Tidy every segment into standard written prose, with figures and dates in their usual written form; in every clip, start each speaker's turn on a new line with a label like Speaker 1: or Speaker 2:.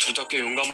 Speaker 1: 부탁해 용감.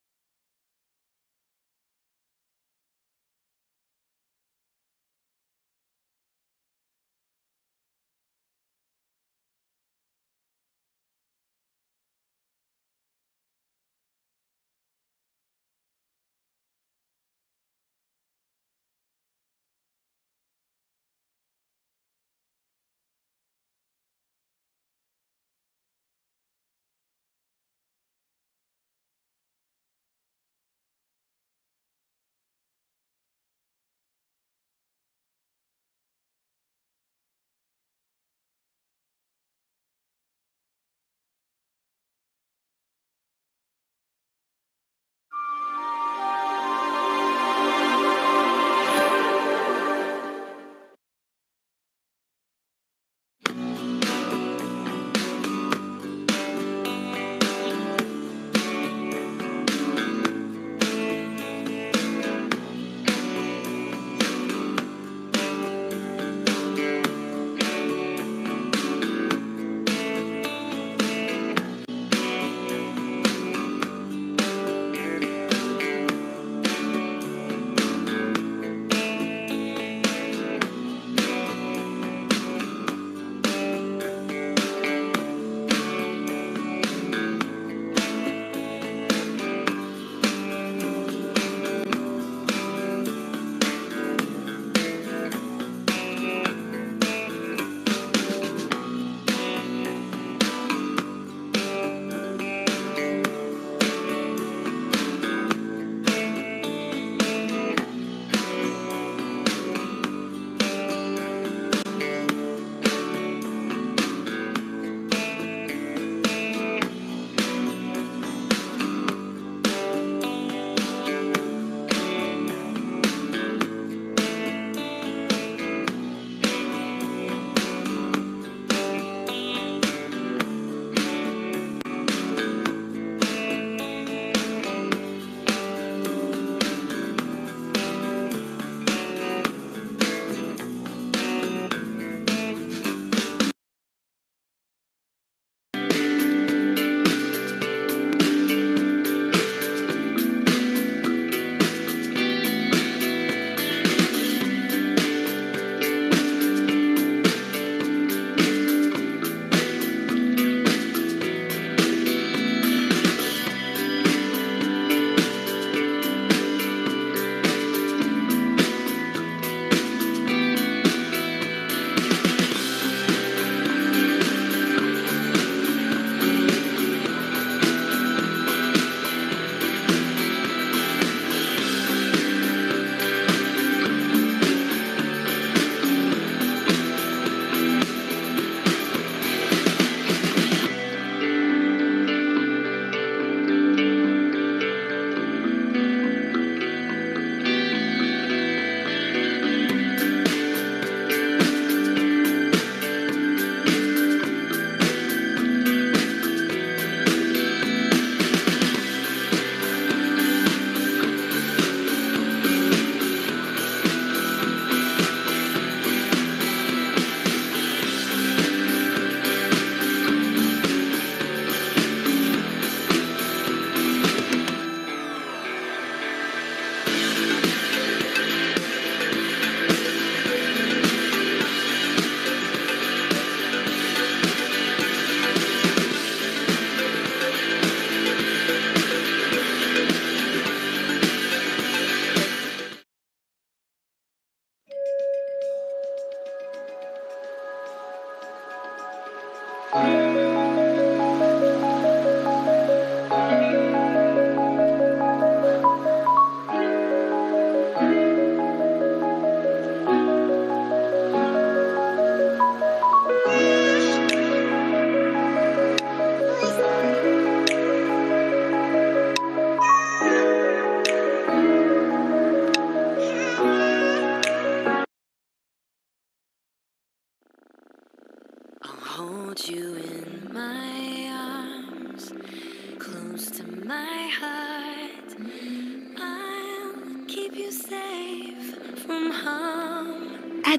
Speaker 2: hold you in my arms, close to my heart. I'll keep you safe from harm.
Speaker 3: At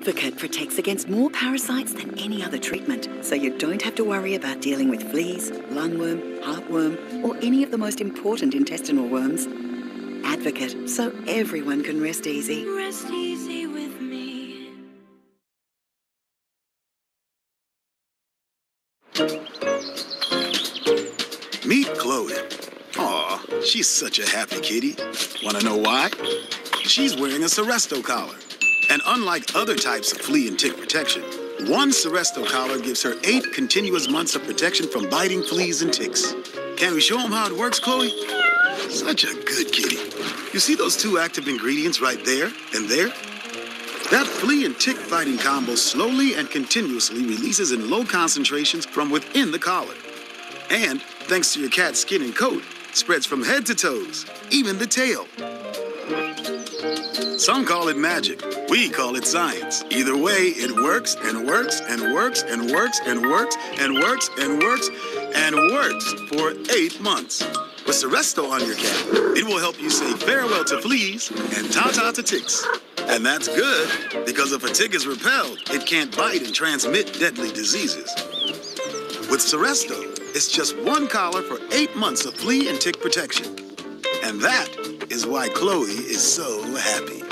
Speaker 1: Advocate protects against more parasites than any other treatment, so you don't have to worry about dealing with fleas, lungworm, heartworm, or any of the most important intestinal worms. Advocate, so everyone can rest easy.
Speaker 2: Rest easy with me.
Speaker 3: Meet Chloe. Aw, she's such a happy kitty. Wanna know why? She's wearing a Seresto collar. And unlike other types of flea and tick protection, one Seresto collar gives her 8 continuous months of protection from biting fleas and ticks. Can we show them how it works, Chloe? Such a good kitty. You see those 2 active ingredients right there and there? That flea and tick fighting combo slowly and continuously releases in low concentrations from within the collar. And, thanks to your cat's skin and coat, spreads from head to toes, even the tail. Some call it magic. We call it science. Either way, it works and works and works and works and works and works and works and works for 8 months. With Seresto on your cat, it will help you say farewell to fleas and ta-ta to ticks. And that's good, because if a tick is repelled, it can't bite and transmit deadly diseases. With Seresto, it's just 1 collar for 8 months of flea and tick protection. And that is why Chloe is so happy.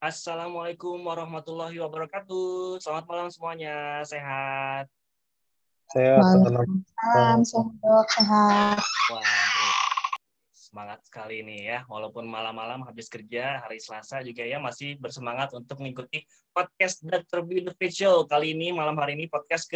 Speaker 4: Assalamualaikum warahmatullahi wabarakatuh. Selamat malam semuanya. Sehat?
Speaker 5: Sehat,
Speaker 6: Waalaikumsalam, sehat dok, sehat.
Speaker 4: Waduh, semangat sekali nih ya. Walaupun malam-malam habis kerja, hari Selasa juga ya masih bersemangat untuk mengikuti podcast Dr. B The Fit Show. Kali ini, malam hari ini podcast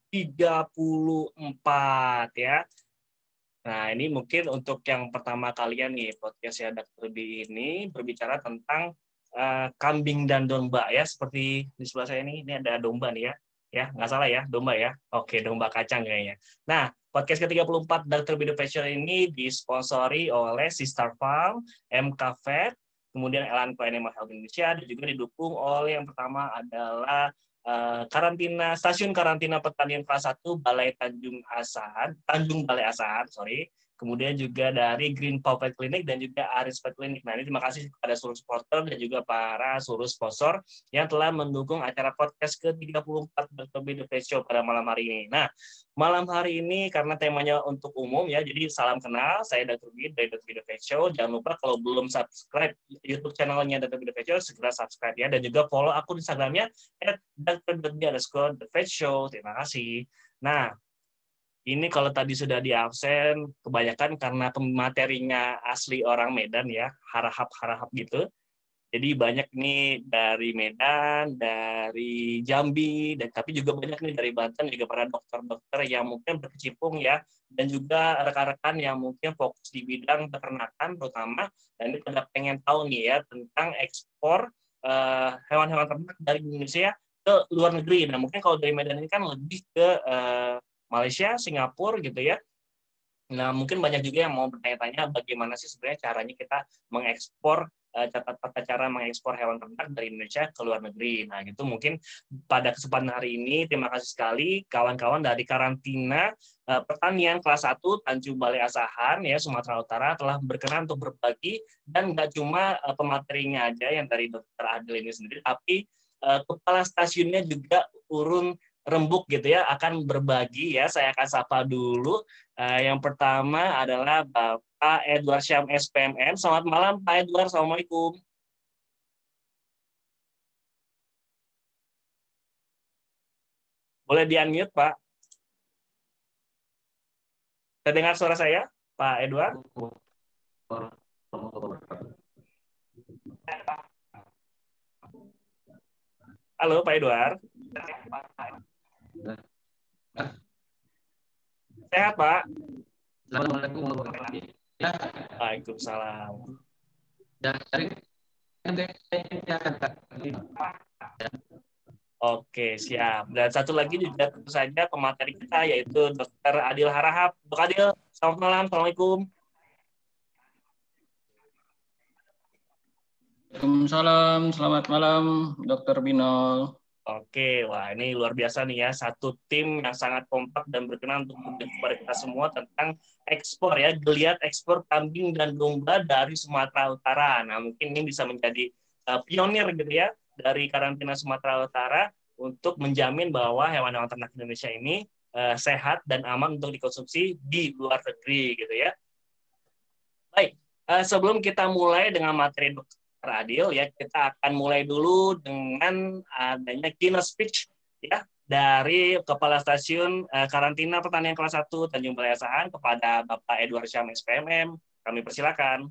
Speaker 4: ke-34 ya. Nah, ini mungkin untuk yang pertama kalian nih, podcast ya Dr. B ini berbicara tentang kambing dan domba ya. Seperti di sebelah saya ini ada domba nih ya. Ya, nggak salah ya, domba ya. Oke, domba kacang kayaknya. Nah, podcast ke-34 Dr. B The Fashion ini disponsori oleh Sister Farm, MK Vet, kemudian Elanco Animal Health Indonesia, dan juga didukung oleh yang pertama adalah stasiun karantina pertanian kelas 1 Tanjung Balai Asahan, sorry. Kemudian juga dari Green Paw Pet Clinic dan juga Aris Pet Clinic. Nah, ini terima kasih kepada seluruh supporter dan juga para seluruh sponsor yang telah mendukung acara podcast ke-34 Dr. B The Face Show pada malam hari ini. Nah, malam hari ini karena temanya untuk umum ya, jadi salam kenal, saya Dr. B dari Dr. B The Face Show. Jangan lupa kalau belum subscribe YouTube channelnya Dr. B The Face Show, segera subscribe ya, dan juga follow akun Instagramnya @Dr. The Face Show. Terima kasih. Nah, ini kalau tadi sudah di absen, kebanyakan karena materinya asli orang Medan ya, harahap-harahap gitu. Jadi banyak nih dari Medan, dari Jambi, dan tapi juga banyak nih dari Banten, juga para dokter-dokter yang mungkin berkecimpung ya, dan juga rekan-rekan yang mungkin fokus di bidang peternakan terutama, dan ini pada pengen tahu nih ya tentang ekspor hewan-hewan ternak dari Indonesia ke luar negeri. Nah mungkin kalau dari Medan ini kan lebih ke Malaysia, Singapura gitu ya. Nah, mungkin banyak juga yang mau bertanya-tanya bagaimana sih sebenarnya caranya kita mengekspor, tata cara mengekspor hewan ternak dari Indonesia ke luar negeri. Nah, itu mungkin pada kesempatan hari ini, terima kasih sekali kawan-kawan dari karantina pertanian kelas 1 Tanjung Balai Asahan, ya, Sumatera Utara, telah berkenan untuk berbagi, dan nggak cuma pematerinya aja yang dari Dr. Adil ini sendiri, tapi kepala stasiunnya juga urun rembuk gitu ya, akan berbagi ya. Saya akan sapa dulu. Yang pertama adalah Bapak Edward Syam SPMM. Selamat malam Pak Edward, Assalamualaikum. Boleh di-unmute Pak? Terdengar suara saya Pak Edward? Halo Pak Edward. Sehat Pak?
Speaker 7: Assalamualaikum warahmatullahi wabarakatuh.
Speaker 4: Waalaikumsalam. Oke, siap. Dan satu lagi juga tentu saja pemateri kita yaitu Dr. Adil Harahap. Dr. Adil, selamat malam. Assalamualaikum.
Speaker 7: Waalaikumsalam, selamat malam Dr. Binol.
Speaker 4: Oke, wah ini luar biasa nih ya, satu tim yang sangat kompak dan berkenan untuk berbagi kepada kita semua tentang ekspor ya, geliat ekspor kambing dan domba dari Sumatera Utara. Nah mungkin ini bisa menjadi pionir gitu ya dari karantina Sumatera Utara untuk menjamin bahwa hewan-hewan ternak Indonesia ini sehat dan aman untuk dikonsumsi di luar negeri gitu ya. Baik, sebelum kita mulai dengan materi Adil ya, kita akan mulai dulu dengan adanya keynote speech ya dari Kepala Stasiun Karantina Pertanian Kelas 1 Tanjung Balai Asahan kepada Bapak Edward Syam SPMM. Kami persilakan.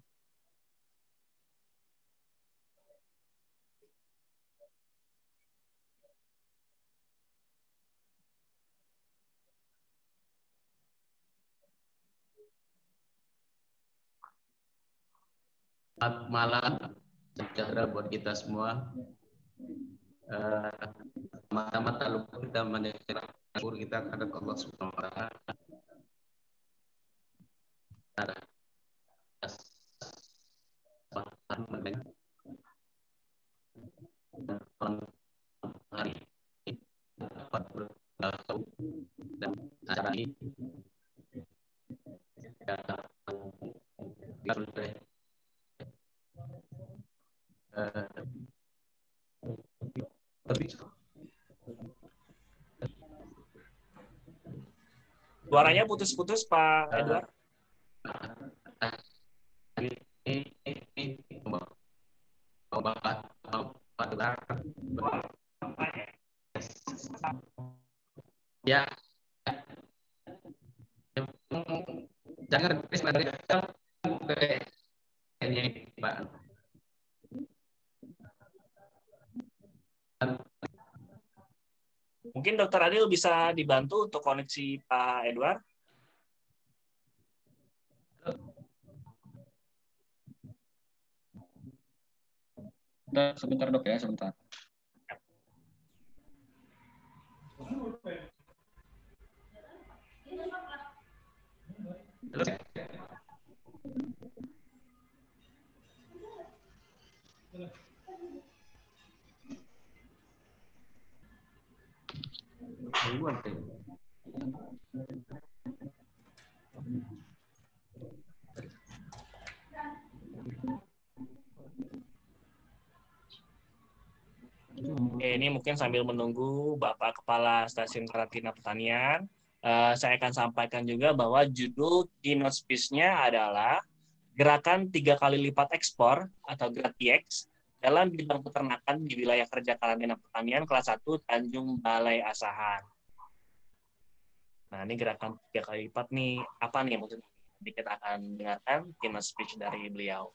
Speaker 7: Selamat malam, sejahtera buat kita semua. Pertama-tama tak lupa kita menyerahkan syukur kita kepada Allah Subhanahu wa Ta'ala atas hari ini dapat bergabung dan acara ini
Speaker 4: Suaranya putus-putus Pak Edward.
Speaker 7: Ya, jangan ini Pak.
Speaker 4: Mungkin Dokter Adil bisa dibantu untuk koneksi Pak Edward.
Speaker 5: Sebentar dok ya, sebentar.
Speaker 7: Halo.
Speaker 4: Oke, ini mungkin sambil menunggu Bapak Kepala Stasiun Karantina Pertanian, saya akan sampaikan juga bahwa judul keynote speech-nya adalah Gerakan 3 kali lipat ekspor atau GRATIEX dalam bidang peternakan di wilayah kerja karantina pertanian kelas 1 Tanjung Balai Asahan. Nah, ini gerakan 3 kali lipat nih, apa nih maksudnya? Nanti kita akan dengarkan keynote speech dari beliau.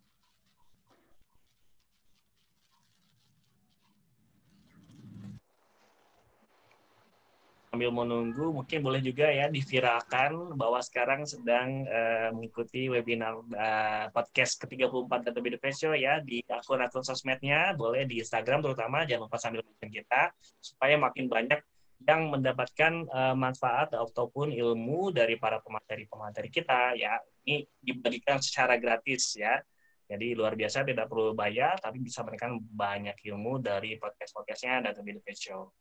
Speaker 4: Sambil menunggu, mungkin boleh juga ya diviralkan bahwa sekarang sedang mengikuti webinar podcast ke-34 Data Bidang Show ya di akun-akun sosmednya, boleh di Instagram terutama, jangan lupa sambil mention kita, supaya makin banyak yang mendapatkan manfaat ataupun ilmu dari para pemateri-pemateri kita ya. Ini dibagikan secara gratis ya. Jadi luar biasa, tidak perlu bayar, tapi bisa memberikan banyak ilmu dari podcast-podcastnya Data Bidang Show.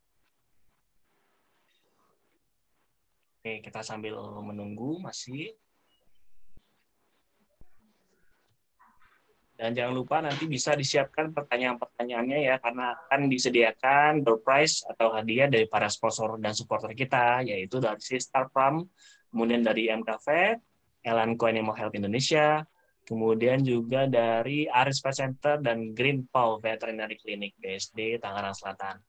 Speaker 4: Oke, kita sambil menunggu masih. Dan jangan lupa nanti bisa disiapkan pertanyaan-pertanyaannya ya, karena akan disediakan door prize atau hadiah dari para sponsor dan supporter kita, yaitu dari Star Farm, kemudian dari MKV, Elanco Animal Health Indonesia, kemudian juga dari Aris Pet Center dan Green Paw Veterinary Clinic BSD Tangerang Selatan.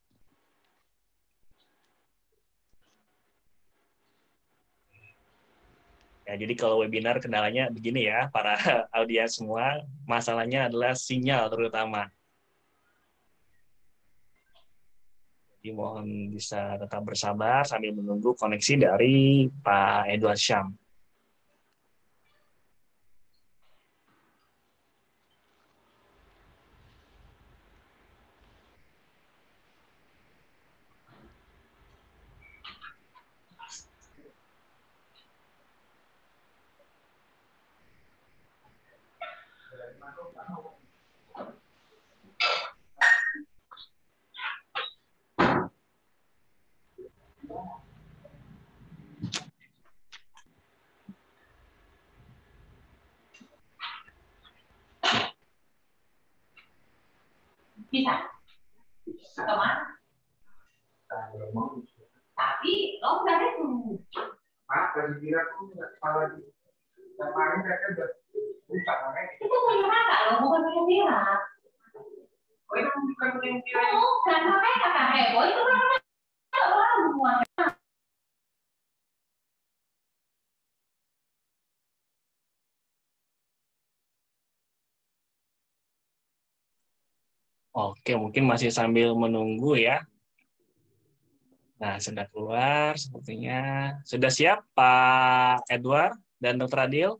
Speaker 4: Ya, jadi kalau webinar kendalanya begini ya, para audiens semua, masalahnya adalah sinyal terutama. Jadi mohon bisa tetap bersabar sambil menunggu koneksi dari Pak Edward Syam.
Speaker 8: Bisa. Atau mana? Tapi lo udah itu. Apa kira aku nggak salah di kemarin mereka udah rusak namanya. Itu punya kakak lo, bukan punya Mira. Oh itu bukan punya Mira. Bukan, makanya kakak heboh itu kan orang semua.
Speaker 4: Oke, mungkin masih sambil menunggu ya. Nah, sudah keluar sepertinya. Sudah siap Pak Edward dan Dr. Adil?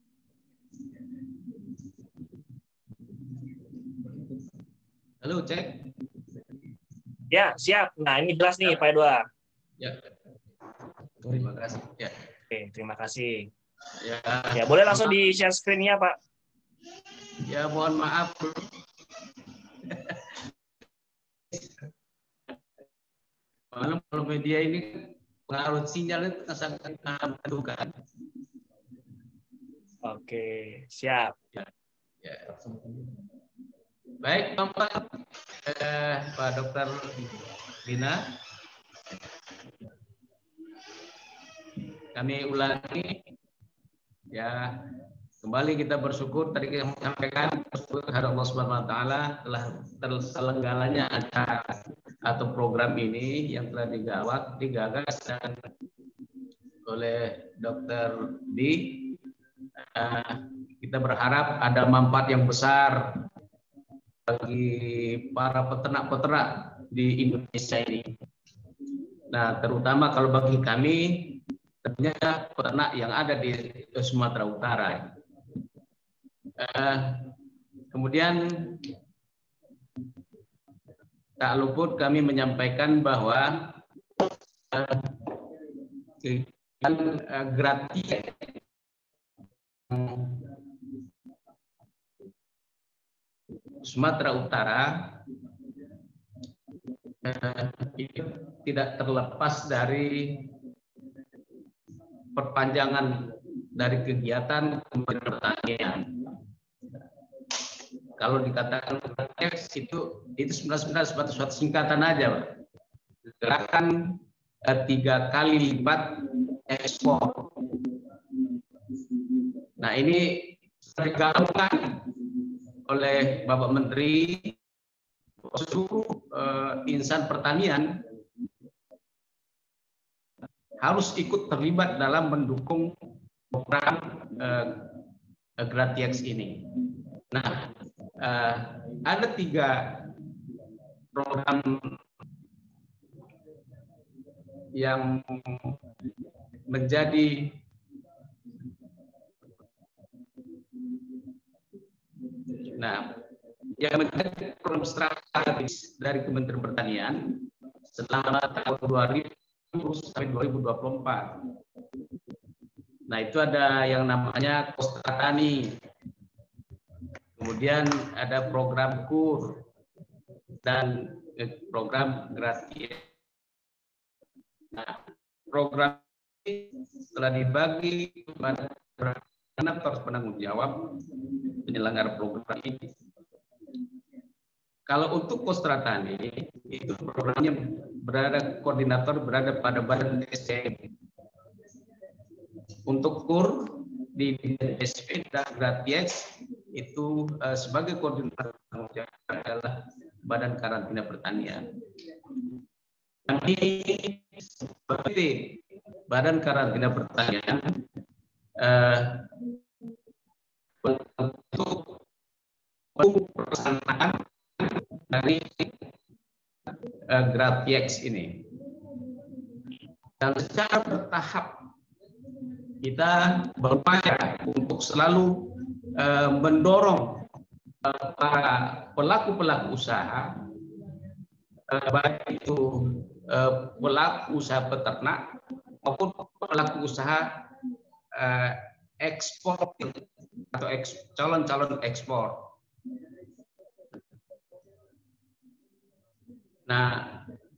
Speaker 7: Halo, cek.
Speaker 4: Ya, siap. Nah, ini jelas nih Pak Edward.
Speaker 7: Ya. Terima kasih. Ya.
Speaker 4: Oke, terima kasih.
Speaker 7: Ya,
Speaker 4: Ya, boleh langsung di-share screen-nya, Pak.
Speaker 7: ya mohon maaf. Kalau media ini pengaruh sinyal itu sangat menentukan.
Speaker 4: Oke, siap.
Speaker 7: Ya. Baik, Bapak, Pak Dokter Dina, kami ulangi, ya kembali kita bersyukur tadi kita sampaikan bersyukur kepada Allah Subhanahu Wa Taala telah terselenggaranya acara atau program ini yang telah digagas oleh Dr. Di, kita berharap ada manfaat yang besar bagi para peternak-peternak di Indonesia ini. Nah, terutama kalau bagi kami, ternyata peternak yang ada di Sumatera Utara. Kemudian tak luput kami menyampaikan bahwa gratis Sumatera Utara itu tidak terlepas dari perpanjangan dari kegiatan Kementerian Pertanian. Kalau dikatakan itu sebenarnya suatu singkatan aja, Pak. Gerakan 3 kali lipat ekspor. Nah, ini digabungkan oleh Bapak Menteri, seluruh insan pertanian harus ikut terlibat dalam mendukung program GRATIEX ini. Nah, ada 3 program yang menjadi yang menjadi program strategis dari Kementerian Pertanian selama tahun 2000 sampai 2024. Nah, itu ada yang namanya Kostra Tani. Kemudian ada program KUR dan program GRATIEX. Nah, program ini telah dibagi kepada penanggung jawab penyelenggara program ini. Kalau untuk Kostra Tani, itu programnya koordinator berada pada Badan SDM. Untuk KUR di SP dan GRATIEX itu sebagai koordinator adalah Badan Karantina Pertanian. Kami seperti Badan Karantina Pertanian untuk pelaksanaan dari GRATIEX ini. Dan secara bertahap kita berupaya untuk selalu mendorong para pelaku-pelaku usaha, baik itu pelaku usaha peternak maupun pelaku usaha ekspor atau calon-calon ekspor. Nah,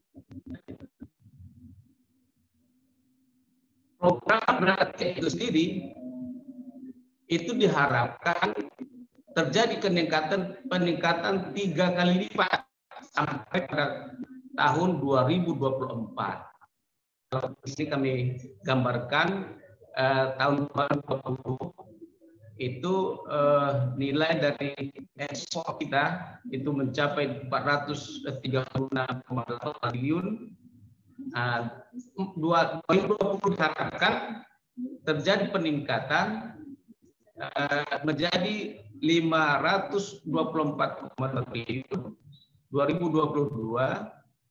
Speaker 7: program GRATIEX itu sendiri itu diharapkan terjadi peningkatan 3 kali lipat sampai pada tahun 2024. Kalau di sini kami gambarkan tahun 2020 itu nilai dari ekspor kita itu mencapai 436,8 triliun. 2020 diharapkan terjadi peningkatan menjadi 524,4 triliun. 2022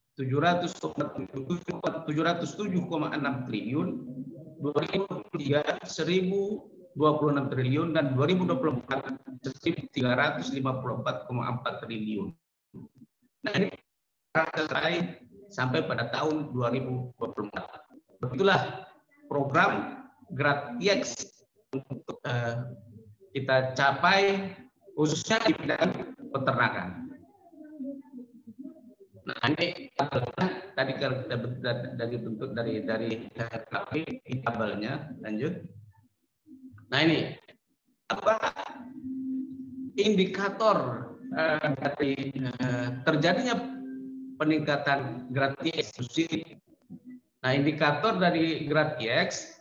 Speaker 7: 707,6 triliun, 2023 1.026 triliun, dan 2024 1.354,4 triliun. Nah, ini selesai sampai pada tahun 2024. Begitulah program GRATIEX untuk kita capai khususnya di bidang peternakan. Nah, ini tadi kalau kita dari bentuk dari KP di tabelnya, lanjut. Nah, ini apa indikator dari terjadinya peningkatan GRATIEX. Nah, indikator dari GRATIEX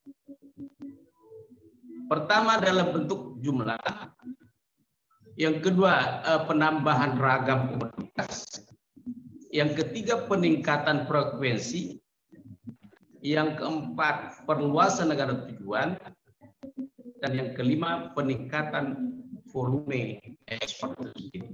Speaker 7: pertama dalam bentuk jumlah, yang kedua penambahan ragam komoditas, yang ketiga peningkatan frekuensi, yang keempat perluasan negara tujuan, dan yang kelima peningkatan volume ekspor tersebut.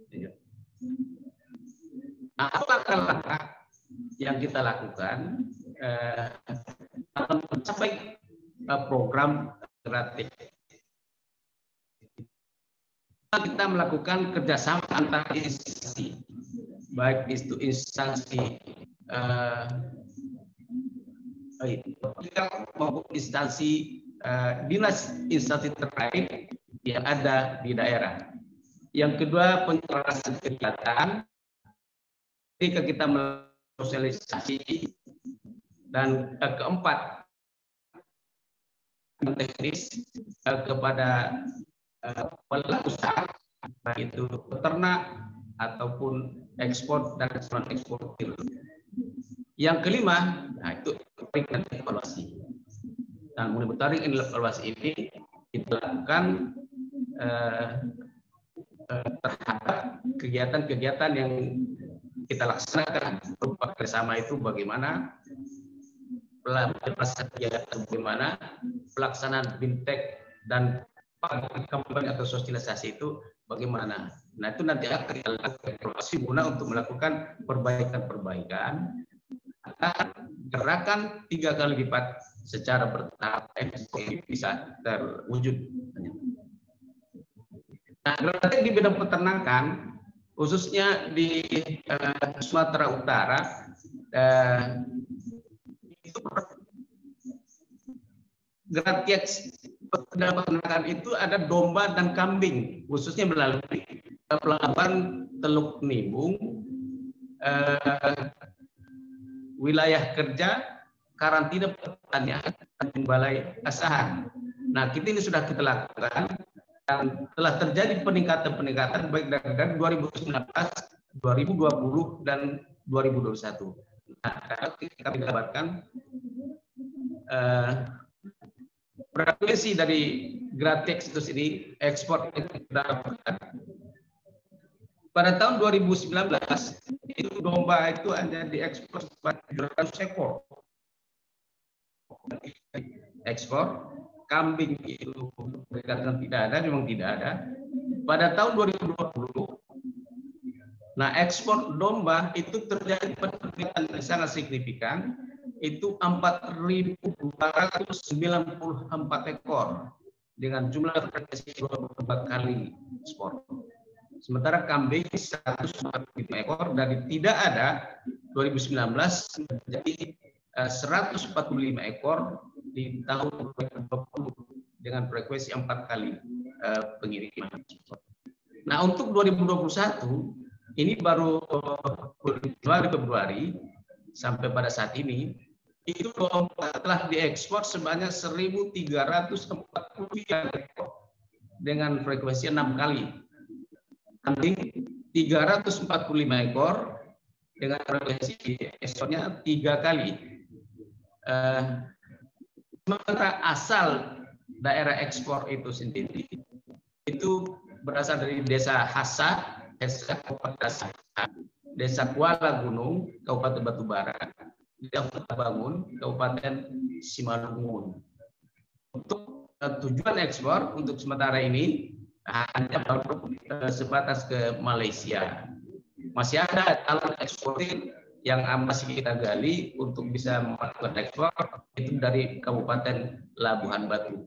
Speaker 7: Nah, apa langkah yang kita lakukan dalam mencapai program gratis? Kita melakukan kerjasama antar instansi, baik itu instansi maupun instansi dinas instansi terkait yang ada di daerah. Yang kedua, penyelenggaraan kegiatan. Ketika kita melakukan sosialisasi, dan keempat, teknis kepada pelaku usaha, baik itu peternak ataupun ekspor dan non ekspor. Yang kelima, nah itu peringkat evaluasi. Dan monitoring evaluasi ini kita lakukan terhadap kegiatan-kegiatan yang kita laksanakan berupa kerjasama itu bagaimana, pelaksanaan kegiatan bagaimana, pelaksanaan bintek dan kampanye atau sosialisasi itu bagaimana. Nah itu nanti akan kita lakukan evaluasi guna untuk melakukan perbaikan-perbaikan agar gerakan 3 kali lipat secara bertahap bisa terwujud. Nah, gerakan di bidang peternakan khususnya di Sumatera Utara itu gratis peternakan itu ada domba dan kambing, khususnya melalui pelabuhan Teluk Nibung, wilayah kerja, karantina pertanian, dan balai asahan. Nah, ini sudah kita lakukan dan telah terjadi peningkatan baik dari 2019, 2020 dan 2021. Nah, kami dapatkan frekuensi dari gratis itu sendiri ekspor pada tahun 2019 itu domba itu hanya diekspor 700 ekor ekspor, kambing itu dikatakan tidak ada, memang tidak ada. Pada tahun 2020, nah ekspor domba itu terjadi peningkatan yang sangat signifikan, itu 4.294 ekor dengan jumlah frekuensi 24 kali ekspor. Sementara kambing 145 ekor dari tidak ada 2019 menjadi 145 ekor di tahun 2020 dengan frekuensi 4 kali pengiriman. Nah untuk 2021 ini baru Februari sampai pada saat ini itu telah diekspor sebanyak 1.340 ekor dengan frekuensi 6 kali. Kambing 345 ekor dengan frekuensi ekspornya 3 kali. Sementara asal daerah ekspor itu sendiri itu berasal dari desa Hasa, desa Kuala Gunung, Kabupaten Batubara, desa Bangun, Kabupaten Simalungun. Untuk tujuan ekspor untuk sementara ini hanya baru sebatas ke Malaysia. Masih ada talent eksportir yang masih kita gali untuk bisa melakukan ekspor itu dari Kabupaten Labuhan Batu.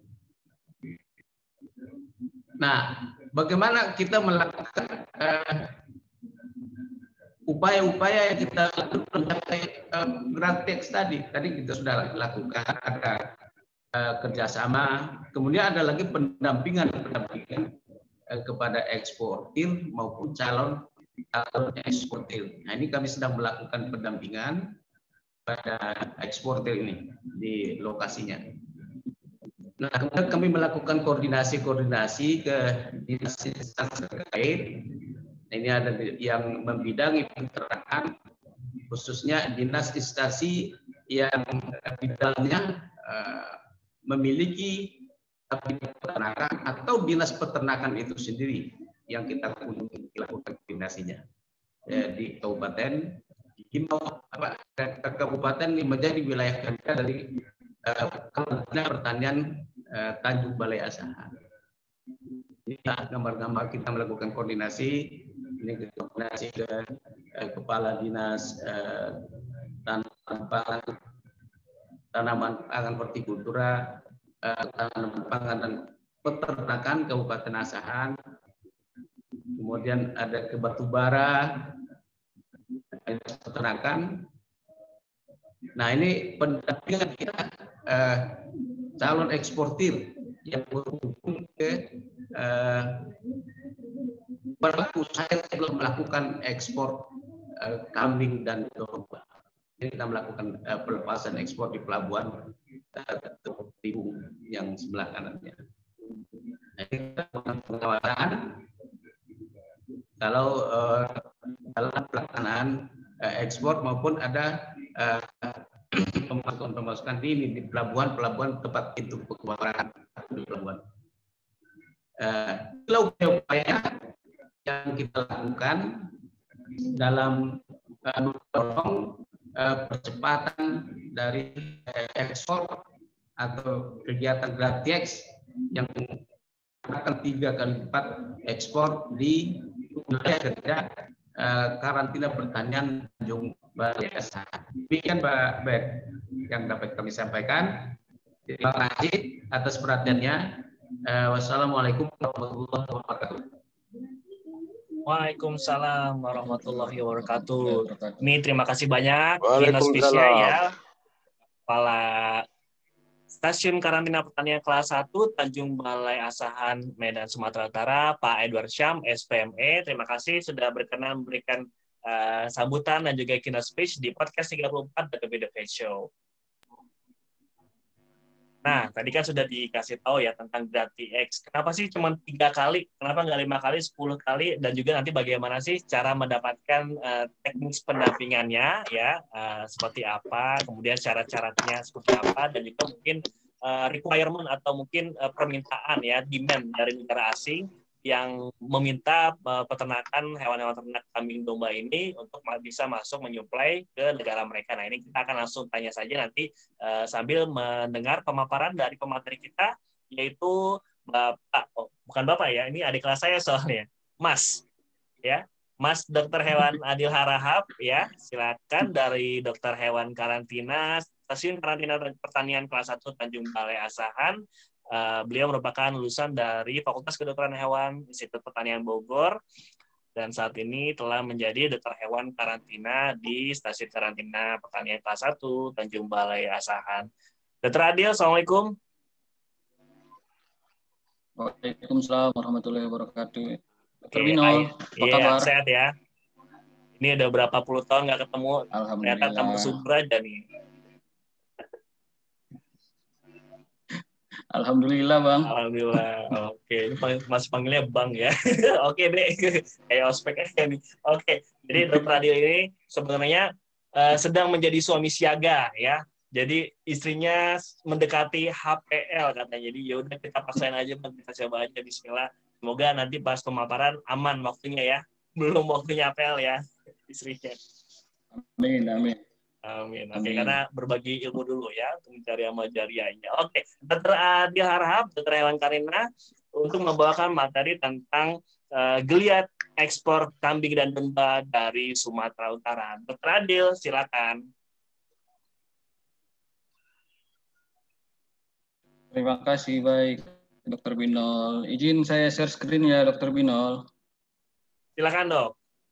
Speaker 7: Nah, bagaimana kita melakukan upaya-upaya yang kita lakukan mencapai gratis tadi? Tadi kita sudah lakukan, ada kerjasama, kemudian ada lagi pendampingan kepada eksportir maupun calon eksportir. Nah ini kami sedang melakukan pendampingan pada eksportir ini di lokasinya. Nah kemudian kami melakukan koordinasi ke dinas instansi terkait. Ini ada yang membidangi peternakan, khususnya dinas instansi yang bidangnya memiliki peternakan atau dinas peternakan itu sendiri yang kita lakukan koordinasinya. di kabupaten, kabupaten menjadi wilayah kerja dari Kementerian Pertanian Tanjung Balai Asahan. Ini gambar-gambar kita melakukan koordinasi, ini koordinasi ke Kepala Dinas Tanaman Pangan Hortikultura, Tanaman Pangan dan Peternakan Kabupaten Asahan. Kemudian ada ke Batubara, peternakan. Nah, ini pendampingan kita calon eksportir yang berhubung ke pelaku usaha yang belum melakukan ekspor kambing dan domba. Ini kita melakukan pelepasan ekspor di pelabuhan Timung yang sebelah kanannya. Nah, kita melakukan pengawasan kalau dalam pelaksanaan ekspor maupun ada pemasukan di pelabuhan tempat pintu pengeluaran di pelabuhan. Upaya yang kita lakukan dalam mendorong percepatan dari ekspor atau kegiatan GRATIEX yang akan 3 kali lipat ekspor di wilayah kerja karantina pertanian Tanjung Balai Asahan. Demikian Mbak Bek yang dapat kami sampaikan. Terima kasih atas perhatiannya. Wassalamualaikum warahmatullahi wabarakatuh.
Speaker 4: Waalaikumsalam warahmatullahi wabarakatuh. Ini terima kasih banyak Dinas ya, Kepala Stasiun Karantina Pertanian kelas 1 Tanjung Balai Asahan, Medan, Sumatera Utara, Pak Edward Syam, SPME. Terima kasih sudah berkenan memberikan sambutan dan juga keynote speech di podcast 34 The Video Show. Nah, tadi kan sudah dikasih tahu ya tentang GRATIEX. Kenapa sih cuma 3 kali? Kenapa nggak 5 kali, 10 kali? Dan juga nanti bagaimana sih cara mendapatkan teknis pendampingannya, ya, seperti apa, kemudian syarat-syaratnya seperti apa, dan juga mungkin requirement atau mungkin permintaan, ya, demand dari negara asing yang meminta peternakan hewan-hewan ternak kambing domba ini untuk bisa masuk menyuplai ke negara mereka. Nah, ini kita akan langsung tanya saja nanti sambil mendengar pemaparan dari pemateri kita, yaitu Bapak, bukan Bapak ya, ini adik kelas saya soalnya, Mas, ya, Mas Dr. Hewan Adil Harahap, ya, silakan dari Dokter Hewan Karantina Stasiun Karantina Pertanian kelas 1 Tanjung Balai Asahan. Beliau merupakan lulusan dari Fakultas Kedokteran Hewan Institut Pertanian Bogor dan saat ini telah menjadi dokter hewan karantina di Stasiun Karantina Pertanian kelas 1 Tanjung Balai Asahan. Dr. Adil, Assalamualaikum.
Speaker 5: Waalaikumsalam warahmatullahi wabarakatuh. Dr. Binol, apa kabar?
Speaker 4: Sehat ya. Ini udah berapa puluh tahun nggak ketemu, ternyata tambah subur aja nih.
Speaker 5: Alhamdulillah, Bang.
Speaker 4: Alhamdulillah. Oke, Mas panggilnya Bang ya. Oke deh, kayak ospek aja nih. Oke, jadi Dr. Adil ini sebenarnya sedang menjadi suami siaga ya. Jadi istrinya mendekati HPL katanya. Jadi ya udah kita paksain aja, Bang, kita coba aja. Bismillah. Semoga nanti pas pemaparan aman waktunya ya. Belum waktunya HPL ya istrinya.
Speaker 5: Amin, amin.
Speaker 4: Amin. Oke, karena berbagi ilmu dulu ya untuk mencari amal jariahnya. Oke, Dr. Adil Harahap, Dr. Hewan Karantina untuk membawakan materi tentang geliat ekspor kambing dan domba dari Sumatera Utara. Dr. Adil, silakan.
Speaker 5: Terima kasih, baik, Dr. Binol. Izin saya share screen ya, Dr. Binol.
Speaker 4: Silakan, Dok.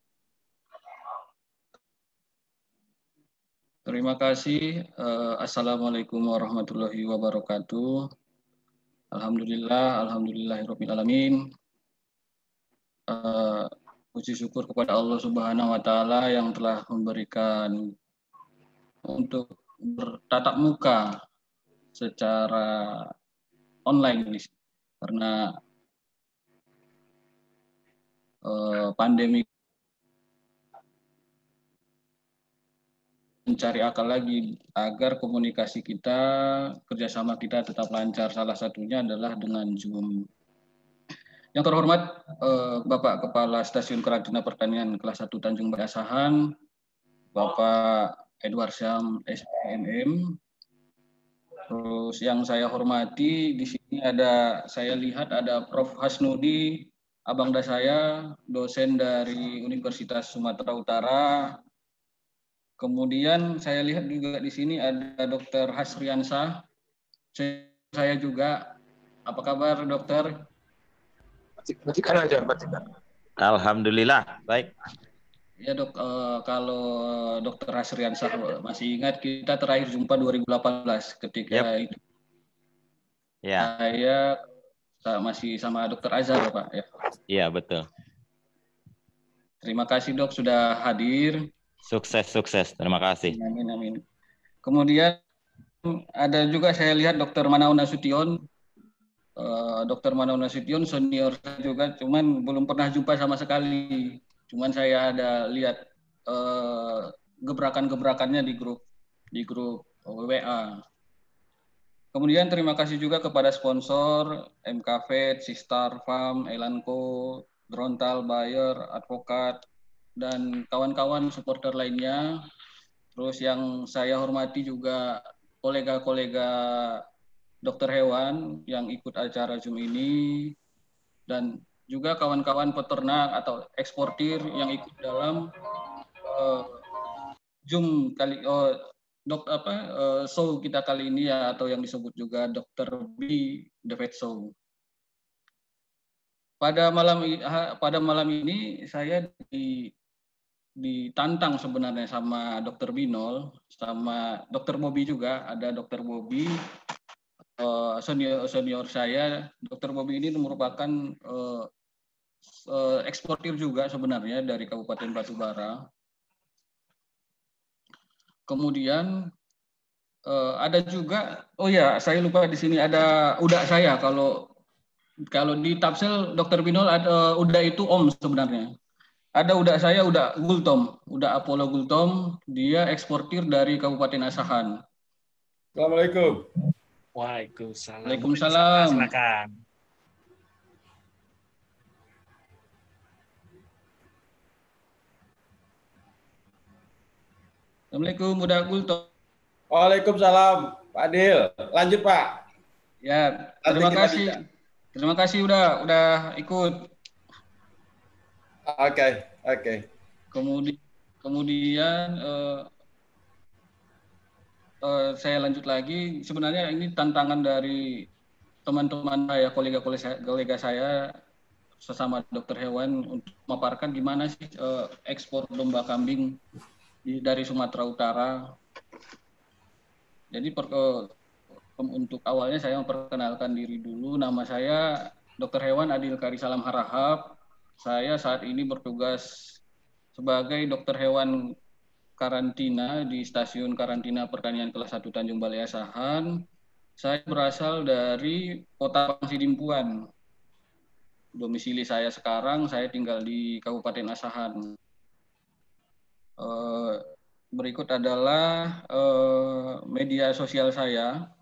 Speaker 5: Terima kasih. Assalamualaikum warahmatullahi wabarakatuh. Alhamdulillahirabbil alamin. Puji syukur kepada Allah Subhanahu wa taala yang telah memberikan untuk bertatap muka secara online ini karena pandemi mencari akal lagi agar komunikasi kita, kerjasama kita tetap lancar. Salah satunya adalah dengan Zoom. Yang terhormat Bapak Kepala Stasiun Karantina Pertanian kelas 1 Tanjung Balai Asahan, Bapak Edward Syam SPNM. Terus yang saya hormati di sini saya lihat ada Prof. Hasnudi, abangda saya, dosen dari Universitas Sumatera Utara. Kemudian saya lihat juga di sini ada Dr. Hasriansah. Saya juga. Apa kabar, dokter?
Speaker 9: Matikan aja, matikan.
Speaker 10: Alhamdulillah, baik.
Speaker 5: Ya dok, kalau Dr. Hasriansah masih ingat kita terakhir jumpa 2018 ketika itu.
Speaker 10: Ya.
Speaker 5: Saya masih sama Dr. Azhar, Pak. Ya.
Speaker 10: Iya, betul.
Speaker 5: Terima kasih dok sudah hadir.
Speaker 10: Sukses, sukses. Terima kasih.
Speaker 5: Amin, amin. Kemudian ada juga saya lihat Dr. Manaon Nasution. Dr. Manaon Nasution senior saya juga, cuman belum pernah jumpa sama sekali. Cuman saya ada lihat gebrakan-gebrakannya di grup WA. Kemudian terima kasih juga kepada sponsor MKVet, Sistar Farm, Elanco, Drontal, Bayer, Advokat, dan kawan-kawan supporter lainnya. Terus yang saya hormati juga kolega-kolega dokter hewan yang ikut acara Zoom ini, dan juga kawan-kawan peternak atau eksportir yang ikut dalam Zoom show kita kali ini ya, atau yang disebut juga Dr. B The Vet Show. Pada malam ini saya ditantang sebenarnya sama Dr. Binol, sama Dr. Bobby juga. Ada Dr. Bobby, senior saya. Dr. Bobby ini merupakan eksportir juga sebenarnya dari Kabupaten Batubara. Kemudian ada juga, oh ya saya lupa di sini ada uda saya. Kalau di Tapsel Dr. Binol ada uda itu Om sebenarnya. Ada uda saya, uda Gultom, uda Apollo Gultom, dia eksportir dari Kabupaten Asahan.
Speaker 9: Assalamualaikum.
Speaker 4: Waalaikumsalam.
Speaker 5: Waalaikumsalam.
Speaker 4: Silakan.
Speaker 5: Assalamualaikum, uda Gultom.
Speaker 9: Waalaikumsalam, Pak Adil. Lanjut, Pak.
Speaker 5: Ya, terima kasih. Terima kasih udah ikut.
Speaker 9: Oke.
Speaker 5: Kemudian saya lanjut lagi. Sebenarnya ini tantangan dari teman-teman saya, kolega saya sesama dokter hewan untuk memaparkan gimana sih ekspor domba kambing dari Sumatera Utara. Jadi untuk awalnya saya memperkenalkan diri dulu. Nama saya Dr. Hewan Adil Karisalam Harahap. Saya saat ini bertugas sebagai dokter hewan karantina di Stasiun Karantina Pertanian kelas 1 Tanjung Balai Asahan. Saya berasal dari Kota Pangsidimpuan. Domisili saya sekarang, saya tinggal di Kabupaten Asahan. Berikut adalah media sosial saya.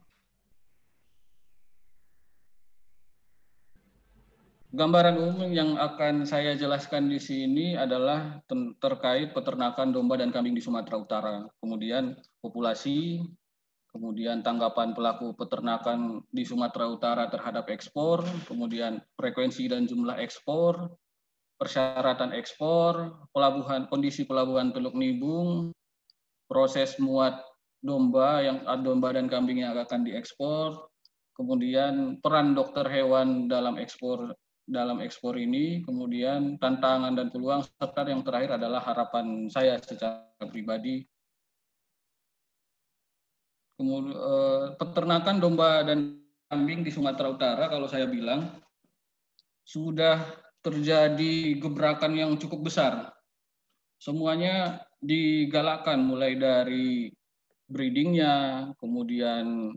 Speaker 5: Gambaran umum yang akan saya jelaskan di sini adalah terkait peternakan domba dan kambing di Sumatera Utara. Kemudian populasi, kemudian tanggapan pelaku peternakan di Sumatera Utara terhadap ekspor, kemudian frekuensi dan jumlah ekspor, persyaratan ekspor, kondisi pelabuhan Teluk Nibung, proses muat domba dan kambing yang akan diekspor, kemudian peran dokter hewan dalam ekspor ini, kemudian tantangan dan peluang, serta yang terakhir adalah harapan saya secara pribadi. Kemudian peternakan domba dan kambing di Sumatera Utara, kalau saya bilang sudah terjadi gebrakan yang cukup besar. Semuanya digalakkan, mulai dari breedingnya, kemudian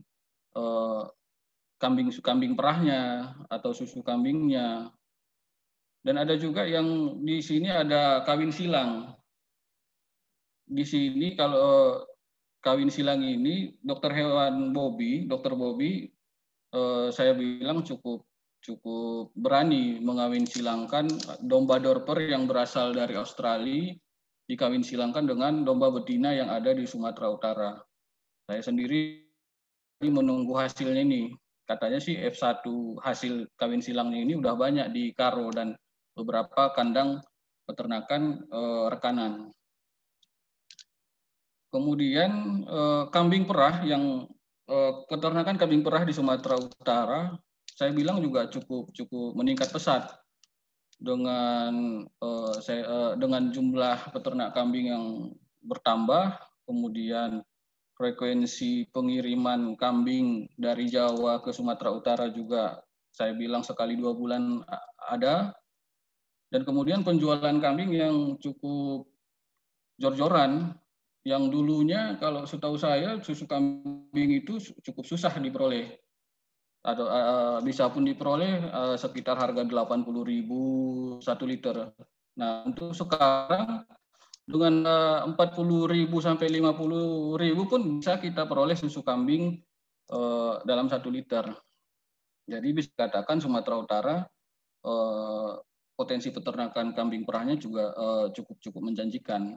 Speaker 5: kambing perahnya atau susu kambingnya, dan ada juga yang di sini ada kawin silang. Di sini kalau kawin silang ini dokter hewan Bobby, saya bilang cukup cukup berani mengawin silangkan domba Dorper yang berasal dari Australia, dikawin silangkan dengan domba betina yang ada di Sumatera Utara. Saya sendiri menunggu hasilnya ini. Katanya sih F1 hasil kawin silangnya ini udah banyak di Karo dan beberapa kandang peternakan rekanan. Kemudian kambing perah yang peternakan kambing perah di Sumatera Utara, saya bilang juga cukup meningkat pesat dengan dengan jumlah peternak kambing yang bertambah, kemudian frekuensi pengiriman kambing dari Jawa ke Sumatera Utara juga saya bilang sekali 2 bulan ada, dan kemudian penjualan kambing yang cukup jor-joran, yang dulunya kalau setahu saya susu kambing itu cukup susah diperoleh. Atau bisa pun diperoleh sekitar harga 80.000 1 liter. Nah, untuk sekarang dengan 40.000 sampai 50.000 pun bisa kita peroleh susu kambing dalam 1 liter. Jadi bisa dikatakan Sumatera Utara potensi peternakan kambing perahnya juga cukup menjanjikan.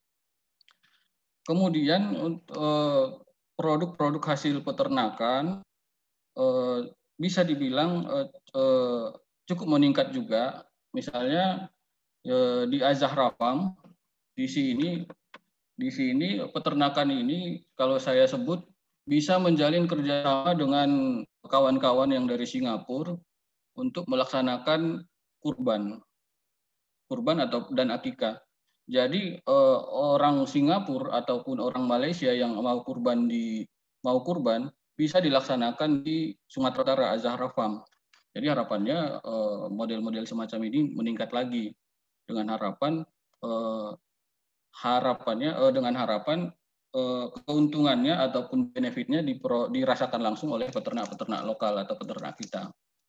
Speaker 5: Kemudian produk-produk hasil peternakan bisa dibilang cukup meningkat juga. Misalnya di Azahra Farm di sini peternakan ini kalau saya sebut bisa menjalin kerjasama dengan kawan-kawan yang dari Singapura untuk melaksanakan kurban dan akikah. Jadi orang Singapura ataupun orang Malaysia yang mau kurban bisa dilaksanakan di Sumatera Utara Azahra Farm. Jadi harapannya model-model semacam ini meningkat lagi dengan harapan keuntungannya ataupun benefitnya dirasakan langsung oleh peternak-peternak lokal atau peternak kita.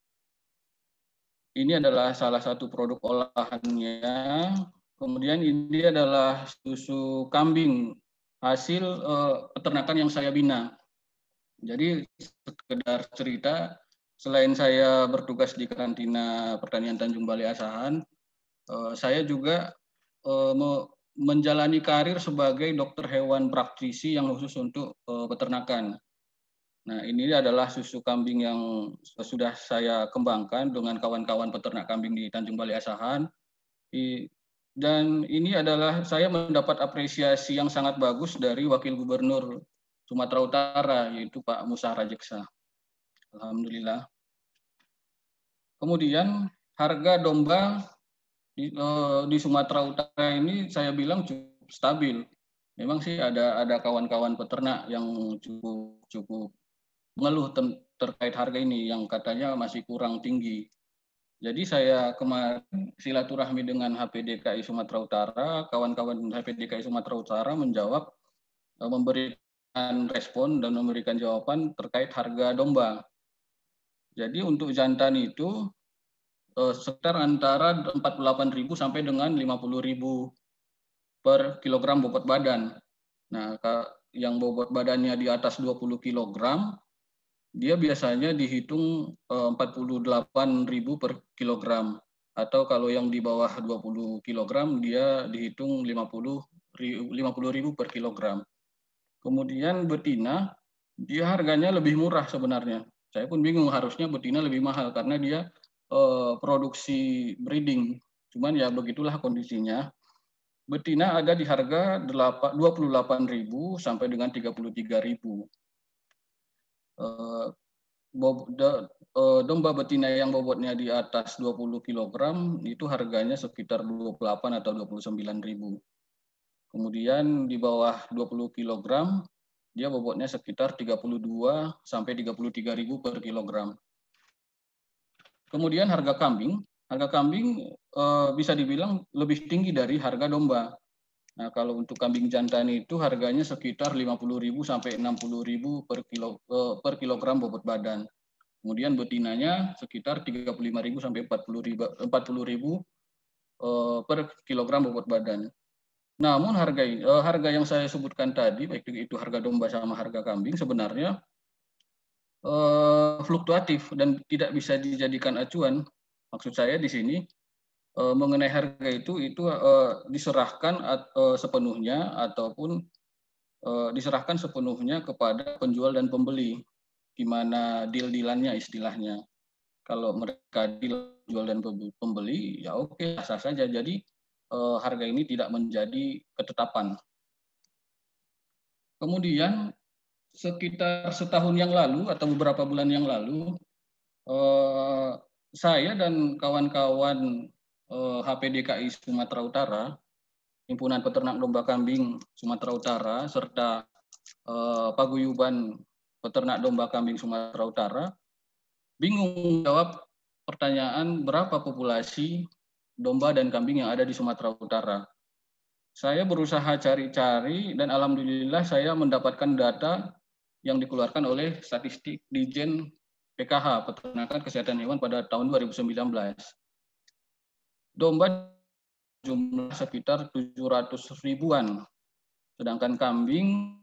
Speaker 5: Ini adalah salah satu produk olahannya. Kemudian ini adalah susu kambing hasil peternakan yang saya bina. Jadi sekedar cerita, selain saya bertugas di karantina pertanian Tanjung Balai Asahan, saya juga menjalani karir sebagai dokter hewan praktisi yang khusus untuk peternakan. Nah, ini adalah susu kambing yang sudah saya kembangkan dengan kawan-kawan peternak kambing di Tanjung Balai Asahan. Dan ini adalah saya mendapat apresiasi yang sangat bagus dari Wakil Gubernur Sumatera Utara, yaitu Pak Musa Rajeksa. Alhamdulillah. Kemudian harga domba di Sumatera Utara ini saya bilang cukup stabil. Memang sih ada kawan-kawan peternak yang cukup mengeluh terkait harga ini yang katanya masih kurang tinggi. Jadi saya kemarin silaturahmi dengan HPDKI Sumatera Utara, kawan-kawan HPDKI Sumatera Utara menjawab, memberikan respon dan memberikan jawaban terkait harga domba. Jadi untuk jantan itu sekitar antara 48.000 sampai dengan 50.000 per kilogram bobot badan. Nah, yang bobot badannya di atas 20 kilogram, dia biasanya dihitung 48.000 per kilogram. Atau kalau yang di bawah 20 kilogram, dia dihitung 50.000 per kilogram. Kemudian betina, dia harganya lebih murah sebenarnya. Saya pun bingung, harusnya betina lebih mahal karena dia produksi breeding. Cuman ya begitulah kondisinya. Betina ada di harga 28.000 sampai dengan 33.000. Domba betina yang bobotnya di atas 20 kg itu harganya sekitar 28 atau 29.000. Kemudian di bawah 20 kg dia bobotnya sekitar 32 sampai 33.000 per kilogram. Kemudian harga kambing bisa dibilang lebih tinggi dari harga domba. Nah, kalau untuk kambing jantan itu harganya sekitar 50.000 sampai 60.000 per kilogram bobot badan. Kemudian betinanya sekitar 35.000 sampai 40.000 per kilogram bobot badan. Namun harga yang saya sebutkan tadi, baik itu harga domba sama harga kambing, sebenarnya fluktuatif dan tidak bisa dijadikan acuan. Maksud saya di sini mengenai harga itu diserahkan sepenuhnya ataupun diserahkan sepenuhnya kepada penjual dan pembeli, gimana deal-dealannya istilahnya. Kalau mereka deal jual dan pembeli, ya oke, sah saja. Jadi harga ini tidak menjadi ketetapan. Kemudian sekitar setahun yang lalu atau beberapa bulan yang lalu, saya dan kawan-kawan HPDKI Sumatera Utara, Himpunan Peternak Domba Kambing Sumatera Utara, serta Paguyuban Peternak Domba Kambing Sumatera Utara, bingung jawab pertanyaan berapa populasi domba dan kambing yang ada di Sumatera Utara. Saya berusaha cari-cari dan alhamdulillah saya mendapatkan data yang dikeluarkan oleh statistik Dijen PKH, Peternakan Kesehatan Hewan pada tahun 2019. Domba jumlah sekitar 700 ribuan, sedangkan kambing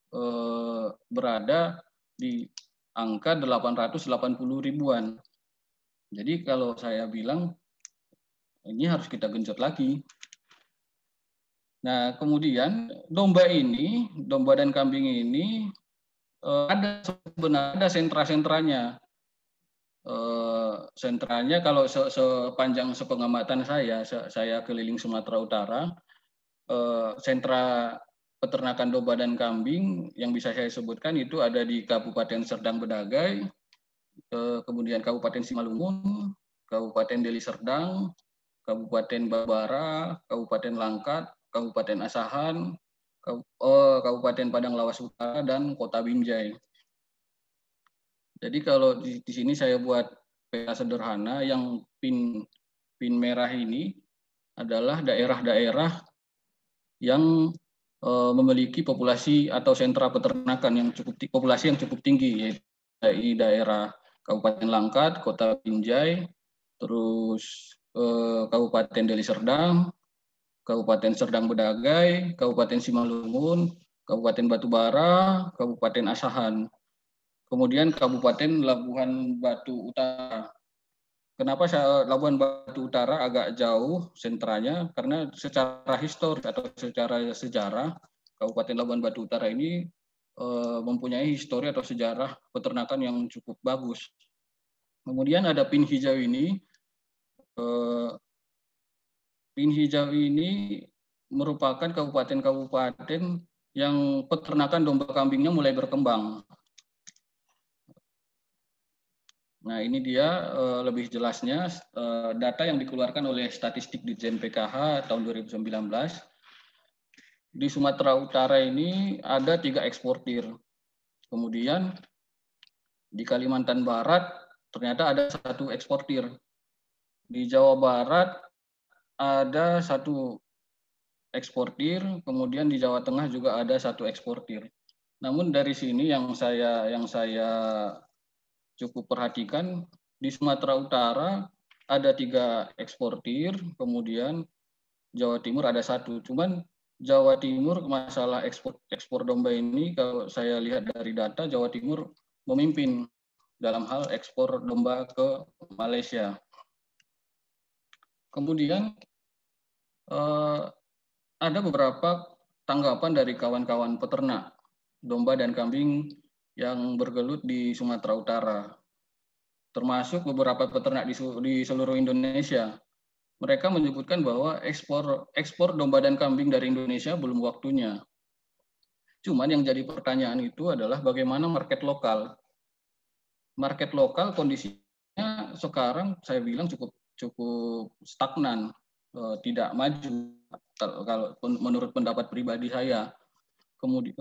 Speaker 5: berada di angka 880 ribuan. Jadi kalau saya bilang, ini harus kita genjot lagi. Nah, kemudian domba dan kambing ini ada sentra-sentranya. Sentranya kalau sepanjang sepengamatan saya keliling Sumatera Utara, sentra peternakan domba dan kambing yang bisa saya sebutkan itu ada di Kabupaten Serdang Bedagai, kemudian Kabupaten Simalungun, Kabupaten Deli Serdang, Kabupaten Babara, Kabupaten Langkat, Kabupaten Asahan, Kabupaten Padang Lawas Utara, dan Kota Binjai. Jadi kalau di sini saya buat peta sederhana, yang pin merah ini adalah daerah-daerah yang memiliki populasi atau sentra peternakan yang populasi yang cukup tinggi, yaitu di daerah Kabupaten Langkat, Kota Binjai, terus Kabupaten Deli Serdang, Kabupaten Serdang Bedagai, Kabupaten Simalungun, Kabupaten Batubara, Kabupaten Asahan. Kemudian Kabupaten Labuhan Batu Utara. Kenapa Labuhan Batu Utara agak jauh sentranya? Karena secara historis atau secara sejarah, Kabupaten Labuhan Batu Utara ini mempunyai histori atau sejarah peternakan yang cukup bagus. Kemudian ada pin hijau ini. Pin hijau ini merupakan kabupaten-kabupaten yang peternakan domba kambingnya mulai berkembang. Nah, ini dia lebih jelasnya data yang dikeluarkan oleh statistik Ditjen PKH tahun 2019. Di Sumatera Utara ini ada 3 eksportir. Kemudian di Kalimantan Barat ternyata ada 1 eksportir. Di Jawa Barat ada 1 eksportir, kemudian di Jawa Tengah juga ada 1 eksportir. Namun dari sini yang saya cukup perhatikan, di Sumatera Utara ada 3 eksportir, kemudian Jawa Timur ada 1. Cuman Jawa Timur masalah ekspor domba ini, kalau saya lihat dari data, Jawa Timur memimpin dalam hal ekspor domba ke Malaysia. Kemudian ada beberapa tanggapan dari kawan-kawan peternak domba dan kambing yang bergelut di Sumatera Utara, termasuk beberapa peternak di seluruh Indonesia. Mereka menyebutkan bahwa ekspor domba dan kambing dari Indonesia belum waktunya. Cuman yang jadi pertanyaan itu adalah bagaimana market lokal. Market lokal kondisinya sekarang saya bilang cukup stagnan, tidak maju kalau menurut pendapat pribadi saya. Kemudian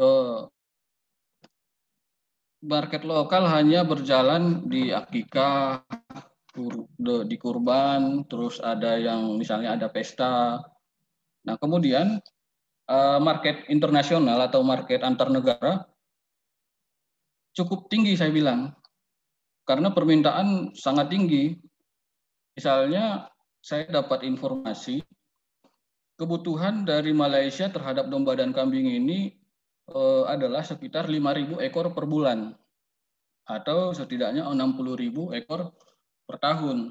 Speaker 5: market lokal hanya berjalan di akikah, di kurban, terus ada yang misalnya ada pesta. Nah, kemudian market internasional atau market antar negara cukup tinggi saya bilang, karena permintaan sangat tinggi. Misalnya saya dapat informasi kebutuhan dari Malaysia terhadap domba dan kambing ini adalah sekitar 5.000 ekor per bulan. atau setidaknya 60.000 ekor per tahun.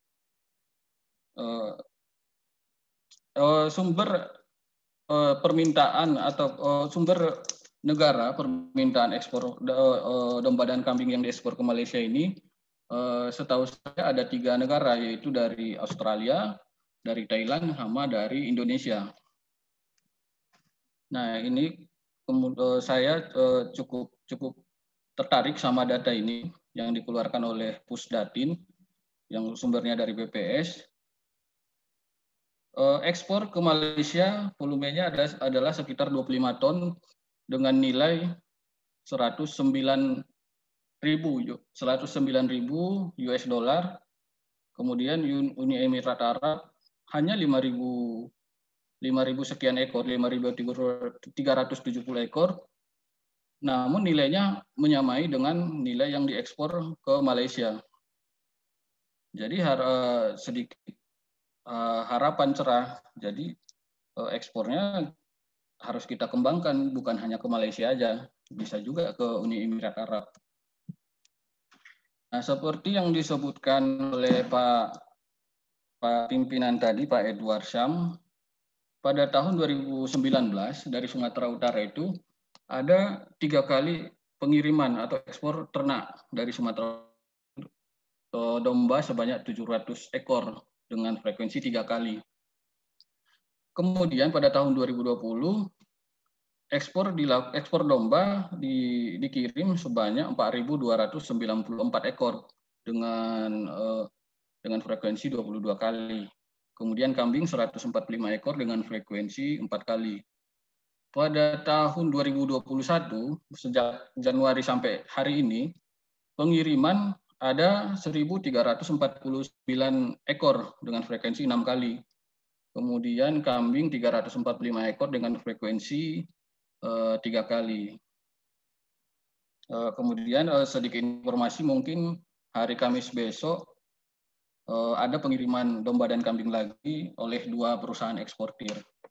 Speaker 5: Sumber permintaan atau sumber negara permintaan ekspor domba dan kambing yang diekspor ke Malaysia ini, setahu saya ada 3 negara, yaitu dari Australia, dari Thailand, sama dari Indonesia. Nah, ini saya cukup tertarik sama data ini yang dikeluarkan oleh Pusdatin, yang sumbernya dari BPS. Ekspor ke Malaysia volumenya adalah sekitar 25 ton dengan nilai 109.000 US dollar. Kemudian Uni Emirat Arab hanya 5.000 sekian ekor, 5.370 ekor. Namun nilainya menyamai dengan nilai yang diekspor ke Malaysia. Jadi sedikit harapan cerah. Jadi ekspornya harus kita kembangkan, bukan hanya ke Malaysia aja, bisa juga ke Uni Emirat Arab. Nah, seperti yang disebutkan oleh Pak pimpinan tadi, Pak Edward Syam, pada tahun 2019 dari Sumatera Utara itu ada 3 kali pengiriman atau ekspor ternak dari Sumatera, domba sebanyak 700 ekor dengan frekuensi 3 kali. Kemudian pada tahun 2020 ekspor domba dikirim sebanyak 4.294 ekor dengan frekuensi 22 kali. Kemudian kambing 145 ekor dengan frekuensi 4 kali. Pada tahun 2021 sejak Januari sampai hari ini pengiriman ada 1.349 ekor dengan frekuensi 6 kali. Kemudian kambing 345 ekor dengan frekuensi 3 kali. Kemudian sedikit informasi, mungkin hari Kamis besok ada pengiriman domba dan kambing lagi oleh 2 perusahaan eksportir.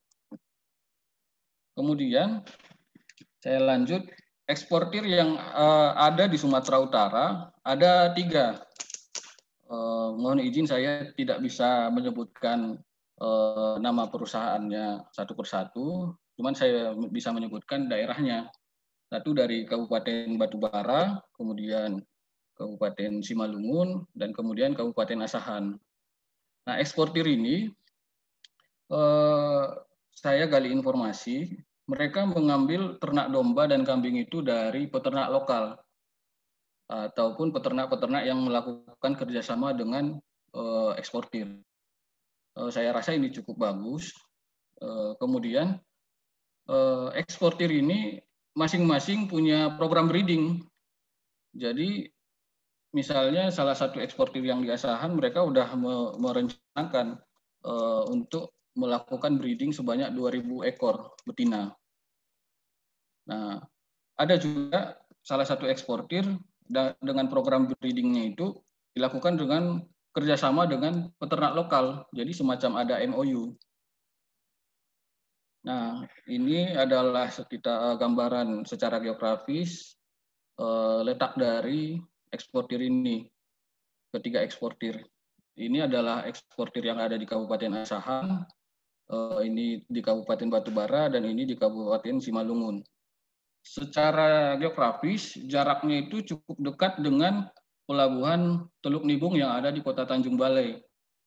Speaker 5: Kemudian saya lanjut, eksportir yang ada di Sumatera Utara ada 3. Mohon izin saya tidak bisa menyebutkan nama perusahaannya satu persatu, cuman saya bisa menyebutkan daerahnya. Satu dari Kabupaten Batubara, kemudian Kabupaten Simalungun, dan kemudian Kabupaten Asahan. Nah, eksportir ini saya gali informasi, mereka mengambil ternak domba dan kambing itu dari peternak lokal ataupun peternak-peternak yang melakukan kerjasama dengan eksportir. Saya rasa ini cukup bagus. Kemudian eksportir ini masing-masing punya program breeding. Jadi misalnya salah satu eksportir yang di Asahan, mereka sudah merencanakan untuk melakukan breeding sebanyak 2.000 ekor betina. Nah, ada juga salah satu eksportir dengan program breedingnya itu dilakukan dengan kerjasama dengan peternak lokal, jadi semacam ada MOU. Nah, ini adalah sekitar gambaran secara geografis letak dari eksportir ini, ketiga eksportir. Ini adalah eksportir yang ada di Kabupaten Asahan, ini di Kabupaten Batubara, dan ini di Kabupaten Simalungun. Secara geografis, jaraknya itu cukup dekat dengan pelabuhan Teluk Nibung yang ada di Kota Tanjung Balai.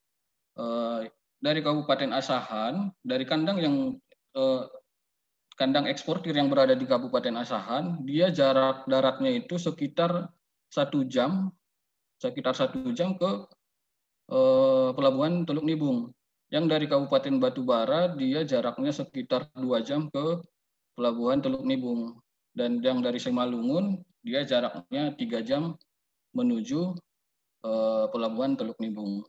Speaker 5: Dari Kabupaten Asahan, dari kandang eksportir yang berada di Kabupaten Asahan, dia jarak daratnya itu sekitar 1 jam ke pelabuhan Teluk Nibung. Yang dari Kabupaten Batubara, dia jaraknya sekitar 2 jam ke pelabuhan Teluk Nibung. Dan yang dari Simalungun, dia jaraknya 3 jam menuju pelabuhan Teluk Nibung.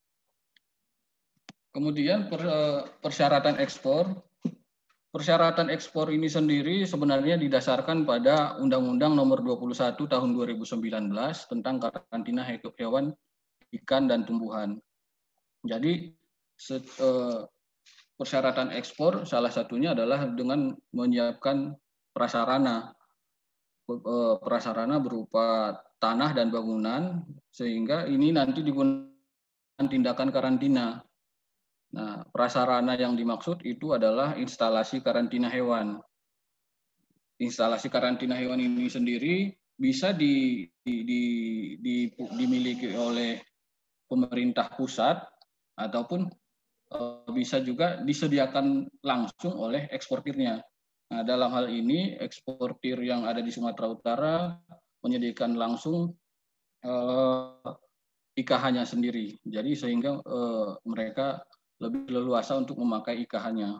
Speaker 5: Kemudian persyaratan ekspor. Persyaratan ekspor ini sendiri sebenarnya didasarkan pada Undang-Undang Nomor 21 Tahun 2019 tentang karantina hewan, ikan, dan tumbuhan. Jadi persyaratan ekspor salah satunya adalah dengan menyiapkan prasarana. prasarana berupa tanah dan bangunan, sehingga ini nanti digunakan tindakan karantina. Nah, prasarana yang dimaksud itu adalah instalasi karantina hewan. Instalasi karantina hewan ini sendiri bisa dimiliki oleh pemerintah pusat ataupun bisa juga disediakan langsung oleh eksportirnya. Nah, dalam hal ini eksportir yang ada di Sumatera Utara menyediakan langsung IKH-nya sendiri. Jadi sehingga mereka lebih leluasa untuk memakai IKH-nya.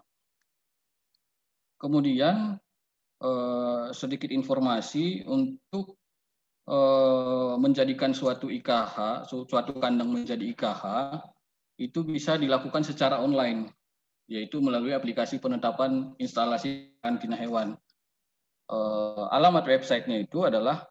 Speaker 5: Kemudian sedikit informasi untuk menjadikan suatu IKH, suatu kandang menjadi IKH, itu bisa dilakukan secara online, yaitu melalui aplikasi penetapan instalasi karantina hewan. Alamat websitenya itu adalah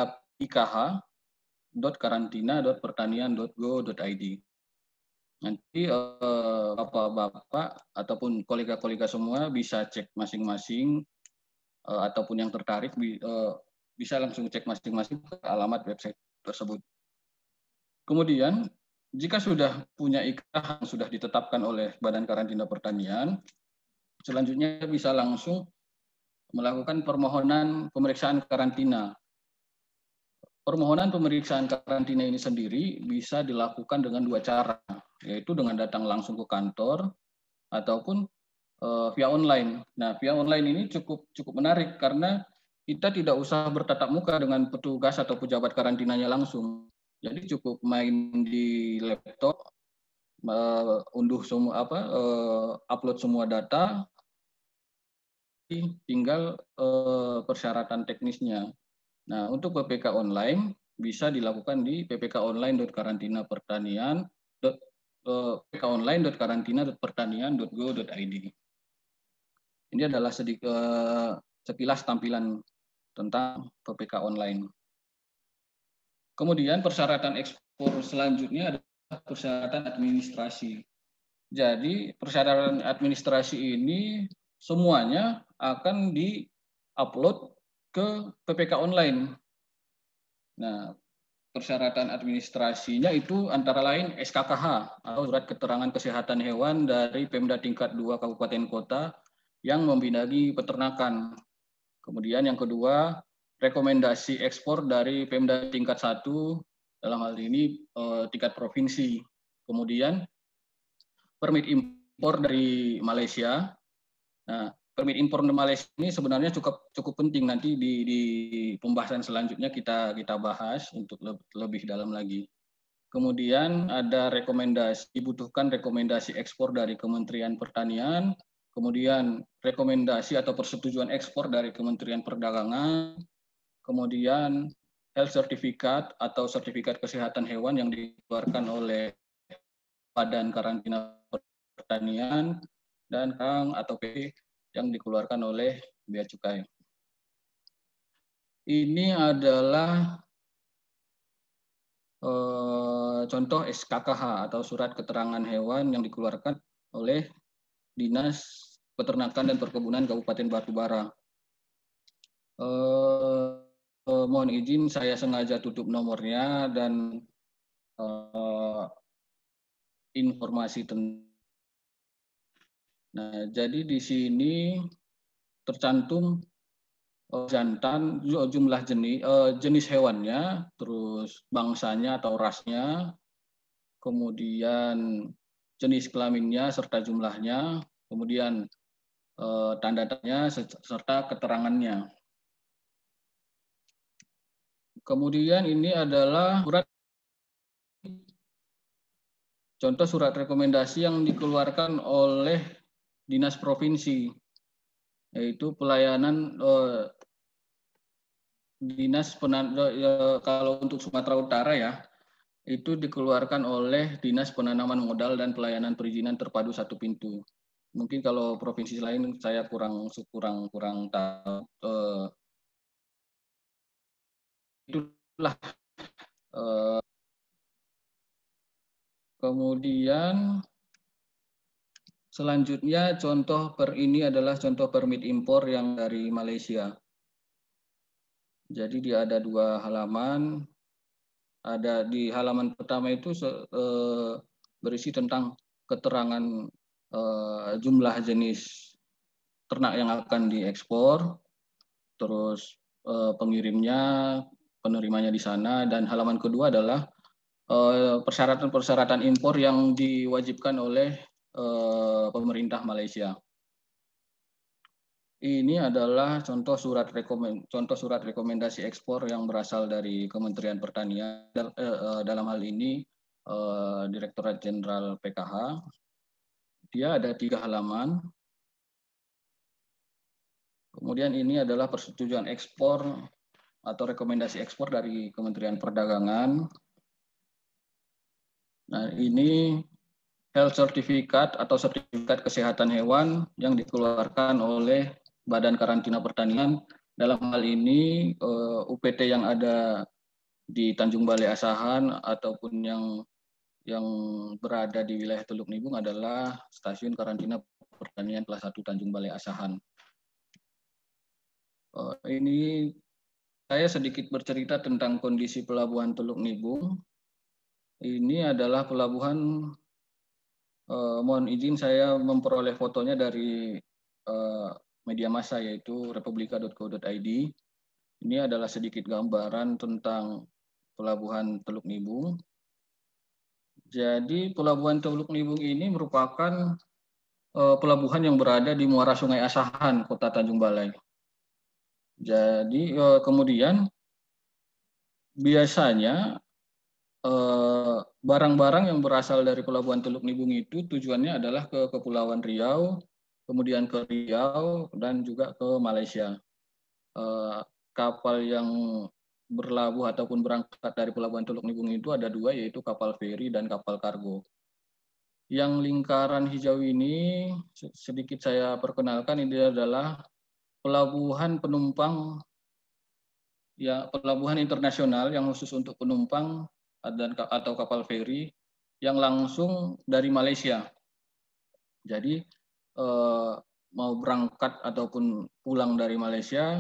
Speaker 5: ikh.karantina.pertanian.go.id. Nanti bapak-bapak ataupun kolega-kolega semua bisa cek masing-masing, ataupun yang tertarik bisa langsung cek masing-masing ke alamat website tersebut. Kemudian, jika sudah punya IKH yang sudah ditetapkan oleh Badan Karantina Pertanian, selanjutnya bisa langsung melakukan permohonan pemeriksaan karantina. Permohonan pemeriksaan karantina ini sendiri bisa dilakukan dengan dua cara, yaitu dengan datang langsung ke kantor ataupun via online. Nah, via online ini cukup menarik karena kita tidak usah bertatap muka dengan petugas atau pejabat karantinanya langsung. Jadi cukup main di laptop, unduh semua upload semua data, tinggal persyaratan teknisnya. Nah, untuk PPK online bisa dilakukan di ppkonline.karantina.pertanian.go.id. Ini adalah sekilas tampilan tentang PPK online. Kemudian persyaratan ekspor selanjutnya adalah persyaratan administrasi. Jadi persyaratan administrasi ini semuanya akan di-upload ke PPK online. Nah, persyaratan administrasinya itu antara lain SKKH atau Surat Keterangan Kesehatan Hewan dari Pemda tingkat 2 Kabupaten Kota yang membinagi peternakan. Kemudian yang kedua, rekomendasi ekspor dari Pemda tingkat 1, dalam hal ini tingkat provinsi. Kemudian permit impor dari Malaysia. Nah, permit impor dari Malaysia ini sebenarnya cukup penting, nanti di pembahasan selanjutnya kita bahas untuk lebih dalam lagi. Kemudian ada dibutuhkan rekomendasi ekspor dari Kementerian Pertanian, kemudian rekomendasi atau persetujuan ekspor dari Kementerian Perdagangan, kemudian health certificate atau sertifikat kesehatan hewan yang dikeluarkan oleh Badan Karantina Pertanian, dan KANG atau P yang dikeluarkan oleh Bea Cukai. Ini adalah contoh SKKH atau Surat Keterangan Hewan yang dikeluarkan oleh Dinas Peternakan dan Perkebunan Kabupaten Batubara. Mohon izin saya sengaja tutup nomornya dan informasi tentang. Nah, jadi di sini tercantum jantan, jumlah jenis hewannya, terus bangsanya atau rasnya, kemudian jenis kelaminnya serta jumlahnya, kemudian tanda-tandanya serta keterangannya. Kemudian ini adalah contoh surat rekomendasi yang dikeluarkan oleh Dinas Provinsi, yaitu pelayanan kalau untuk Sumatera Utara ya, itu dikeluarkan oleh Dinas Penanaman Modal dan Pelayanan Perizinan Terpadu Satu Pintu. Mungkin kalau provinsi lain saya kurang tahu. Itulah. Kemudian selanjutnya ini adalah contoh permit impor yang dari Malaysia. Jadi dia ada 2 halaman. Ada di halaman pertama itu berisi tentang keterangan jumlah jenis ternak yang akan diekspor, terus pengirimnya, penerimanya di sana, dan halaman kedua adalah persyaratan-persyaratan impor yang diwajibkan oleh pemerintah Malaysia. Ini adalah contoh surat rekomendasi ekspor yang berasal dari Kementerian Pertanian, dalam hal ini Direktorat Jenderal PKH. Dia ada 3 halaman. Kemudian ini adalah persetujuan ekspor atau rekomendasi ekspor dari Kementerian Perdagangan. Nah, ini health certificate atau sertifikat kesehatan hewan yang dikeluarkan oleh Badan Karantina Pertanian. Dalam hal ini UPT yang ada di Tanjung Balai Asahan ataupun yang berada di wilayah Teluk Nibung adalah Stasiun Karantina Pertanian kelas 1 Tanjung Balai Asahan. Ini saya sedikit bercerita tentang kondisi pelabuhan Teluk Nibung. Ini adalah pelabuhan, mohon izin saya memperoleh fotonya dari media massa yaitu republika.co.id. Ini adalah sedikit gambaran tentang pelabuhan Teluk Nibung. Jadi pelabuhan Teluk Nibung ini merupakan pelabuhan yang berada di muara Sungai Asahan, Kota Tanjung Balai. Jadi kemudian biasanya barang-barang yang berasal dari pelabuhan Teluk Nibung itu tujuannya adalah ke Kepulauan Riau, kemudian ke Riau, dan juga ke Malaysia. Kapal yang berlabuh ataupun berangkat dari pelabuhan Teluk Nibung itu ada 2, yaitu kapal feri dan kapal kargo. Yang lingkaran hijau ini sedikit saya perkenalkan, ini adalah pelabuhan penumpang, ya, pelabuhan internasional yang khusus untuk penumpang atau kapal feri yang langsung dari Malaysia. Jadi mau berangkat ataupun pulang dari Malaysia,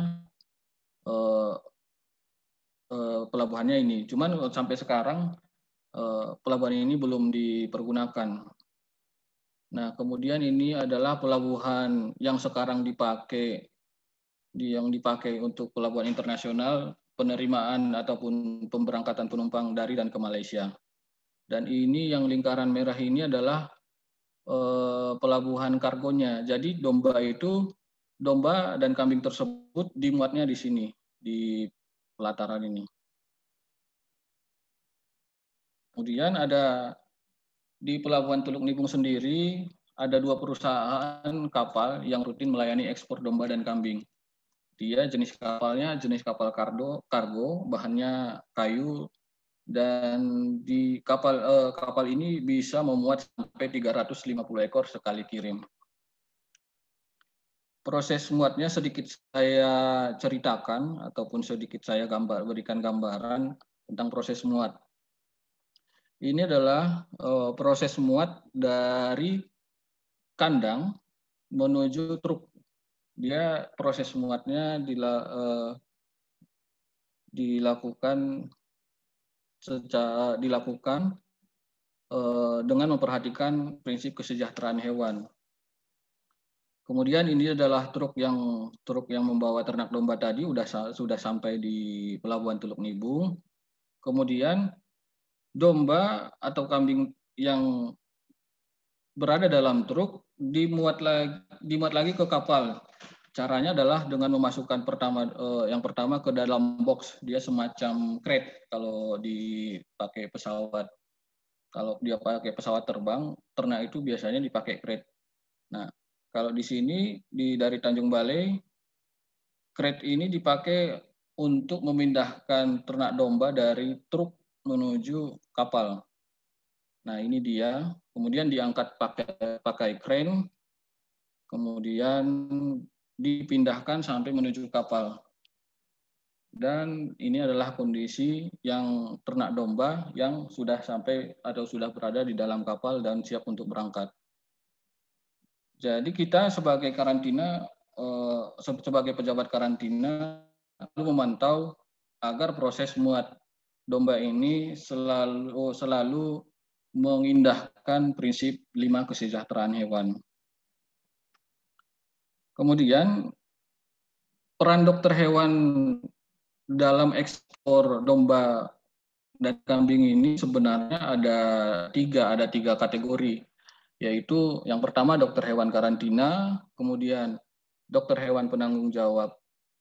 Speaker 5: pelabuhannya ini. Cuman sampai sekarang pelabuhan ini belum dipergunakan. Nah, kemudian ini adalah pelabuhan yang sekarang dipakai untuk pelabuhan internasional, penerimaan ataupun pemberangkatan penumpang dari dan ke Malaysia. Dan ini yang lingkaran merah ini adalah pelabuhan kargonya. Jadi domba dan kambing tersebut dimuatnya di sini, di pelataran ini. Kemudian ada di Pelabuhan Teluk Nibung sendiri ada 2 perusahaan kapal yang rutin melayani ekspor domba dan kambing. Dia jenis kapalnya jenis kapal kargo, bahannya kayu, dan di kapal ini bisa memuat sampai 350 ekor sekali kirim. Proses muatnya sedikit saya ceritakan ataupun sedikit saya berikan gambaran tentang proses muat. Ini adalah proses muat dari kandang menuju truk. Dia proses muatnya dilakukan dengan memperhatikan prinsip kesejahteraan hewan. Kemudian ini adalah truk yang membawa ternak domba tadi sudah sampai di Pelabuhan Teluk Nibung. Kemudian domba atau kambing yang berada dalam truk dimuat lagi ke kapal. Caranya adalah dengan memasukkan yang pertama ke dalam box. Dia semacam crate kalau dipakai pesawat. Kalau dia pakai pesawat terbang, ternak itu biasanya dipakai crate. Nah, kalau di sini dari Tanjung Balai, crate ini dipakai untuk memindahkan ternak domba dari truk menuju kapal. Nah, ini dia. Kemudian diangkat pakai crane, kemudian dipindahkan sampai menuju kapal. Dan ini adalah kondisi yang ternak domba yang sudah sampai atau sudah berada di dalam kapal dan siap untuk berangkat. Jadi kita sebagai pejabat karantina perlu memantau agar proses muat domba ini selalu mengindahkan prinsip 5 kesejahteraan hewan. Kemudian peran dokter hewan dalam ekspor domba dan kambing ini sebenarnya ada tiga kategori, yaitu yang pertama dokter hewan karantina, kemudian dokter hewan penanggung jawab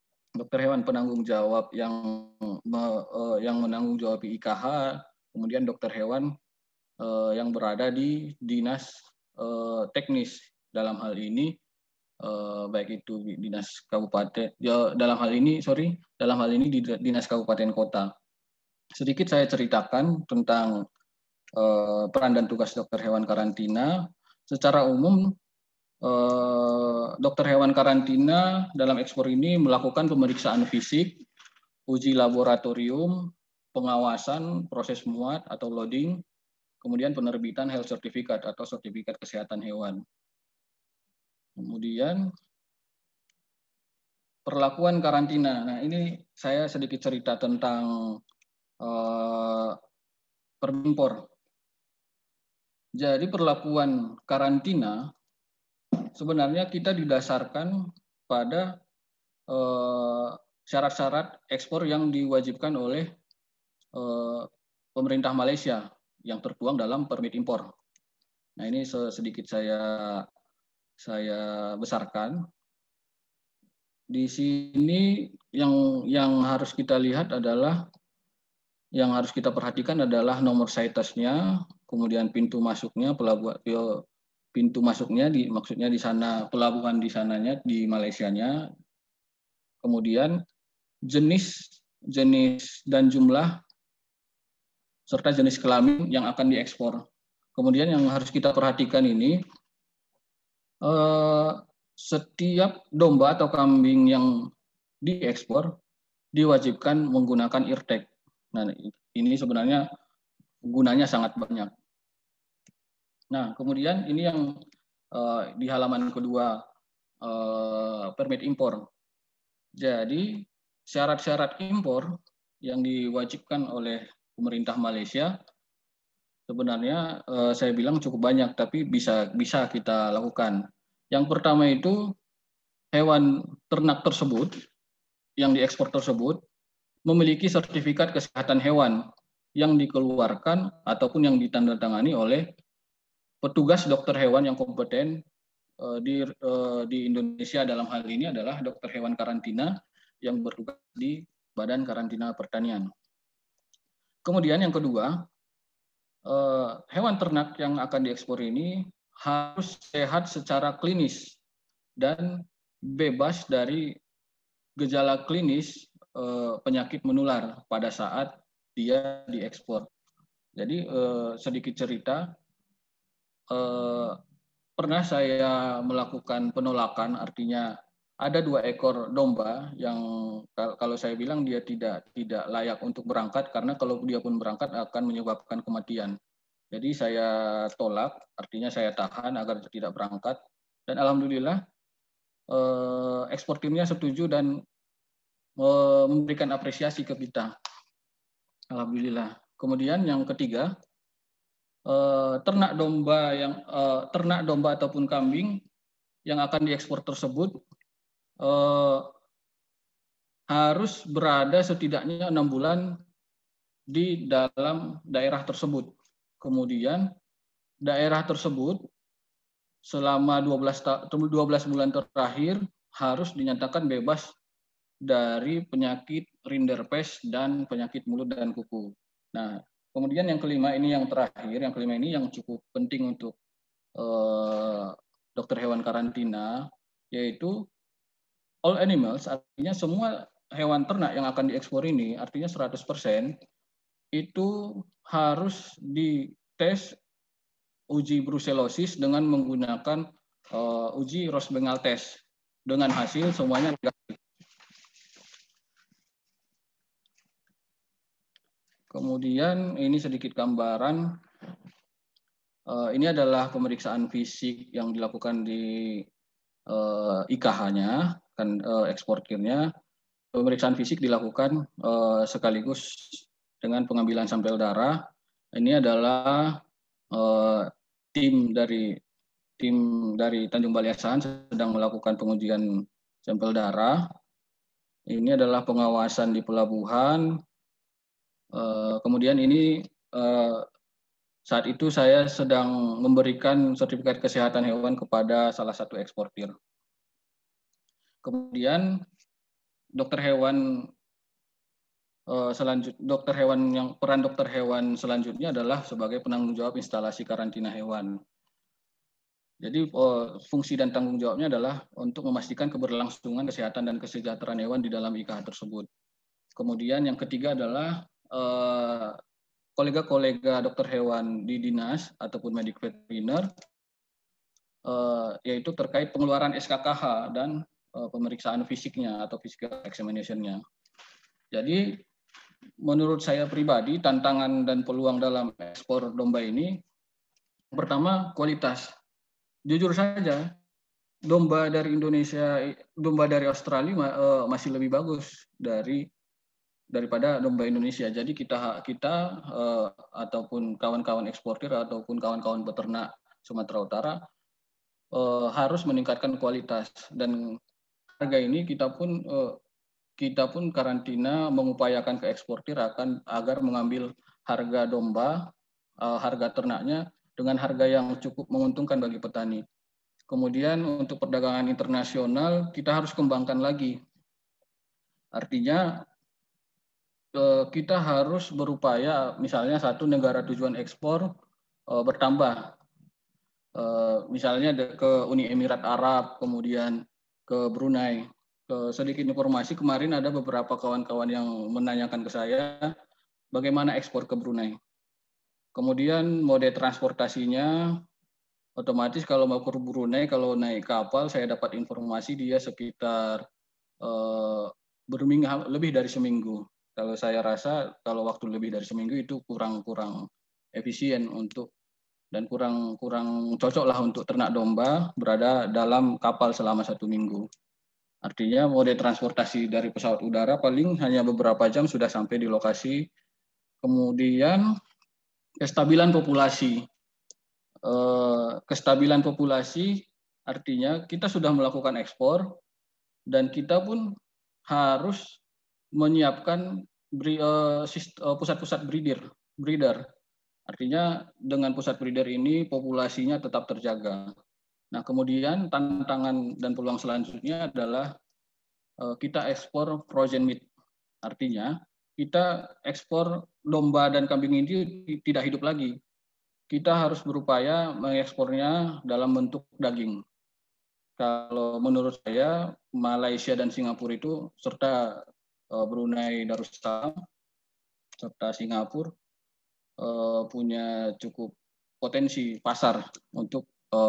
Speaker 5: yang menanggung jawab IKH, kemudian dokter hewan yang berada di dinas teknis dalam hal ini baik itu dinas kabupaten dalam hal ini di dinas kabupaten kota. Sedikit saya ceritakan tentang peran dan tugas dokter hewan karantina. Secara umum dokter hewan karantina dalam ekspor ini melakukan pemeriksaan fisik, uji laboratorium, pengawasan proses muat atau loading, kemudian penerbitan health certificate atau sertifikat kesehatan hewan. Kemudian perlakuan karantina. Nah, ini saya sedikit cerita tentang Permimpor. Jadi perlakuan karantina sebenarnya kita didasarkan pada syarat-syarat ekspor yang diwajibkan oleh pemerintah Malaysia yang tertuang dalam permit impor. Nah, ini sedikit saya besarkan. Di sini yang harus kita lihat adalah, yang harus kita perhatikan adalah nomor CITES-nya, kemudian pintu masuknya, pintu masuknya maksudnya di sana, pelabuhan di sananya, di Malaysianya, kemudian jenis dan jumlah serta jenis kelamin yang akan diekspor. Kemudian yang harus kita perhatikan ini, setiap domba atau kambing yang diekspor diwajibkan menggunakan eartag. Nah, ini sebenarnya gunanya sangat banyak. Nah, kemudian ini yang di halaman kedua permit impor. Jadi syarat-syarat impor yang diwajibkan oleh pemerintah Malaysia sebenarnya saya bilang cukup banyak, tapi bisa kita lakukan. Yang pertama itu hewan ternak tersebut yang diekspor tersebut memiliki sertifikat kesehatan hewan yang dikeluarkan ataupun yang ditandatangani oleh petugas dokter hewan yang kompeten di Indonesia. Dalam hal ini adalah dokter hewan karantina yang bertugas di Badan Karantina Pertanian. Kemudian yang kedua, hewan ternak yang akan diekspor ini harus sehat secara klinis dan bebas dari gejala klinis penyakit menular pada saat dia diekspor. Jadi sedikit cerita, pernah saya melakukan penolakan, artinya ada 2 ekor domba yang kalau saya bilang dia tidak layak untuk berangkat, karena kalau dia pun berangkat akan menyebabkan kematian. Jadi saya tolak, artinya saya tahan agar tidak berangkat. Dan alhamdulillah eksportirnya setuju dan memberikan apresiasi ke kita. Alhamdulillah. Kemudian yang ketiga, ternak domba ataupun kambing yang akan diekspor tersebut harus berada setidaknya 6 bulan di dalam daerah tersebut. Kemudian daerah tersebut selama 12 bulan terakhir harus dinyatakan bebas dari penyakit rinderpest dan penyakit mulut dan kuku. Nah, kemudian yang kelima ini yang terakhir, yang kelima ini yang cukup penting untuk dokter hewan karantina, yaitu all animals, artinya semua hewan ternak yang akan diekspor ini, artinya 100%, itu harus dites uji brucellosis dengan menggunakan uji Ross Bengal test, dengan hasil semuanya negatif. Kemudian ini sedikit gambaran. Ini adalah pemeriksaan fisik yang dilakukan di IKH-nya, kan eksportirnya. pemeriksaan fisik dilakukan sekaligus dengan pengambilan sampel darah. Ini adalah tim dari Tanjung Balai Asahan sedang melakukan pengujian sampel darah. Ini adalah pengawasan di pelabuhan. Kemudian ini saat itu saya sedang memberikan sertifikat kesehatan hewan kepada salah satu eksportir. Kemudian peran dokter hewan selanjutnya adalah sebagai penanggung jawab instalasi karantina hewan. Jadi fungsi dan tanggung jawabnya adalah untuk memastikan keberlangsungan kesehatan dan kesejahteraan hewan di dalam IKH tersebut. Kemudian yang ketiga adalah kolega-kolega dokter hewan di dinas ataupun medik veteriner, yaitu terkait pengeluaran SKKH dan pemeriksaan fisiknya atau physical examination-nya. Jadi menurut saya pribadi, tantangan dan peluang dalam ekspor domba ini, pertama kualitas. Jujur saja, domba dari Indonesia, domba dari Australia masih lebih bagus daripada domba Indonesia. Jadi kita ataupun kawan-kawan eksportir ataupun kawan-kawan peternak Sumatera Utara harus meningkatkan kualitas, dan harga ini kita pun karantina mengupayakan ke eksportir agar mengambil harga domba, harga ternaknya dengan harga yang cukup menguntungkan bagi petani. Kemudian untuk perdagangan internasional kita harus kembangkan lagi. Artinya kita harus berupaya, misalnya satu negara tujuan ekspor bertambah. Misalnya ke Uni Emirat Arab, kemudian ke Brunei. Sedikit informasi, kemarin ada beberapa kawan-kawan yang menanyakan ke saya bagaimana ekspor ke Brunei. Kemudian mode transportasinya, otomatis kalau mau ke Brunei, kalau naik kapal, saya dapat informasi dia sekitar lebih dari seminggu. Kalau saya rasa kalau waktu lebih dari seminggu itu kurang efisien dan kurang cocok lah untuk ternak domba berada dalam kapal selama 1 minggu. Artinya mode transportasi dari pesawat udara paling hanya beberapa jam sudah sampai di lokasi. Kemudian kestabilan populasi. Kestabilan populasi artinya kita sudah melakukan ekspor dan kita pun harus menyiapkan pusat-pusat breeder. Artinya dengan pusat breeder ini populasinya tetap terjaga. Nah, kemudian tantangan dan peluang selanjutnya adalah kita ekspor frozen meat. Artinya kita ekspor domba dan kambing ini tidak hidup lagi. Kita harus berupaya mengekspornya dalam bentuk daging. Kalau menurut saya, Malaysia dan Singapura itu, serta Brunei Darussalam, serta Singapura, punya cukup potensi pasar untuk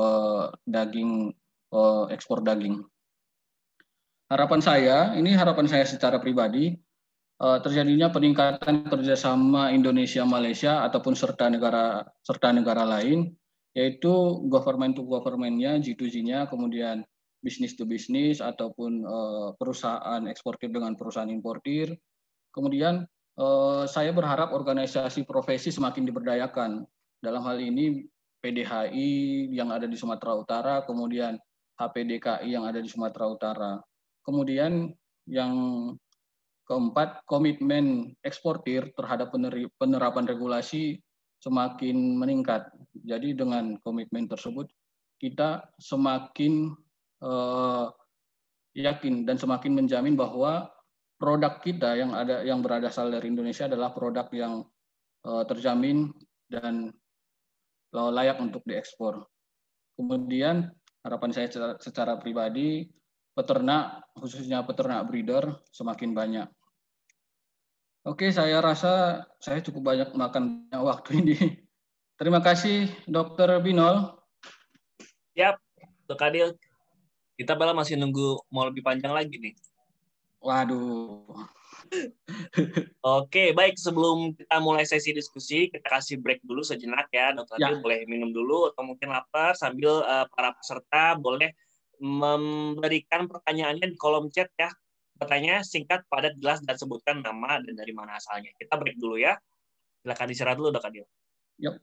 Speaker 5: ekspor daging. Harapan saya secara pribadi, terjadinya peningkatan kerjasama Indonesia-Malaysia ataupun serta negara lain, yaitu government to government-nya, G2G-nya, kemudian business to business ataupun perusahaan eksportir dengan perusahaan importir. Kemudian saya berharap organisasi profesi semakin diberdayakan. Dalam hal ini PDHI yang ada di Sumatera Utara, kemudian HPDKI yang ada di Sumatera Utara. Kemudian yang keempat, komitmen eksportir terhadap penerapan regulasi semakin meningkat. Jadi dengan komitmen tersebut kita semakin yakin dan semakin menjamin bahwa produk kita yang berasal dari Indonesia adalah produk yang terjamin dan layak untuk diekspor. Kemudian harapan saya secara pribadi, peternak, khususnya peternak breeder, semakin banyak. Oke, saya rasa saya cukup banyak makan waktu ini. Terima kasih, Dr. Binol.
Speaker 4: Yap, Dok Adil. Kita malah masih nunggu mau lebih panjang lagi nih.
Speaker 5: Waduh.
Speaker 4: Oke, baik. Sebelum kita mulai sesi diskusi, kita kasih break dulu sejenak ya. Dr. Adil boleh minum dulu atau mungkin lapar sambil para peserta boleh memberikan pertanyaannya di kolom chat ya. Pertanyaannya singkat, padat, jelas, dan sebutkan nama dan dari mana asalnya. Kita break dulu ya. Silakan diserah dulu, Dok Adil.
Speaker 5: Yuk.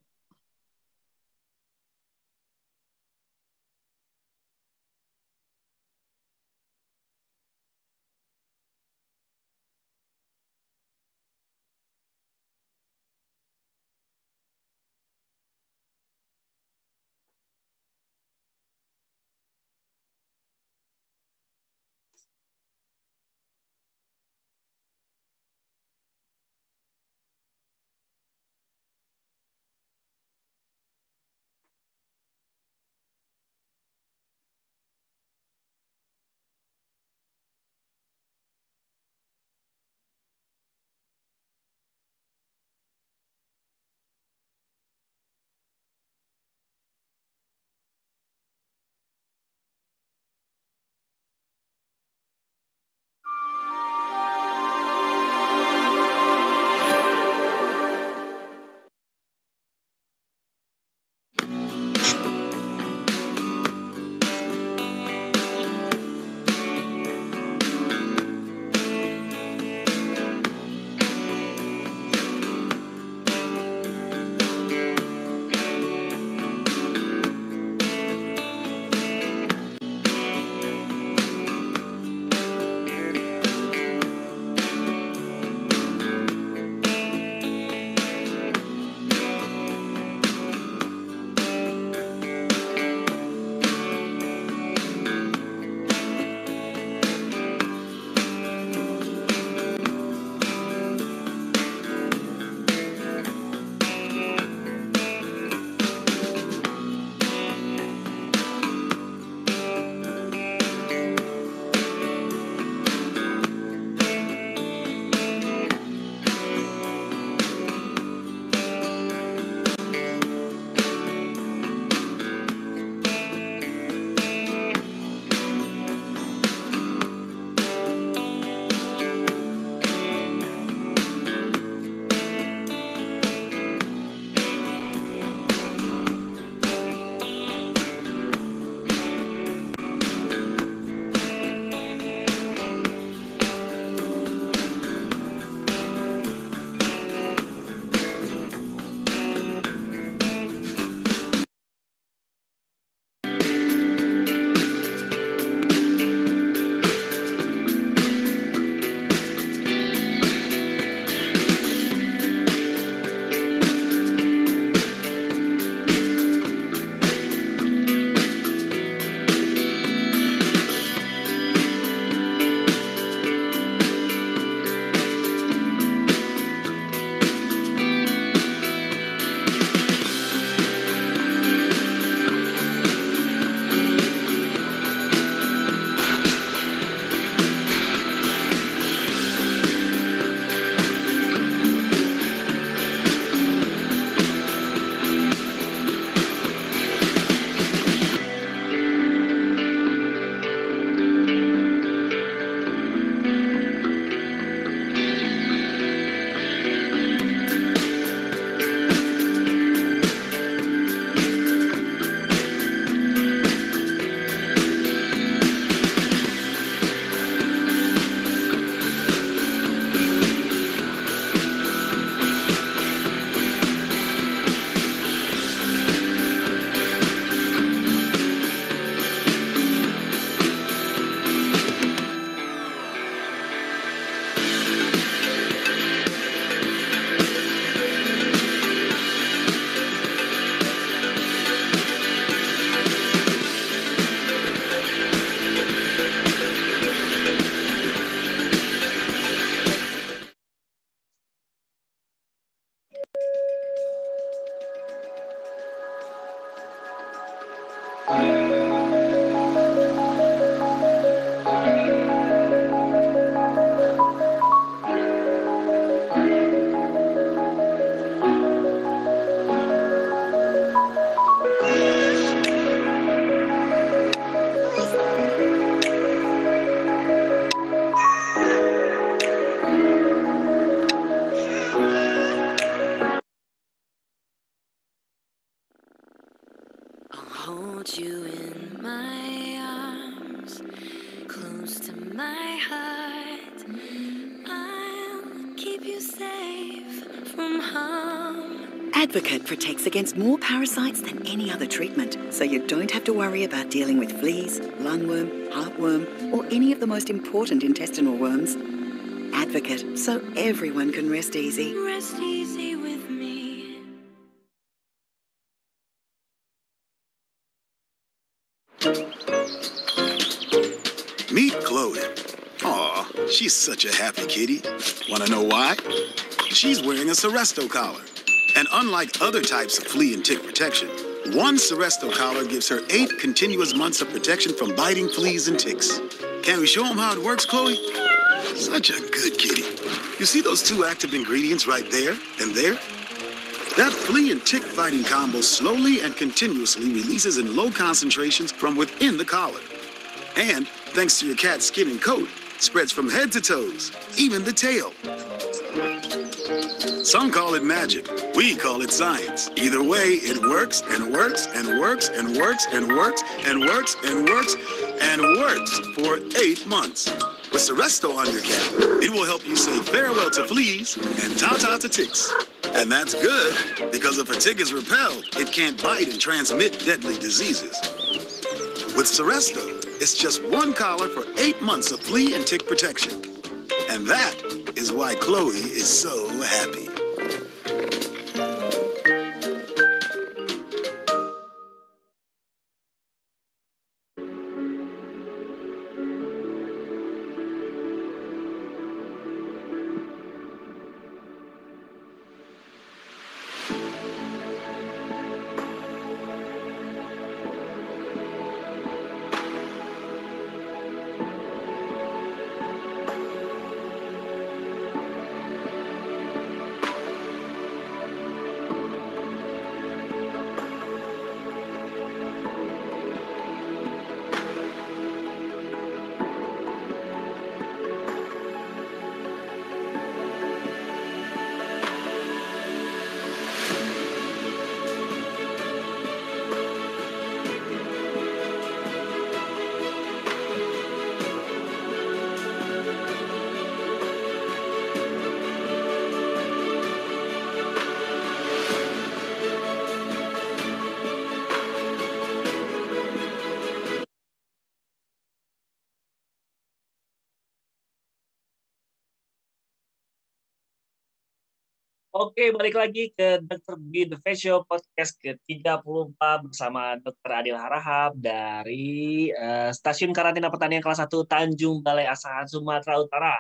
Speaker 2: hold you in my arms close to my heart. I'll keep you safe from harm.
Speaker 1: Advocate protects against more parasites than any other treatment, so you don't have to worry about dealing with fleas, lungworm, heartworm, or any of the most important intestinal worms. Advocate, so everyone can rest easy.
Speaker 2: Rest easy with me.
Speaker 3: Meet Chloe. Aw, she's such a happy kitty. Want to know why? She's wearing a Seresto collar. And unlike other types of flea and tick protection, one Seresto collar gives her 8 continuous months of protection from biting fleas and ticks. Can we show them how it works, Chloe? Such a good kitty. You see those 2 active ingredients right there and there? That flea and tick fighting combo slowly and continuously releases in low concentrations from within the collar. And, thanks to your cat's skin and coat, spreads from head to toes, even the tail. Some call it magic. We call it science. Either way, it works and works and works and works and works and works and works and works for 8 months. With Seresto on your cat, it will help you say farewell to fleas and ta-ta to ticks. And that's good, because if a tick is repelled, it can't bite and transmit deadly diseases. With Seresto, it's just 1 collar for 8 months of flea and tick protection. And that is why Chloe is so happy.
Speaker 4: Oke, balik lagi ke Dr. B The Face Show podcast ke-34 bersama Dr. Adil Harahap dari Stasiun Karantina Pertanian Kelas 1 Tanjung Balai Asahan, Sumatera Utara.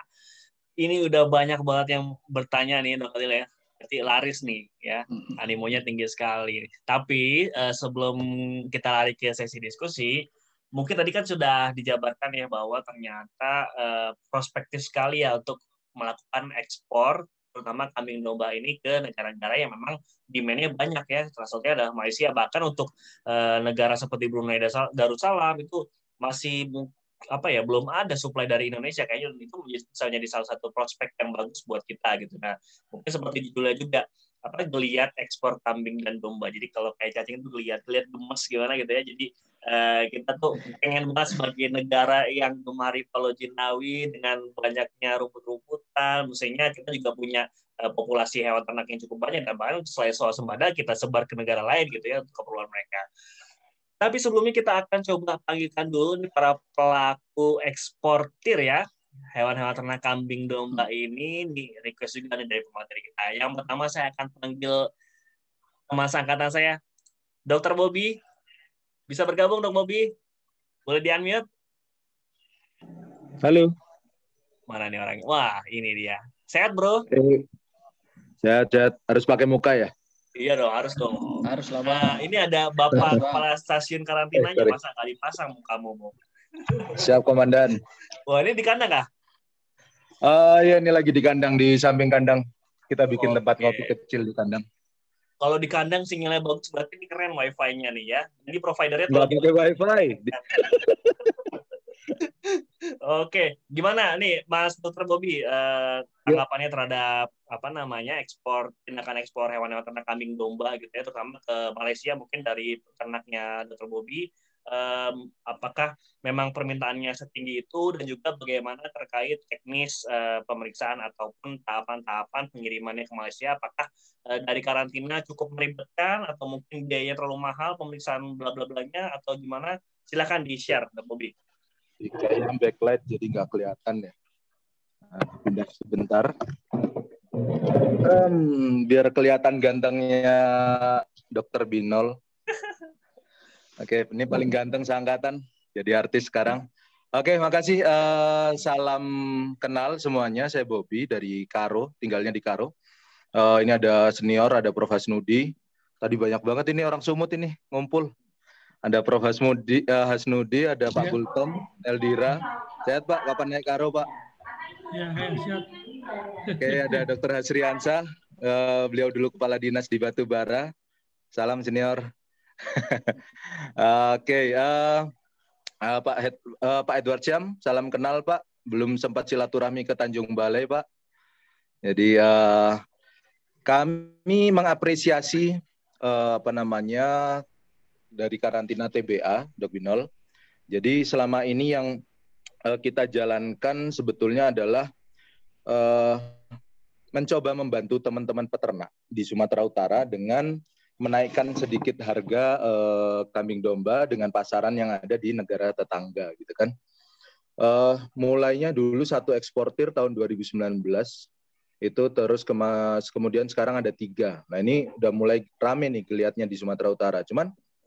Speaker 4: Ini udah banyak banget yang bertanya nih, Dr. Adil ya. Berarti laris nih ya, animonya tinggi sekali. Tapi sebelum kita lari ke sesi diskusi, mungkin tadi kan sudah dijabarkan ya bahwa ternyata prospektif sekali ya untuk melakukan ekspor terutama kambing domba ini ke negara-negara yang memang demand-nya banyak ya. Salah satunya adalah Malaysia. Bahkan untuk negara seperti Brunei Darussalam itu masih belum ada supply dari Indonesia. Kayaknya itu bisa menjadi salah satu prospek yang bagus buat kita gitu. Nah, mungkin seperti judulnya juga geliat ekspor kambing dan domba. Jadi kalau kayak cacing itu geliat gemes gimana gitu ya. Jadi kita tuh pengen banget sebagai negara yang gemari Palojinawi dengan banyaknya rumput-rumputan, mestinya kita juga punya populasi hewan ternak yang cukup banyak dan bahkan selain soal sembada kita sebar ke negara lain gitu ya untuk keperluan mereka. Tapi sebelumnya kita akan coba panggilkan dulu nih para pelaku eksportir ya hewan-hewan ternak kambing domba ini nih, request juga nih dari pemateri kita. Yang pertama saya akan panggil teman seangkatan saya, Dr. Bobby. Bisa bergabung dong, Bobby? Boleh di-unmute?
Speaker 11: Halo.
Speaker 4: Mana nih orangnya? Wah, ini dia. Sehat, bro?
Speaker 11: Sehat. Harus pakai muka ya?
Speaker 4: Iya dong, harus dong.
Speaker 5: Harus lah,
Speaker 4: Nah, ini ada Bapak Kepala Stasiun Karantinanya, masa nggak dipasang mukamu, Bo?
Speaker 11: Siap, Komandan.
Speaker 4: Wah, ini di kandang kah?
Speaker 11: Ya, ini lagi di kandang, di samping kandang. Kita bikin tempat kopi kecil di kandang.
Speaker 4: Kalau di kandang sinyalnya bagus, berarti ini keren wifi-nya nih ya. Jadi providernya
Speaker 11: nggak pakai wifi.
Speaker 4: Oke, gimana nih Mas Dr. Bobby tanggapannya terhadap tindakan ekspor hewan-hewan ternak kambing domba gitu ya, terutama ke Malaysia mungkin dari ternaknya Dr. Bobby. apakah memang permintaannya setinggi itu, dan juga bagaimana terkait teknis pemeriksaan ataupun tahapan-tahapan pengirimannya ke Malaysia, apakah dari karantina cukup meribetkan atau mungkin biayanya terlalu mahal pemeriksaan bla bla blanya atau gimana? Silakan di-share, Bobby.
Speaker 11: Kayaknya backlight jadi nggak kelihatan ya. Nah, pindah sebentar. Biar kelihatan gantengnya Dokter Binol. Oke, ini paling ganteng seangkatan, jadi artis sekarang. Oke, makasih. Salam kenal semuanya, saya Bobby dari Karo, tinggalnya di Karo. Ini ada senior, ada Prof. Hasnudi. Tadi banyak banget ini orang Sumut ini ngumpul. Ada Prof. Hasnudi, ada Pak Gultom, Eldira. Sehat Pak, kapan naik Karo Pak?
Speaker 12: Ya, siap.
Speaker 11: Oke, ada Dr. Hasriansa, beliau dulu Kepala Dinas di Batubara. Salam senior. Oke, Pak Edward Syam, salam kenal Pak. Belum sempat silaturahmi ke Tanjung Balai Pak. Jadi kami mengapresiasi dari karantina TBA, Dok Binol. Jadi selama ini yang kita jalankan sebetulnya adalah mencoba membantu teman-teman peternak di Sumatera Utara dengan menaikkan sedikit harga kambing domba dengan pasaran yang ada di negara tetangga, gitu kan. Mulainya dulu satu eksportir tahun 2019, itu terus kemudian sekarang ada 3. Nah ini udah mulai rame nih kelihatannya di Sumatera Utara. Cuman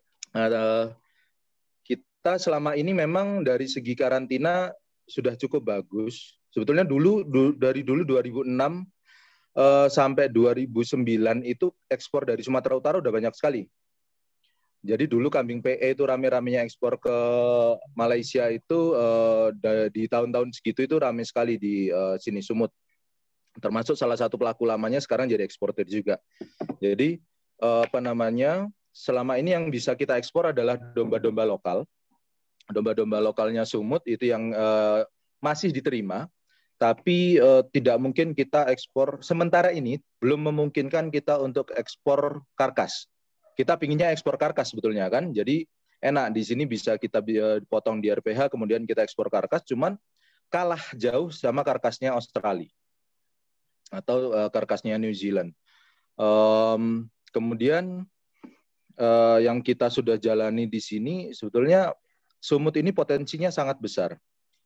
Speaker 11: kita selama ini memang dari segi karantina sudah cukup bagus. Sebetulnya dari dulu 2006 sampai 2009 itu ekspor dari Sumatera Utara udah banyak sekali. Jadi dulu kambing PE itu rame-ramenya ekspor ke Malaysia itu di tahun-tahun segitu itu rame sekali di sini Sumut. Termasuk salah satu pelaku lamanya sekarang jadi eksportir juga. Jadi selama ini yang bisa kita ekspor adalah domba-domba lokal. Domba-domba lokalnya Sumut itu yang masih diterima. Tapi tidak mungkin kita ekspor, sementara ini belum memungkinkan kita untuk ekspor karkas. Kita pinginnya ekspor karkas sebetulnya kan, jadi enak di sini bisa kita potong di RPH, kemudian kita ekspor karkas, cuman kalah jauh sama karkasnya Australia atau karkasnya New Zealand. Kemudian yang kita sudah jalani di sini, sebetulnya Sumut ini potensinya sangat besar.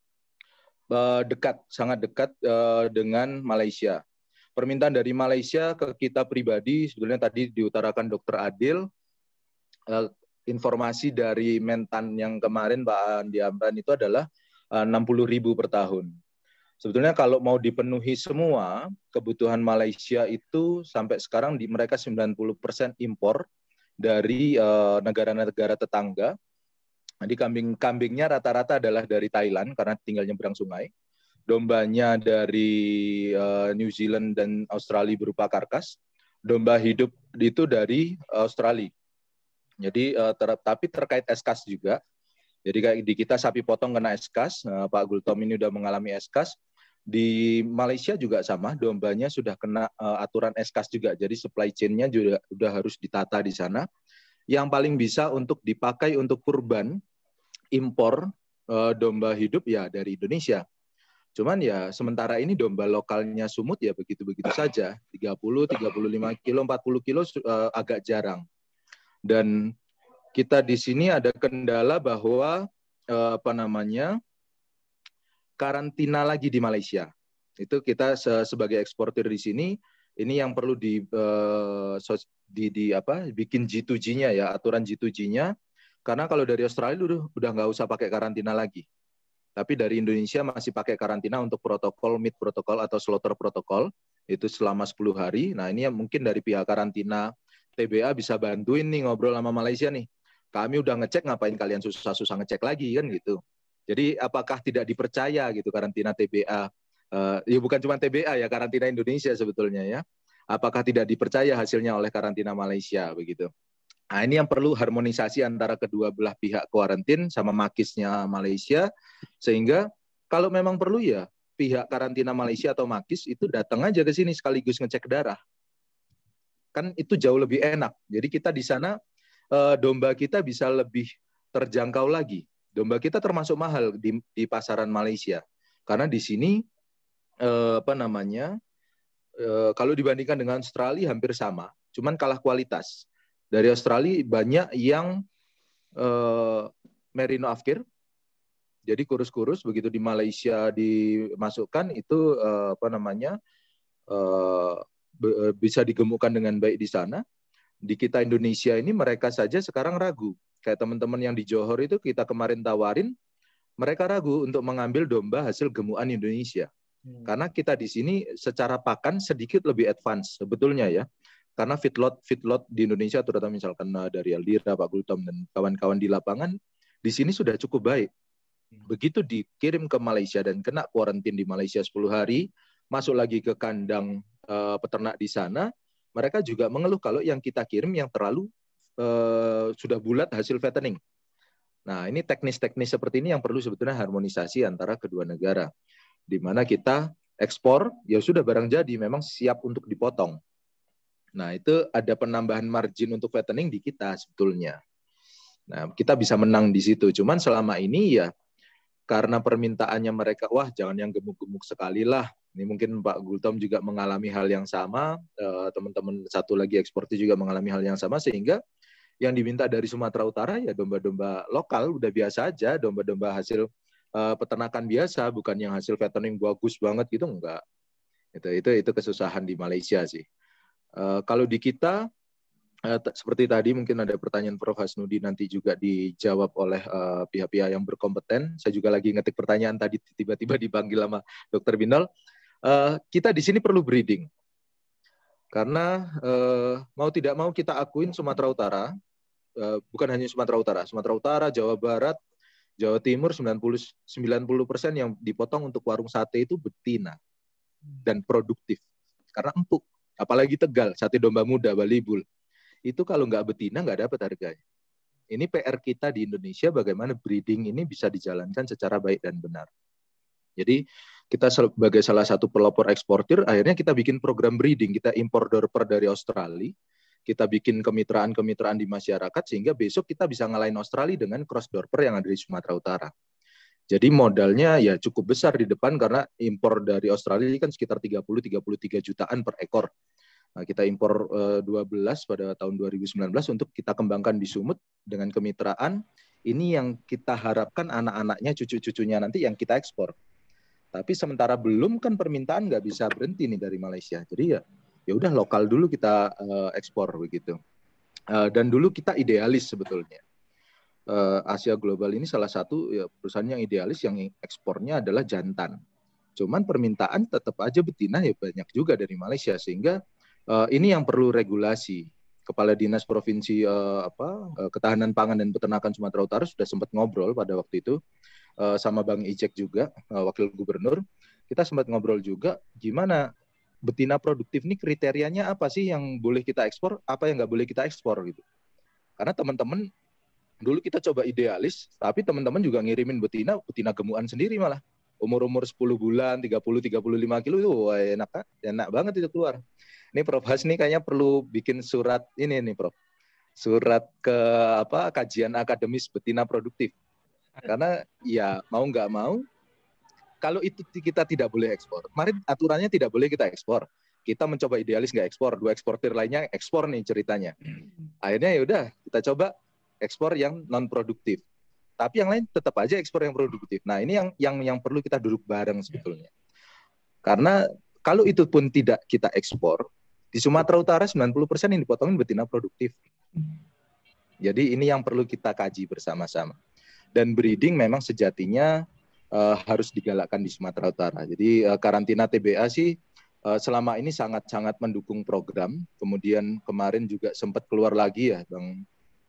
Speaker 11: Sangat dekat dengan Malaysia. Permintaan dari Malaysia ke kita pribadi, sebetulnya tadi diutarakan Dr. Adil, informasi dari Mentan yang kemarin Pak Andi Amran itu adalah 60.000 per tahun. Sebetulnya kalau mau dipenuhi semua kebutuhan Malaysia itu sampai sekarang mereka 90% impor dari negara-negara tetangga. Jadi kambingnya rata-rata adalah dari Thailand karena tinggal nyebrang sungai. Dombanya dari New Zealand dan Australia berupa karkas. Domba hidup itu dari Australia. Jadi tapi terkait eskas juga. Jadi kayak di kita sapi potong kena eskas. Pak Gultom ini udah mengalami eskas. Di Malaysia juga sama. Dombanya sudah kena aturan eskas juga. Jadi supply chain-nya juga udah harus ditata di sana. Yang paling bisa untuk dipakai untuk kurban impor domba hidup ya dari Indonesia. Cuman ya sementara ini domba lokalnya Sumut ya begitu-begitu saja. 30, 35 kilo, 40 kilo agak jarang. Dan kita di sini ada kendala bahwa karantina lagi di Malaysia. Itu kita sebagai eksportir di sini, ini yang perlu bikin G2G-nya ya, aturan G2G-nya. Karena kalau dari Australia udah nggak usah pakai karantina lagi. Tapi dari Indonesia masih pakai karantina untuk protokol, meat protokol atau slaughter protokol. Itu selama 10 hari. Nah ini yang mungkin dari pihak karantina TBA bisa bantuin nih ngobrol sama Malaysia nih. Kami udah ngecek, ngapain kalian susah-susah ngecek lagi kan gitu. Jadi apakah tidak dipercaya gitu karantina TBA? Ya bukan cuma TBA ya, karantina Indonesia sebetulnya ya. Apakah tidak dipercaya hasilnya oleh karantina Malaysia begitu? Nah, ini yang perlu harmonisasi antara kedua belah pihak kuarantin sama makisnya Malaysia, sehingga kalau memang perlu ya pihak karantina Malaysia atau makis itu datang aja ke sini sekaligus ngecek darah. Kan itu jauh lebih enak. Jadi kita di sana domba kita bisa lebih terjangkau lagi. Domba kita termasuk mahal di pasaran Malaysia. Karena di sini kalau dibandingkan dengan Australia hampir sama, cuman kalah kualitas. Dari Australia banyak yang merino afkir, jadi kurus-kurus, begitu di Malaysia dimasukkan itu bisa digemukkan dengan baik di sana. Di kita Indonesia ini mereka saja sekarang ragu. Kayak teman-teman yang di Johor itu kita kemarin tawarin, mereka ragu untuk mengambil domba hasil gemukan Indonesia. Karena kita di sini secara pakan sedikit lebih advance sebetulnya ya. Karena feedlot di Indonesia, terutama misalkan dari Aldira, Pak Gultom, dan kawan-kawan di lapangan, di sini sudah cukup baik. Begitu dikirim ke Malaysia dan kena kuarantin di Malaysia 10 hari, masuk lagi ke kandang peternak di sana, mereka juga mengeluh kalau yang kita kirim yang terlalu sudah bulat hasil fattening. Nah, ini teknis-teknis seperti ini yang perlu sebetulnya harmonisasi antara kedua negara. Di mana kita ekspor, ya sudah barang jadi, memang siap untuk dipotong. Nah, itu ada penambahan margin untuk fattening di kita sebetulnya. Nah, kita bisa menang di situ. Cuman selama ini ya, karena permintaannya mereka, wah jangan yang gemuk-gemuk sekali lah. Ini mungkin Pak Gultom juga mengalami hal yang sama, teman-teman satu lagi eksportir juga mengalami hal yang sama, sehingga yang diminta dari Sumatera Utara ya domba-domba lokal, udah biasa aja, domba-domba hasil peternakan biasa, bukan yang hasil fattening bagus banget gitu, enggak. Itu kesusahan di Malaysia sih. Kalau di kita, seperti tadi mungkin ada pertanyaan Prof. Hasnudi nanti juga dijawab oleh pihak-pihak yang berkompeten. Saya juga lagi ngetik pertanyaan tadi, tiba-tiba dipanggil sama Dr. Binol. Kita di sini perlu breeding. Karena mau tidak mau kita akuin Sumatera Utara, bukan hanya Sumatera Utara, Jawa Barat, Jawa Timur, 90% yang dipotong untuk warung sate itu betina dan produktif. Karena empuk, apalagi Tegal, sate domba muda, Bali Bull. Itu kalau nggak betina nggak dapat harganya. Ini PR kita di Indonesia, bagaimana breeding ini bisa dijalankan secara baik dan benar. Jadi kita sebagai salah satu pelopor eksportir, akhirnya kita bikin program breeding, kita impor dorper dari Australia, kita bikin kemitraan-kemitraan di masyarakat, sehingga besok kita bisa ngalahin Australia dengan cross dorper yang ada di Sumatera Utara. Jadi modalnya ya cukup besar di depan, karena impor dari Australia kan sekitar 30-33 jutaan per ekor. Nah, kita impor 12 pada tahun 2019 untuk kita kembangkan di Sumut dengan kemitraan. Ini yang kita harapkan anak-anaknya, cucu-cucunya nanti yang kita ekspor. Tapi sementara belum, kan permintaan nggak bisa berhenti nih dari Malaysia. Jadi ya udah lokal dulu kita ekspor begitu. Dan dulu kita idealis sebetulnya. Asia Global ini salah satu ya, perusahaan yang idealis, yang ekspornya adalah jantan. Cuman permintaan tetap aja betina ya banyak juga dari Malaysia, sehingga ini yang perlu regulasi. Kepala Dinas Provinsi Ketahanan Pangan dan Peternakan Sumatera Utara sudah sempat ngobrol pada waktu itu sama Bang Ijek juga, Wakil Gubernur. Kita sempat ngobrol juga gimana betina produktif ini kriterianya apa sih yang boleh kita ekspor, apa yang nggak boleh kita ekspor gitu. Karena teman-teman dulu kita coba idealis, tapi teman-teman juga ngirimin betina gemukan sendiri malah. Umur-umur 10 bulan, 30-35 kilo itu wah, enak banget itu keluar. Ini Prof Has nih kayaknya perlu bikin surat ini nih Prof. Surat ke kajian akademis betina produktif. Karena ya mau nggak mau, kalau itu kita tidak boleh ekspor. Kemarin aturannya tidak boleh kita ekspor. Kita mencoba idealis nggak ekspor, 2 eksportir lainnya ekspor nih ceritanya. Akhirnya ya udah kita coba ekspor yang non produktif. Tapi yang lain tetap aja ekspor yang produktif. Nah, ini yang perlu kita duduk bareng sebetulnya. Karena kalau itu pun tidak kita ekspor, di Sumatera Utara 90% yang dipotongin betina produktif. Jadi ini yang perlu kita kaji bersama-sama. Dan breeding memang sejatinya harus digalakkan di Sumatera Utara. Jadi karantina TBA sih selama ini sangat-sangat mendukung program. Kemudian kemarin juga sempat keluar lagi ya, Bang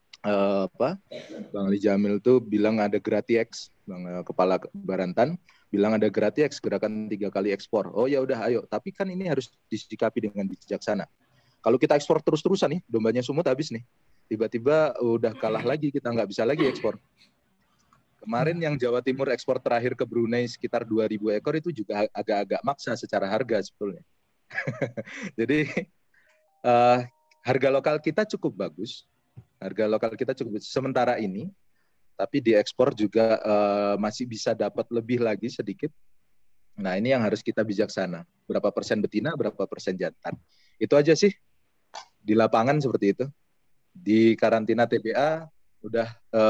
Speaker 11: Ali Jamil tuh bilang ada Gratiex, Bang Kepala Barantan bilang ada Gratiex, gerakan 3 kali ekspor. Oh ya udah ayo, tapi kan ini harus disikapi dengan bijaksana. Kalau kita ekspor terus-terusan nih, dombanya Sumut habis nih. Tiba-tiba udah kalah lagi, kita nggak bisa lagi ekspor. Kemarin yang Jawa Timur ekspor terakhir ke Brunei sekitar 2.000 ekor itu juga agak-agak maksa secara harga sebetulnya. Jadi harga lokal kita cukup bagus. Harga lokal kita cukup. Sementara ini tapi diekspor juga masih bisa dapat lebih lagi sedikit. Nah, ini yang harus kita bijaksana. Berapa persen betina, berapa persen jantan. Itu aja sih. Di lapangan seperti itu. Di karantina TBA udah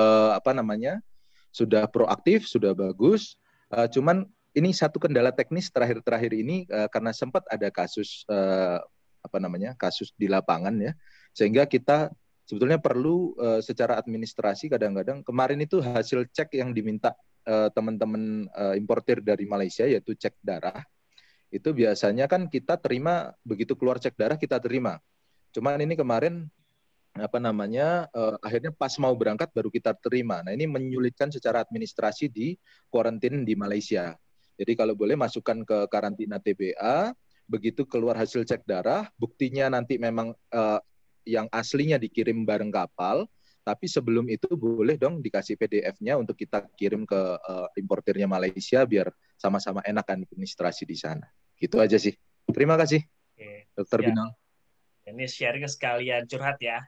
Speaker 11: sudah proaktif, sudah bagus. Cuman ini satu kendala teknis terakhir-terakhir ini karena sempat ada kasus kasus di lapangan ya. Sehingga kita sebetulnya perlu secara administrasi kadang-kadang kemarin itu hasil cek yang diminta teman-teman importir dari Malaysia yaitu cek darah. Itu biasanya kan kita terima begitu keluar cek darah kita terima. Cuman ini kemarin akhirnya pas mau berangkat baru kita terima. Nah, ini menyulitkan secara administrasi di kuarantin di Malaysia. Jadi kalau boleh masukkan ke karantina TBA, begitu keluar hasil cek darah, buktinya nanti memang yang aslinya dikirim bareng kapal, tapi sebelum itu boleh dong dikasih PDF-nya untuk kita kirim ke importirnya Malaysia biar sama-sama enak administrasi di sana. Gitu aja sih. Terima kasih, Dr. Binal.
Speaker 4: Ini sharing sekalian curhat ya.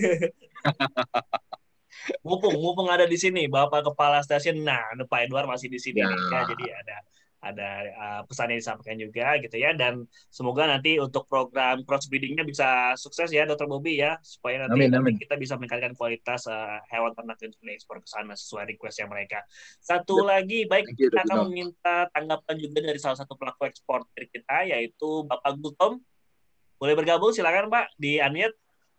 Speaker 4: mumpung ada di sini Bapak Kepala Stasiun. Nah, Pak Edward masih di sini nih ya. Jadi ada pesan yang disampaikan juga gitu ya, dan semoga nanti untuk program crossbreeding-nya bisa sukses ya Dr. Bobby ya, supaya nanti kita bisa meningkatkan kualitas hewan ternak dan ekspor ke sana sesuai request yang mereka. Satu lagi, baik, kita akan meminta tanggapan juga dari salah satu pelaku eksportir kita yaitu Bapak Gultom. Boleh bergabung, silakan Pak, di unmute.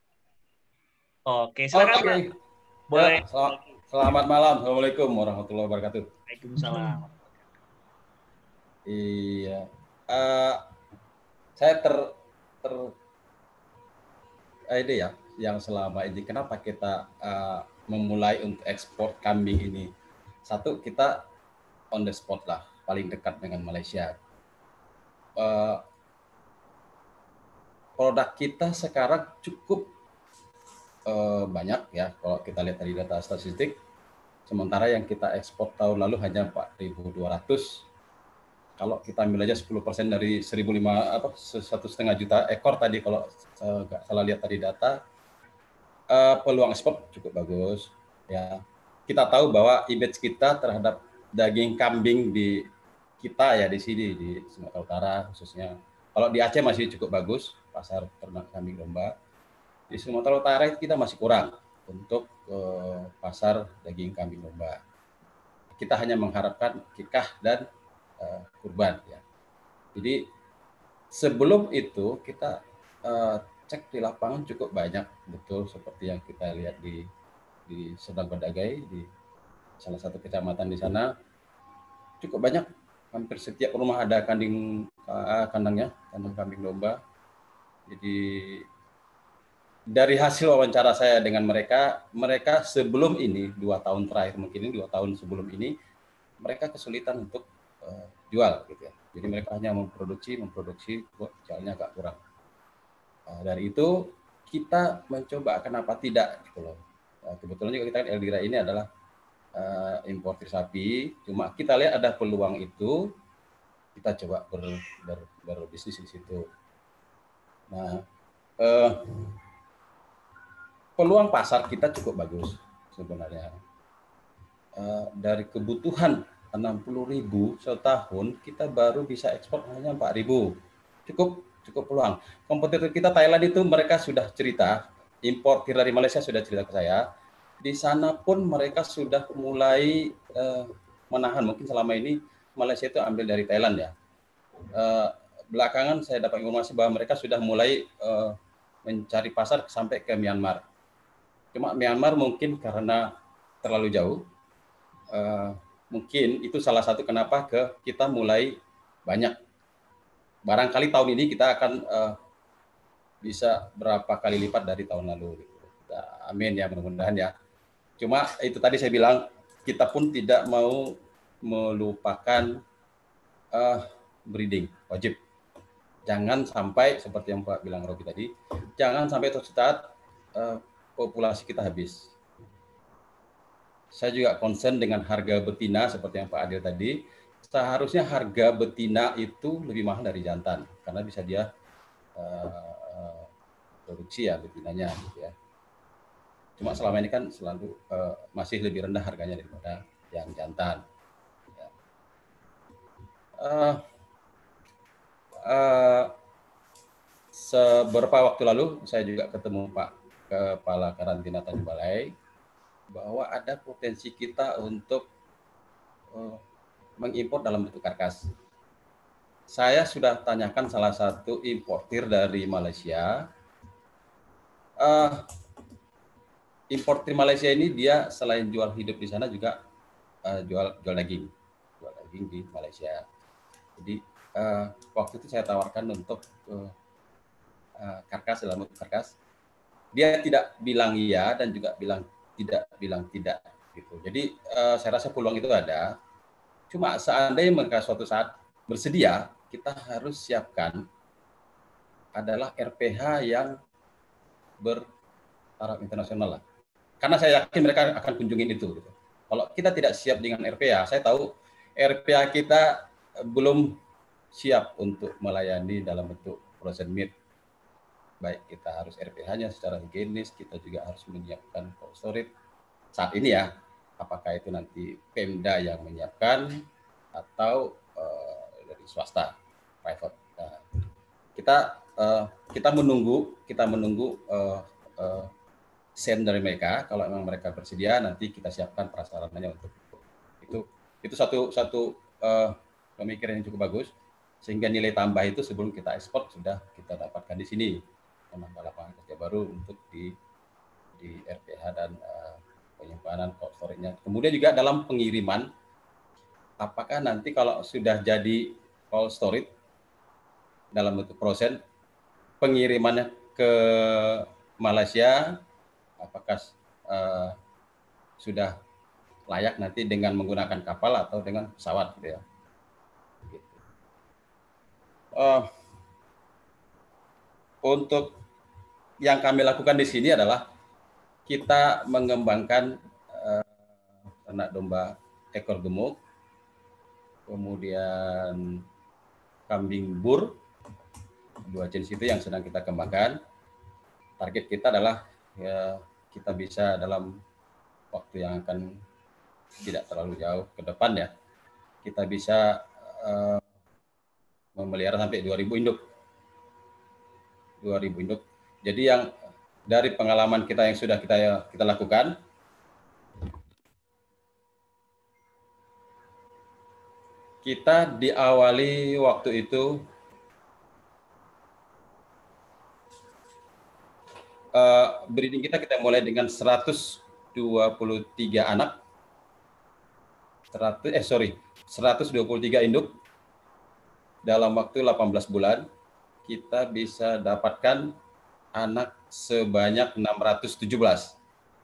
Speaker 4: Oke, silakan Pak. Boleh.
Speaker 9: Ya, selamat malam. Assalamualaikum warahmatullahi wabarakatuh.
Speaker 4: Waalaikumsalam.
Speaker 9: Iya, saya ide ya, yang selama ini kenapa kita memulai untuk ekspor kambing ini. Satu, kita on the spot lah, paling dekat dengan Malaysia. Produk kita sekarang cukup banyak ya, kalau kita lihat dari data statistik. Sementara yang kita ekspor tahun lalu hanya 4.200. Kalau kita ambil aja 10% dari 1,5 juta ekor tadi, kalau nggak salah lihat tadi data, peluang ekspor cukup bagus. Ya, kita tahu bahwa image kita terhadap daging kambing di kita ya di sini di Sumatera Utara khususnya. Kalau di Aceh masih cukup bagus pasar ternak kambing domba. Di Sumatera Utara kita masih kurang untuk pasar daging kambing domba. Kita hanya mengharapkan kikah dan kurban ya. Jadi sebelum itu kita cek di lapangan cukup banyak, betul seperti yang kita lihat di Sedang Bedagai, di salah satu kecamatan di sana cukup banyak, hampir setiap rumah ada kandang kambing domba. Jadi dari hasil wawancara saya dengan mereka sebelum ini 2 tahun terakhir, mungkin ini 2 tahun sebelum ini mereka kesulitan untuk jual gitu ya. Jadi mereka hanya memproduksi kok jualnya agak kurang. Dari itu kita mencoba kenapa tidak gitu loh. Kebetulan juga kita kan Eldira ini adalah importir sapi, cuma kita lihat ada peluang itu, kita coba berbisnis di situ. Nah, peluang pasar kita cukup bagus sebenarnya. Dari kebutuhan 60.000 setahun, kita baru bisa ekspor hanya 4.000. Cukup peluang. Kompetitor kita Thailand itu mereka sudah cerita, importir dari Malaysia sudah cerita ke saya. Di sana pun mereka sudah mulai menahan. Mungkin selama ini Malaysia itu ambil dari Thailand ya. Belakangan saya dapat informasi bahwa mereka sudah mulai mencari pasar sampai ke Myanmar. Cuma Myanmar mungkin karena terlalu jauh. Mungkin itu salah satu kenapa kita mulai banyak. Barangkali tahun ini kita akan bisa berapa kali lipat dari tahun lalu. Amin ya, mudah-mudahan ya. Cuma itu tadi saya bilang, kita pun tidak mau melupakan breeding, wajib. Jangan sampai, seperti yang Pak bilang Robi tadi, jangan sampai tercetat populasi kita habis. Saya juga concern dengan harga betina seperti yang Pak Adil tadi. Seharusnya harga betina itu lebih mahal dari jantan karena bisa dia produksi ya betinanya gitu ya. Cuma selama ini kan selalu masih lebih rendah harganya daripada yang jantan. Ya. Beberapa waktu lalu saya juga ketemu Pak Kepala Karantina Tanjung Balai bahwa ada potensi kita untuk mengimpor dalam bentuk karkas. Saya sudah tanyakan salah satu importir dari Malaysia. Importir Malaysia ini dia selain jual hidup di sana juga jual daging di Malaysia. Jadi waktu itu saya tawarkan untuk karkas dalam bentuk karkas. Dia tidak bilang iya dan juga bilang tidak gitu. Jadi saya rasa peluang itu ada. Cuma seandainya mereka suatu saat bersedia, kita harus siapkan adalah RPH yang bertaraf internasional lah. Karena saya yakin mereka akan kunjungin itu. Gitu. Kalau kita tidak siap dengan RPH, saya tahu RPH kita belum siap untuk melayani dalam bentuk frozen meat. Baik kita harus RPH-nya secara higienis, kita juga harus menyiapkan cold storage. Saat ini ya, apakah itu nanti Pemda yang menyiapkan atau dari swasta, private. Nah, kita menunggu sen dari mereka. Kalau memang mereka bersedia, nanti kita siapkan prasarananya untuk itu satu pemikiran yang cukup bagus, sehingga nilai tambah itu sebelum kita ekspor sudah kita dapatkan di sini, menambah lapangan kerja baru untuk di RPH dan penyimpanan cold storage-nya. Kemudian juga dalam pengiriman, apakah nanti kalau sudah jadi cold storage dalam bentuk frozen, pengirimannya ke Malaysia, apakah sudah layak nanti dengan menggunakan kapal atau dengan pesawat gitu ya. Gitu. Untuk yang kami lakukan di sini adalah kita mengembangkan ternak domba ekor gemuk, kemudian kambing bur, dua jenis itu yang sedang kita kembangkan. Target kita adalah ya kita bisa dalam waktu yang akan tidak terlalu jauh ke depan ya, kita bisa memelihara sampai 2.000 induk. 2.000 induk. Jadi yang dari pengalaman kita yang sudah kita lakukan, kita diawali waktu itu breeding kita mulai dengan 123 anak, 123 induk. Dalam waktu 18 bulan, kita bisa dapatkan anak sebanyak 617.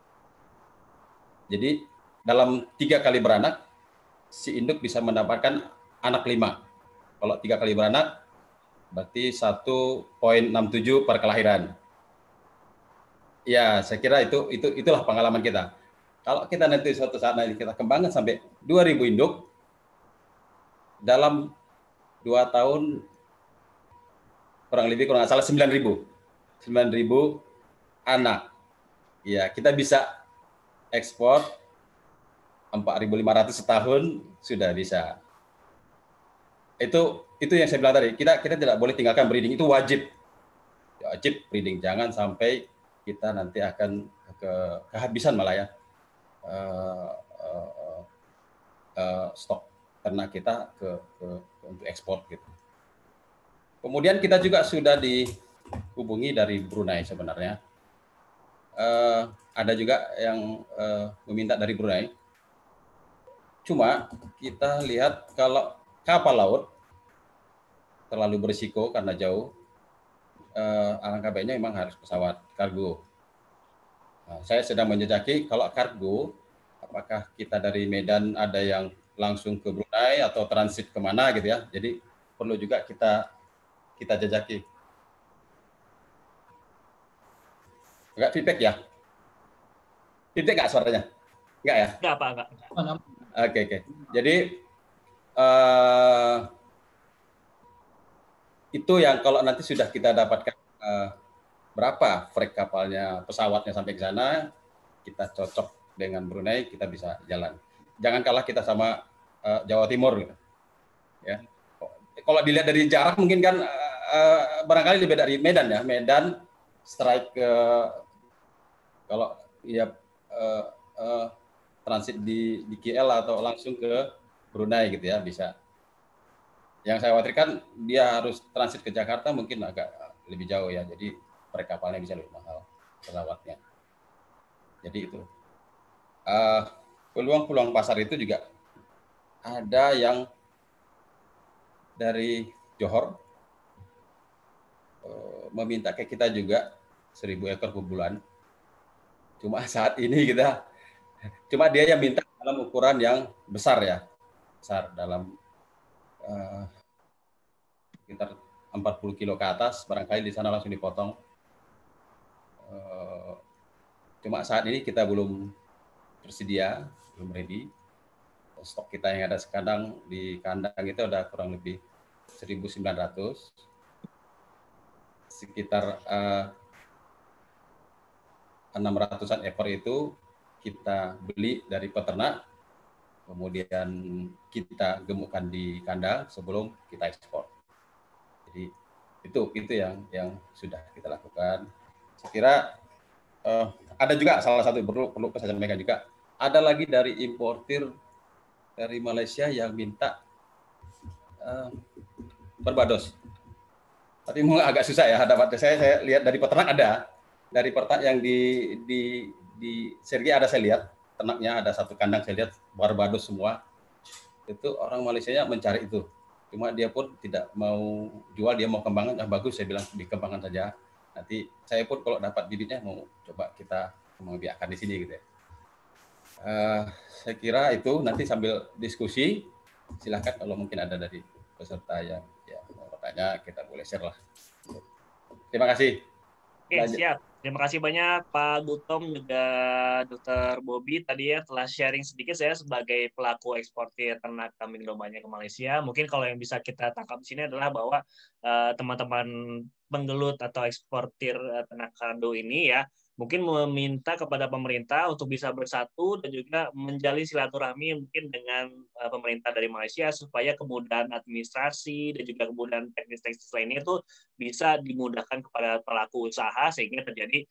Speaker 9: Jadi dalam 3 kali beranak, si induk bisa mendapatkan anak 5. Kalau 3 kali beranak, berarti 1,67 per kelahiran. Ya, saya kira itulah pengalaman kita. Kalau kita nanti suatu saat nanti kita kembangkan sampai 2.000 induk, dalam 2 tahun kurang nggak salah 9.000 anak. Ya, kita bisa ekspor 4.500 setahun sudah bisa. Itu yang saya bilang tadi. Kita tidak boleh tinggalkan breeding, itu wajib. Wajib breeding, jangan sampai kita nanti akan kehabisan malah ya stok ternak kita untuk ekspor gitu. Kemudian kita juga sudah dihubungi dari Brunei sebenarnya. Ada juga yang meminta dari Brunei. Cuma kita lihat kalau kapal laut terlalu berisiko karena jauh, alangkah baiknya memang harus pesawat kargo. Nah, saya sedang menjejaki kalau kargo, apakah kita dari Medan ada yang langsung ke Brunei atau transit kemana gitu ya. Jadi perlu juga kita jejaki. Enggak feedback ya? Feedback nggak suaranya? Enggak ya?
Speaker 4: Enggak, Pak. Enggak.
Speaker 9: Oke. Jadi itu yang kalau nanti sudah kita dapatkan berapa frek kapalnya, pesawatnya sampai ke sana, kita cocok dengan Brunei, kita bisa jalan. Jangan kalah kita sama Jawa Timur gitu. Ya. Kalau dilihat dari jarak mungkin kan barangkali lebih dari Medan ya. Medan strike ke kalau ya transit di KL atau langsung ke Brunei gitu ya bisa. Yang saya khawatirkan dia harus transit ke Jakarta mungkin agak lebih jauh ya. Jadi perkapalnya bisa lebih mahal pesawatnya. Jadi itu peluang-peluang pasar itu juga ada yang dari Johor meminta ke kita juga 1.000 ekor per bulan. Cuma saat ini cuma dia yang minta dalam ukuran yang besar ya, besar dalam sekitar 40 kilo ke atas, barangkali di sana langsung dipotong. Cuma saat ini kita belum tersedia, belum ready. Stok kita yang ada sekarang di kandang itu ada kurang lebih 1.900, sekitar 600-an ekor itu kita beli dari peternak, kemudian kita gemukkan di kandang sebelum kita ekspor. Jadi itu yang sudah kita lakukan. Saya kira ada juga salah satu perlu saya sampaikan juga, ada lagi dari importir dari Malaysia yang minta Barbados. Tapi mungkin agak susah ya dapat. Saya lihat dari peternak ada. Dari peternak yang di Sergi ada saya lihat, ternaknya ada satu kandang saya lihat Barbados semua. Itu orang Malaysianya mencari itu. Cuma dia pun tidak mau jual, dia mau kembangan. Bagus, saya bilang dikembangkan saja. Nanti saya pun kalau dapat bibitnya mau coba kita membiarkan di sini gitu ya. Saya kira itu nanti sambil diskusi, silakan kalau mungkin ada dari peserta yang mau bertanya, kita boleh share lah. Terima kasih.
Speaker 4: Oke, siap. Terima kasih banyak Pak Gutom juga Dr. Bobby tadi ya telah sharing sedikit. Saya sebagai pelaku eksportir ternak kambing dombanya ke Malaysia. Mungkin kalau yang bisa kita tangkap di sini adalah bahwa teman-teman penggelut atau eksportir ternak kado ini ya mungkin meminta kepada pemerintah untuk bisa bersatu dan juga menjalin silaturahmi mungkin dengan pemerintah dari Malaysia supaya kemudahan administrasi dan juga kemudahan teknis-teknis lainnya itu bisa dimudahkan kepada pelaku usaha sehingga terjadi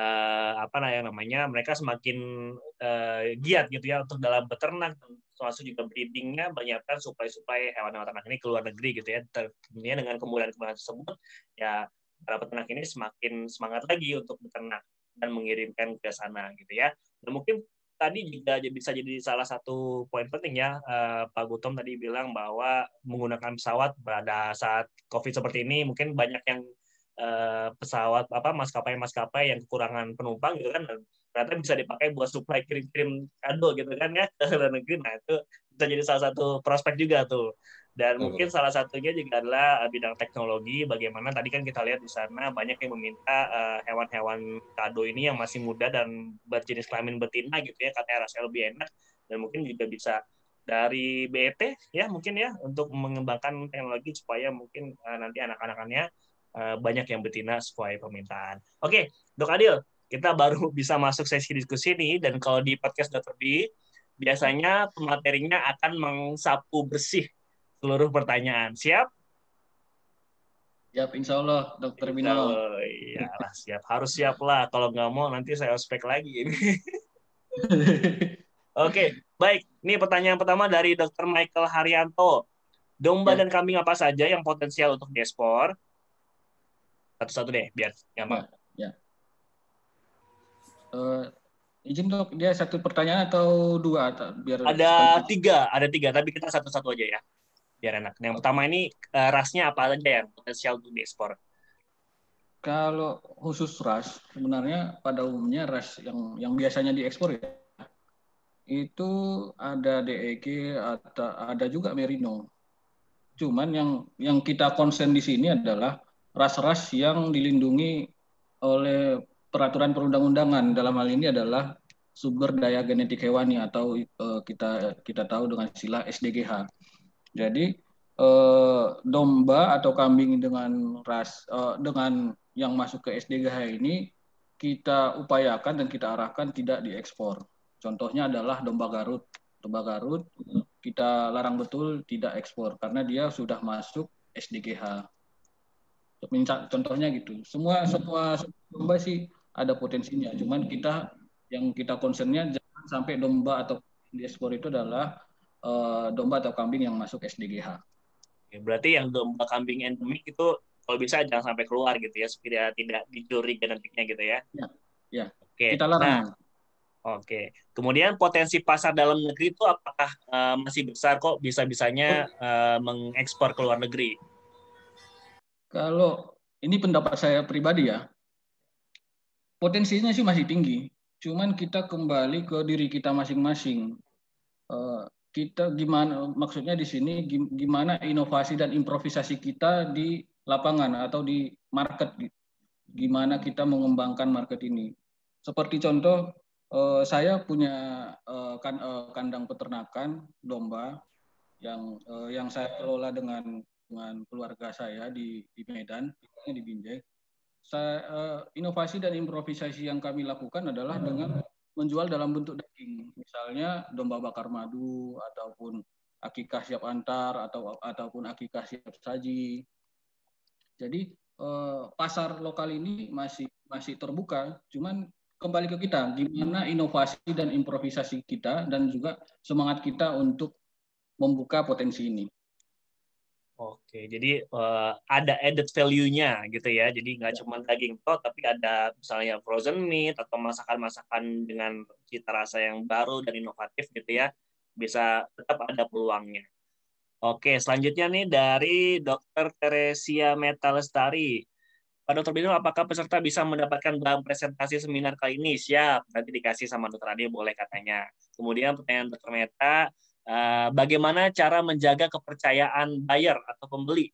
Speaker 4: mereka semakin giat gitu ya untuk dalam beternak, termasuk juga breedingnya, menyiapkan suplai hewan-hewan ternak ini ke luar negeri gitu ya. Tentunya dengan kemudahan-kemudahan tersebut ya para peternak ini semakin semangat lagi untuk beternak dan mengirimkan ke sana gitu ya. Dan mungkin tadi juga bisa jadi salah satu poin penting ya, Pak Gutom tadi bilang bahwa menggunakan pesawat pada saat COVID seperti ini mungkin banyak yang pesawat maskapai yang kekurangan penumpang gitu kan, ternyata bisa dipakai buat supply kirim kado gitu kan ya ke luar negeri. Nah itu bisa jadi salah satu prospek juga tuh. Dan mungkin salah satunya juga adalah bidang teknologi. Bagaimana tadi kan kita lihat di sana banyak yang meminta hewan-hewan kado ini yang masih muda dan berjenis kelamin betina gitu ya, katanya rasanya lebih enak. Dan mungkin juga bisa dari BET ya mungkin ya untuk mengembangkan teknologi supaya mungkin nanti anak-anakannya banyak yang betina sesuai permintaan. Oke, Dok Adil, kita baru bisa masuk sesi diskusi nih, dan kalau di podcast Dr. B biasanya pematerinya akan mengsapu bersih seluruh pertanyaan. Siap?
Speaker 5: Siap, insya Allah, Dr. Bino.
Speaker 4: Iyalah, siap. Harus siap lah. Kalau nggak mau, nanti saya ospek lagi. Oke, baik. Ini pertanyaan pertama dari Dr. Michael Haryanto. Domba dan kambing apa saja yang potensial untuk diekspor? Satu-satu deh, biar gampang.
Speaker 5: Izin dok, dia satu pertanyaan atau dua? Biar
Speaker 4: ada tiga, tapi kita satu-satu aja ya, biar enak. Yang pertama ini rasnya apa aja yang potensial untuk diekspor?
Speaker 5: Kalau khusus ras, sebenarnya pada umumnya ras yang biasanya diekspor ya, itu ada DEG, ada juga Merino. Cuman yang kita konsen di sini adalah ras-ras yang dilindungi oleh peraturan perundang-undangan. Dalam hal ini adalah sumber daya genetik hewani atau kita tahu dengan istilah SDGH. Jadi domba atau kambing dengan ras dengan yang masuk ke SDGH ini kita upayakan dan kita arahkan tidak diekspor. Contohnya adalah domba Garut. Domba Garut kita larang betul tidak ekspor karena dia sudah masuk SDGH. Contohnya gitu. Semua domba sih ada potensinya. Cuman yang kita concernnya jangan sampai domba atau diekspor itu adalah domba atau kambing yang masuk SDGH.
Speaker 4: Berarti yang domba kambing endemik itu kalau bisa jangan sampai keluar gitu ya, supaya tidak dicuri genetiknya gitu ya.
Speaker 5: Ya.
Speaker 4: Oke.
Speaker 5: Kita larang.
Speaker 4: Oke. Kemudian potensi pasar dalam negeri itu apakah masih besar kok bisa-bisanya mengekspor ke luar negeri?
Speaker 5: Kalau ini pendapat saya pribadi ya, potensinya sih masih tinggi. Cuman kita kembali ke diri kita masing-masing. Kita gimana, maksudnya di sini gimana inovasi dan improvisasi kita di lapangan atau di market. Gimana kita mengembangkan market ini. Seperti contoh, saya punya kandang peternakan domba yang saya kelola dengan keluarga saya di Medan, di Binjai. Inovasi dan improvisasi yang kami lakukan adalah dengan menjual dalam bentuk daging, misalnya domba bakar madu ataupun akikah siap antar ataupun akikah siap saji. Jadi pasar lokal ini masih terbuka, cuman kembali ke kita, gimana inovasi dan improvisasi kita dan juga semangat kita untuk membuka potensi ini.
Speaker 4: Oke, jadi ada added value-nya gitu ya. Jadi nggak cuma daging toh, tapi ada misalnya frozen meat atau masakan-masakan dengan cita rasa yang baru dan inovatif gitu ya. Bisa tetap ada peluangnya. Oke, selanjutnya nih dari Dr. Teresia Meta Lestari. Pak Dr. Bino, apakah peserta bisa mendapatkan bahan presentasi seminar kali ini? Siap, nanti dikasih sama Dr. Adi, boleh katanya. Kemudian pertanyaan Dr. Meta, bagaimana cara menjaga kepercayaan buyer atau pembeli?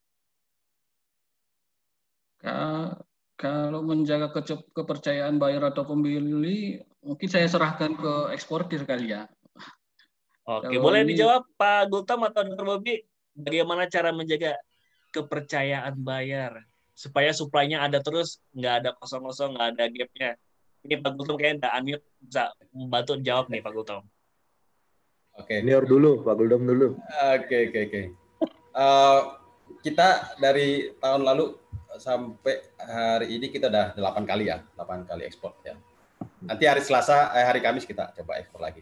Speaker 5: Kalau menjaga kepercayaan buyer atau pembeli, mungkin saya serahkan ke eksportir kali ya.
Speaker 4: Oke, boleh dijawab Pak Gultom atau Dr. Bobby, bagaimana cara menjaga kepercayaan buyer supaya supply-nya ada terus, nggak ada kosong-kosong, nggak ada gap-nya. Ini Pak Gultom kayaknya udah unmute, bisa membantu jawab nih Pak Gultom.
Speaker 11: Oke. Senior dulu, Pak Gultom dulu.
Speaker 9: Oke. Kita dari tahun lalu sampai hari ini kita udah 8 kali ekspor ya. Nanti hari Kamis kita coba ekspor lagi.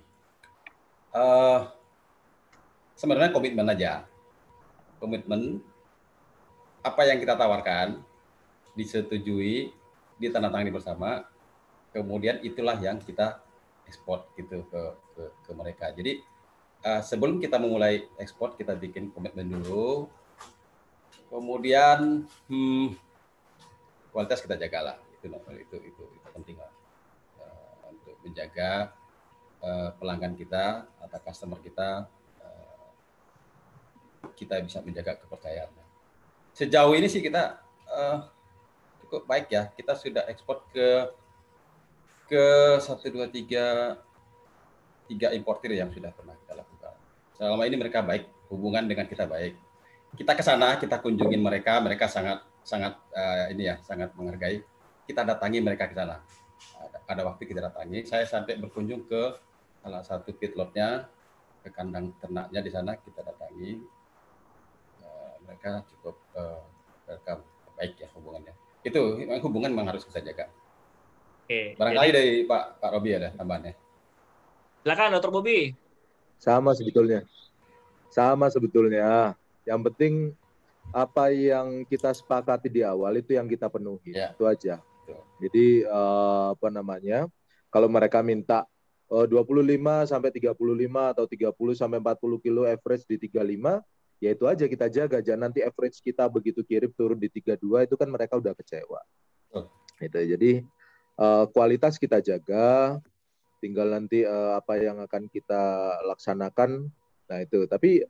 Speaker 9: Sebenarnya komitmen aja. Komitmen apa yang kita tawarkan disetujui, ditandatangani bersama, kemudian itulah yang kita ekspor gitu ke mereka. Jadi sebelum kita memulai ekspor kita bikin komitmen dulu, kemudian kualitas kita jagalah, itu penting lah untuk menjaga pelanggan kita atau customer kita bisa menjaga kepercayaan. Sejauh ini sih kita cukup baik ya, kita sudah ekspor ke 3 importir yang sudah pernah kita lakukan. Selama ini mereka baik, hubungan dengan kita baik. Kita ke sana, kita kunjungin mereka sangat menghargai. Kita datangi mereka ke sana. Ada waktu kita datangi, saya sampai berkunjung ke salah satu feedlotnya, ke kandang ternaknya di sana kita datangi. Mereka cukup baik ya hubungannya. Itu hubungan memang harus kita jaga.
Speaker 4: Oke,
Speaker 9: barangkali dari Pak Robi ada tambahannya.
Speaker 4: Silakan Dr. Bobby.
Speaker 11: Sama sebetulnya. Yang penting apa yang kita sepakati di awal itu yang kita penuhi. Ya. Itu aja. Jadi kalau mereka minta 25 sampai 35 atau 30 sampai 40 kilo average di 35, ya itu aja kita jaga. Jangan nanti average kita begitu kirim turun di 32, itu kan mereka udah kecewa. Gitu. Jadi kualitas kita jaga, tinggal nanti apa yang akan kita laksanakan. Nah itu, tapi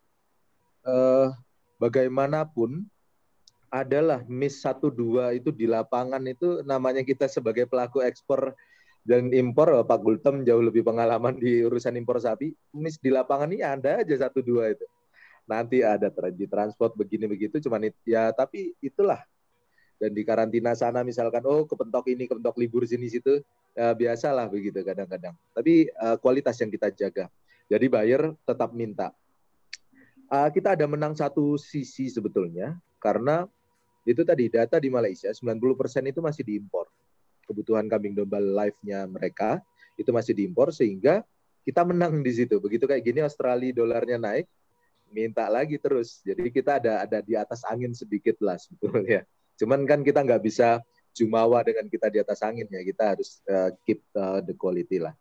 Speaker 11: bagaimanapun adalah miss 1-2 itu di lapangan itu namanya kita sebagai pelaku ekspor dan impor, Pak Gultom jauh lebih pengalaman di urusan impor sapi, miss di lapangan ini ada aja 1-2 itu. Nanti ada di transport begini begitu, cuman ya tapi itulah dan di karantina sana misalkan kepentok ini, kepentok libur sini situ, ya biasalah begitu kadang-kadang. Tapi kualitas yang kita jaga. Jadi buyer tetap minta. Kita ada menang satu sisi sebetulnya, karena itu tadi data di Malaysia 90% itu masih diimpor. Kebutuhan kambing domba live-nya mereka itu masih diimpor, sehingga kita menang di situ. Begitu kayak gini Australia dolarnya naik, minta lagi terus. Jadi kita ada di atas angin sedikit lah sebetulnya. Cuman kan kita nggak bisa jumawa dengan kita di atas angin ya. Kita harus keep the quality lah.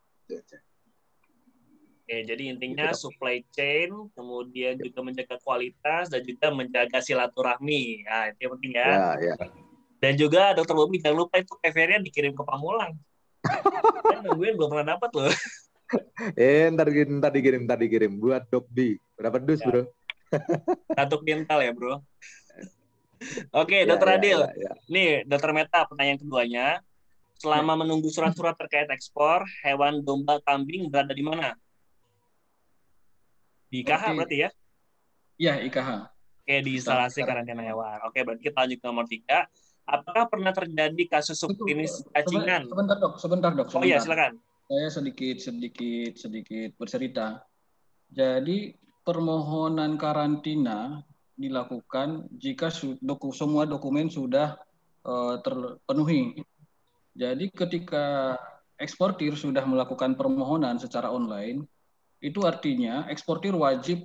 Speaker 4: Oke, jadi intinya supply chain, kemudian juga menjaga kualitas dan juga menjaga silaturahmi. Nah, itu yang penting ya.
Speaker 11: Ya.
Speaker 4: Dan juga Dr. Bobby jangan lupa itu Everia dikirim ke Pamulang. Kan nungguin belum pernah dapat loh.
Speaker 11: Ntar dikirim buat Dok B. Berapa dus, Bro?
Speaker 4: Satu kintal ya, Bro. Oke, Dr. Adil. Nih, Dr. Meta, pertanyaan keduanya. Selama menunggu surat-surat terkait ekspor, hewan domba kambing berada di mana? Di IKH berarti ya?
Speaker 5: Iya, IKH.
Speaker 4: Oke, di instalasi karantina hewan. Oke, berarti kita lanjut ke nomor 3. Apakah pernah terjadi kasus subklinis cacingan?
Speaker 5: Sebentar dok.
Speaker 4: Oh iya, silakan.
Speaker 5: Saya sedikit bercerita. Jadi permohonan karantina dilakukan jika semua dokumen sudah terpenuhi. Jadi ketika eksportir sudah melakukan permohonan secara online, itu artinya eksportir wajib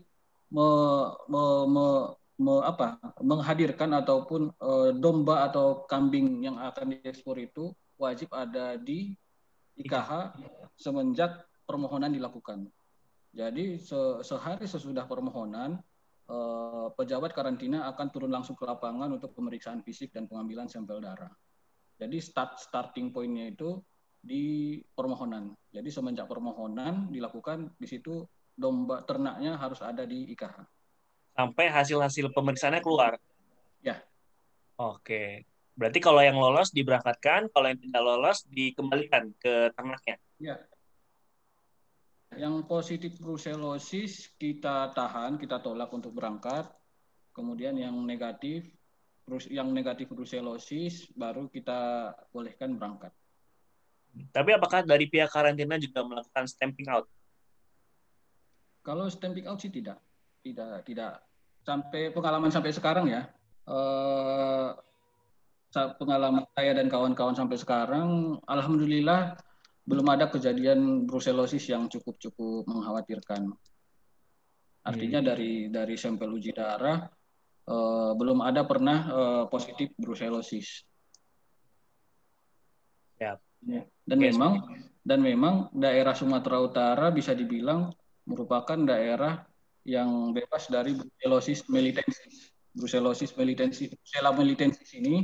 Speaker 5: menghadirkan ataupun domba atau kambing yang akan diekspor itu wajib ada di IKH semenjak permohonan dilakukan. Jadi sehari sesudah permohonan, pejabat karantina akan turun langsung ke lapangan untuk pemeriksaan fisik dan pengambilan sampel darah. Jadi starting point-nya itu di permohonan. Jadi semenjak permohonan dilakukan, di situ domba ternaknya harus ada di IKH.
Speaker 4: Sampai hasil-hasil pemeriksaannya keluar?
Speaker 5: Ya.
Speaker 4: Oke. Berarti kalau yang lolos diberangkatkan, kalau yang tidak lolos dikembalikan ke ternaknya?
Speaker 5: Ya. Yang positif brucellosis kita tahan, kita tolak untuk berangkat. Kemudian yang negatif brucellosis baru kita bolehkan berangkat.
Speaker 4: Tapi apakah dari pihak karantina juga melakukan stamping out?
Speaker 5: Kalau stamping out sih tidak. Sampai pengalaman sampai sekarang ya. Pengalaman saya dan kawan-kawan sampai sekarang, alhamdulillah belum ada kejadian brucellosis yang cukup mengkhawatirkan. Artinya dari sampel uji darah belum ada pernah positif brucellosis.
Speaker 4: Ya.
Speaker 5: Dan memang daerah Sumatera Utara bisa dibilang merupakan daerah yang bebas dari brucellosis melitensis. Brucella melitensis ini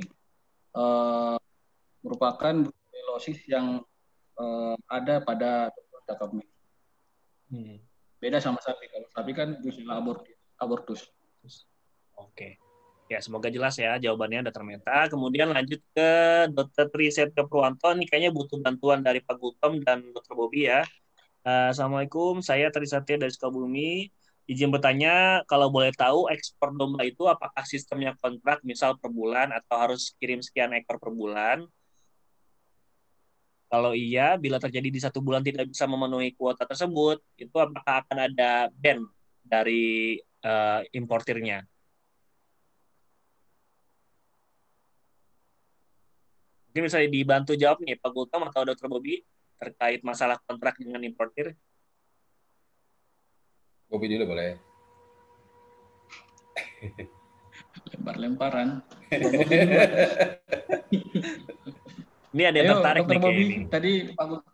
Speaker 5: merupakan brucellosis yang ada pada kami. Beda sama sapi. Kalau sapi kan Brucella abortus.
Speaker 4: Oke. Ya, semoga jelas ya jawabannya Dr. Meta. Kemudian lanjut ke Dr. Trisetia Purwanto. Ini kayaknya butuh bantuan dari Pak Gultom dan Dr. Bobby ya. Assalamualaikum, saya Trisetia dari Sukabumi. Izin bertanya, kalau boleh tahu ekspor domba itu apakah sistemnya kontrak, misal per bulan atau harus kirim sekian ekor per bulan? Kalau iya, bila terjadi di 1 bulan tidak bisa memenuhi kuota tersebut, itu apakah akan ada ban dari importirnya? Mungkin bisa dibantu jawab nih Pak Gultom atau Dr. Bobby terkait masalah kontrak dengan importir.
Speaker 9: Bobby dulu boleh.
Speaker 5: Lempar-lemparan.
Speaker 4: Ini ada yang tertarik nih
Speaker 5: kayak
Speaker 4: ini.
Speaker 5: Tadi Pak Gultom.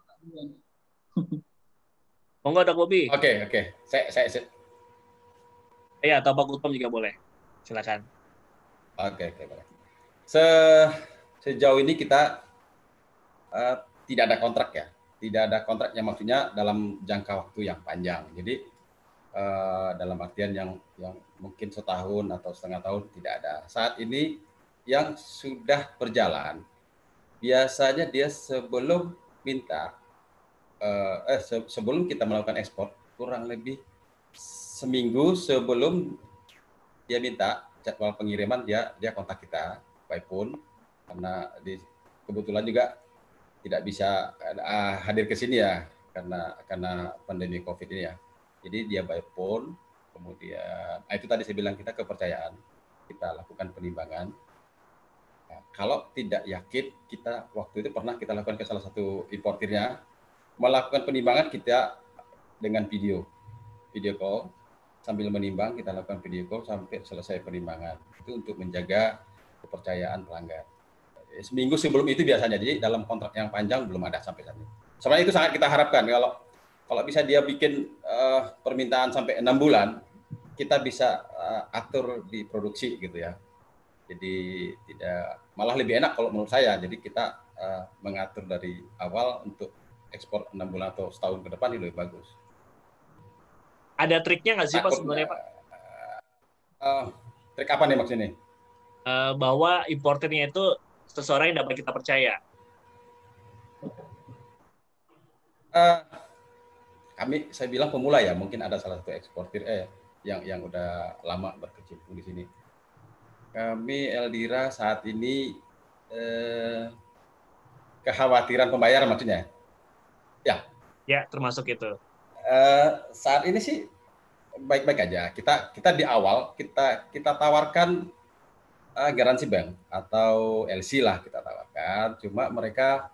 Speaker 4: Monggo Dr. Bobby.
Speaker 9: Oke. Saya
Speaker 4: Iya, atau Pak Gultom juga boleh. Silakan.
Speaker 9: Oke, boleh. Sejauh ini kita tidak ada kontrak ya. Tidak ada kontrak yang maksudnya dalam jangka waktu yang panjang. Jadi dalam artian yang mungkin setahun atau setengah tahun tidak ada. Saat ini yang sudah berjalan, biasanya dia sebelum sebelum kita melakukan ekspor, kurang lebih seminggu sebelum dia minta jadwal pengiriman, dia kontak kita by phone. karena kebetulan juga tidak bisa hadir ke sini ya karena pandemi COVID ini ya. Jadi dia by phone, kemudian itu tadi saya bilang kita kepercayaan, kita lakukan penimbangan. Nah, kalau tidak yakin, kita waktu itu pernah kita lakukan ke salah satu importirnya, melakukan penimbangan kita dengan video call, sambil menimbang kita lakukan video call sampai selesai penimbangan. Itu untuk menjaga kepercayaan pelanggan. Seminggu sebelum itu biasanya, jadi dalam kontrak yang panjang belum ada sampai saat ini. Sebenarnya itu sangat kita harapkan kalau bisa dia bikin permintaan sampai 6 bulan, kita bisa atur di produksi gitu ya. Jadi tidak, malah lebih enak kalau menurut saya. Jadi kita mengatur dari awal untuk ekspor 6 bulan atau setahun ke depan itu lebih bagus.
Speaker 4: Ada triknya nggak sih Pak sebenarnya Pak?
Speaker 9: Trik apa nih maksudnya?
Speaker 4: Bahwa importernya itu seseorang yang dapat kita percaya.
Speaker 9: Saya bilang pemula ya, mungkin ada salah satu eksportir yang udah lama berkecimpung di sini. Kami Eldira saat ini kekhawatiran pembayaran maksudnya? Ya. Ya, termasuk itu. Saat ini sih baik-baik aja. Kita di awal kita tawarkan garansi bank atau LC lah kita tawarkan. Cuma mereka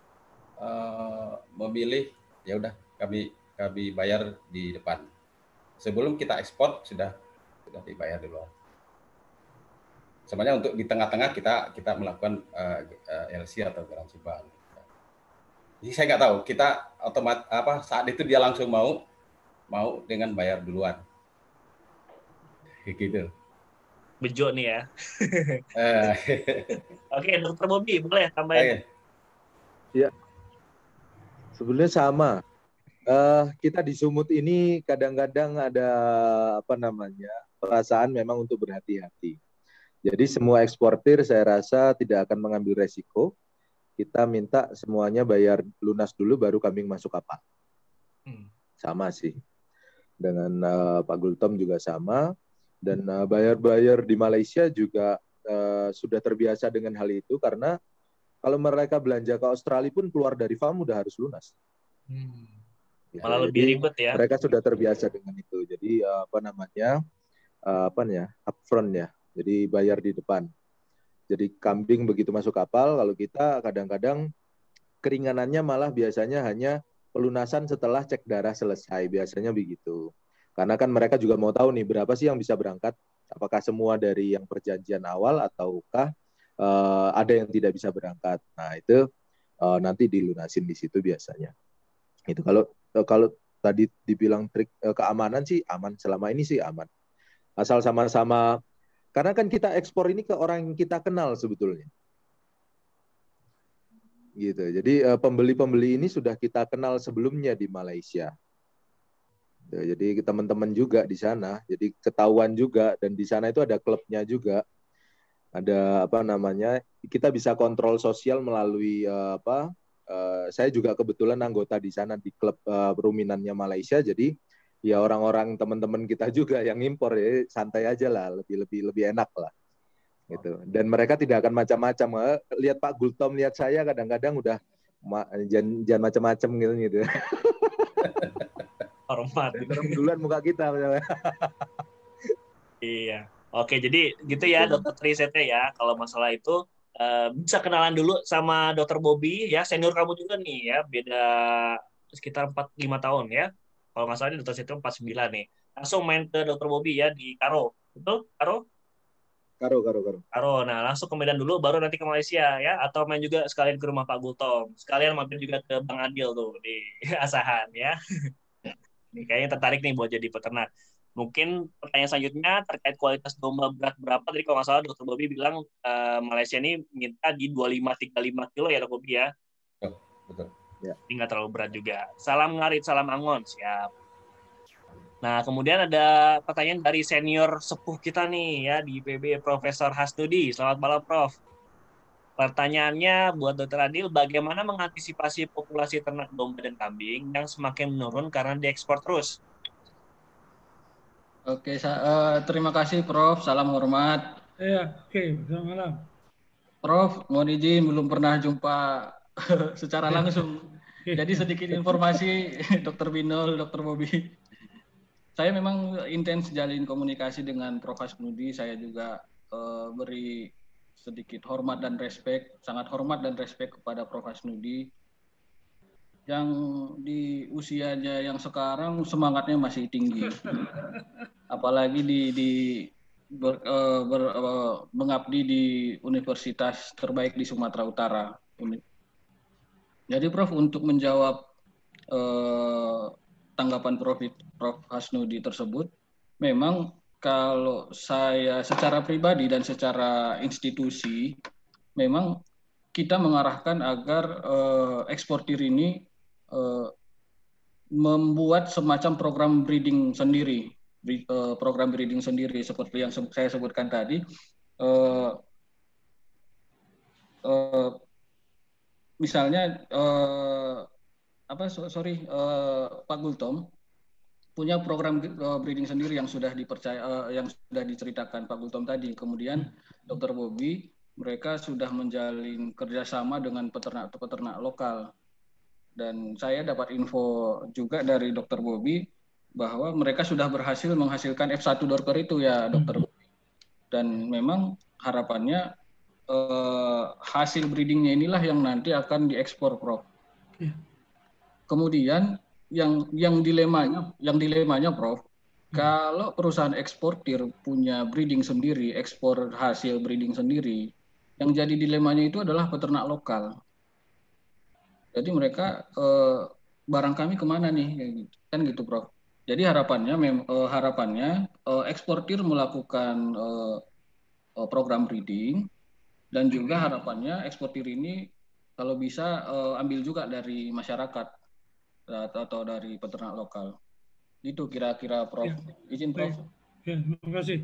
Speaker 9: memilih ya udah kami bayar di depan. Sebelum kita ekspor sudah dibayar dulu. Sebenarnya untuk di tengah-tengah kita melakukan LC atau garansi bank. Jadi saya nggak tahu, kita saat itu dia langsung mau dengan bayar duluan. Gitu.
Speaker 4: Bejo nih ya. Oke, Dokter Bobby boleh tambahin?
Speaker 11: Ya, sebenarnya sama. Kita di Sumut ini kadang-kadang ada perasaan memang untuk berhati-hati. Jadi semua eksportir saya rasa tidak akan mengambil resiko. Kita minta semuanya bayar lunas dulu baru kami masuk kapal. Sama sih. Dengan Pak Gultom juga sama. Dan bayar di Malaysia juga sudah terbiasa dengan hal itu karena kalau mereka belanja ke Australia pun keluar dari farm udah harus lunas. Ya,
Speaker 4: malah lebih ribet ya.
Speaker 11: Mereka sudah terbiasa dengan itu. Jadi upfront ya. Jadi bayar di depan. Jadi kambing begitu masuk kapal, kalau kita kadang-kadang keringanannya malah biasanya hanya pelunasan setelah cek darah selesai, biasanya begitu. Karena kan mereka juga mau tahu nih berapa sih yang bisa berangkat, apakah semua dari yang perjanjian awal ataukah ada yang tidak bisa berangkat. Nah itu nanti dilunasin di situ biasanya. Itu kalau tadi dibilang trik keamanan sih aman, selama ini sih aman. Asal sama-sama. Karena kan kita ekspor ini ke orang yang kita kenal sebetulnya. Gitu. Jadi pembeli-pembeli ini sudah kita kenal sebelumnya di Malaysia. Jadi teman-teman juga di sana, jadi ketahuan juga dan di sana itu ada klubnya juga. Ada kita bisa kontrol sosial melalui saya juga kebetulan anggota di sana di klub ruminannya Malaysia, jadi ya orang-orang teman-teman kita juga yang impor ya santai aja lah, lebih enak lah gitu. Dan mereka tidak akan macam-macam. Lihat Pak Gultom, lihat saya kadang-kadang udah jangan macam-macam gitu.
Speaker 4: Hormat.
Speaker 11: Duluan muka kita.
Speaker 4: Iya. Oke, jadi gitu ya Dokter Trisetnya ya. Kalau masalah itu bisa kenalan dulu sama Dokter Bobby ya, senior kamu juga nih ya, beda sekitar 4-5 tahun ya. Kalau nggak salah Dokter Trisetnya 49 nih. Langsung main ke Dokter Bobby ya di Karo. Betul? Karo. Nah, langsung ke Medan dulu baru nanti ke Malaysia ya, atau main juga sekalian ke rumah Pak Gultom. Sekalian mampir juga ke Bang Adil tuh di Asahan ya. Nih, kayaknya tertarik nih buat jadi peternak. Mungkin pertanyaan selanjutnya terkait kualitas domba berat berapa. Tadi kalau nggak salah Dokter Bobby bilang Malaysia ini minta di 25-35 kilo ya Dokter Bobby ya.
Speaker 9: Betul.
Speaker 4: Ya. Ini nggak terlalu berat juga. Salam ngarit, salam angon. Siap. Nah, kemudian ada pertanyaan dari senior sepuh kita nih ya di IPB, Profesor Hasnudi. Selamat malam Prof. Pertanyaannya buat Dokter Adil, bagaimana mengantisipasi populasi ternak domba dan kambing yang semakin menurun karena diekspor terus?
Speaker 5: Oke, terima kasih Prof. Salam hormat.
Speaker 12: Iya, oke. Selamat malam.
Speaker 5: Prof, mohon izin belum pernah jumpa secara langsung. Jadi sedikit informasi Dr. Binol, Dr. Bobby. Saya memang intens jalin komunikasi dengan Prof. Hasnudi. Saya juga beri sedikit hormat dan respek, sangat hormat dan respek kepada Prof. Hasnudi yang di usianya yang sekarang semangatnya masih tinggi. Apalagi mengabdi di universitas terbaik di Sumatera Utara. Jadi Prof, untuk menjawab tanggapan Prof. Hasnudi tersebut, memang kalau saya secara pribadi dan secara institusi, memang kita mengarahkan agar eksportir ini membuat semacam program breeding sendiri, seperti yang saya sebutkan tadi. Misalnya Pak Gultom punya program breeding sendiri yang sudah yang sudah diceritakan Pak Gultom tadi. Kemudian Dr. Bobby, mereka sudah menjalin kerjasama dengan peternak lokal. Dan saya dapat info juga dari Dr. Bobby bahwa mereka sudah berhasil menghasilkan F1 Dorker itu ya, Dr. Bobby. Dan memang harapannya hasil breedingnya inilah yang nanti akan diekspor, Prof. Kemudian yang dilemanya, Prof, kalau perusahaan eksportir punya breeding sendiri, ekspor hasil breeding sendiri, yang jadi dilemanya itu adalah peternak lokal. Jadi mereka barang kami kemana nih, kan gitu, Prof. Jadi harapannya eksportir melakukan program breeding, dan juga harapannya eksportir ini kalau bisa ambil juga dari masyarakat atau dari peternak lokal. Itu kira-kira, Prof. Izin, Prof.
Speaker 12: Ya, terima kasih.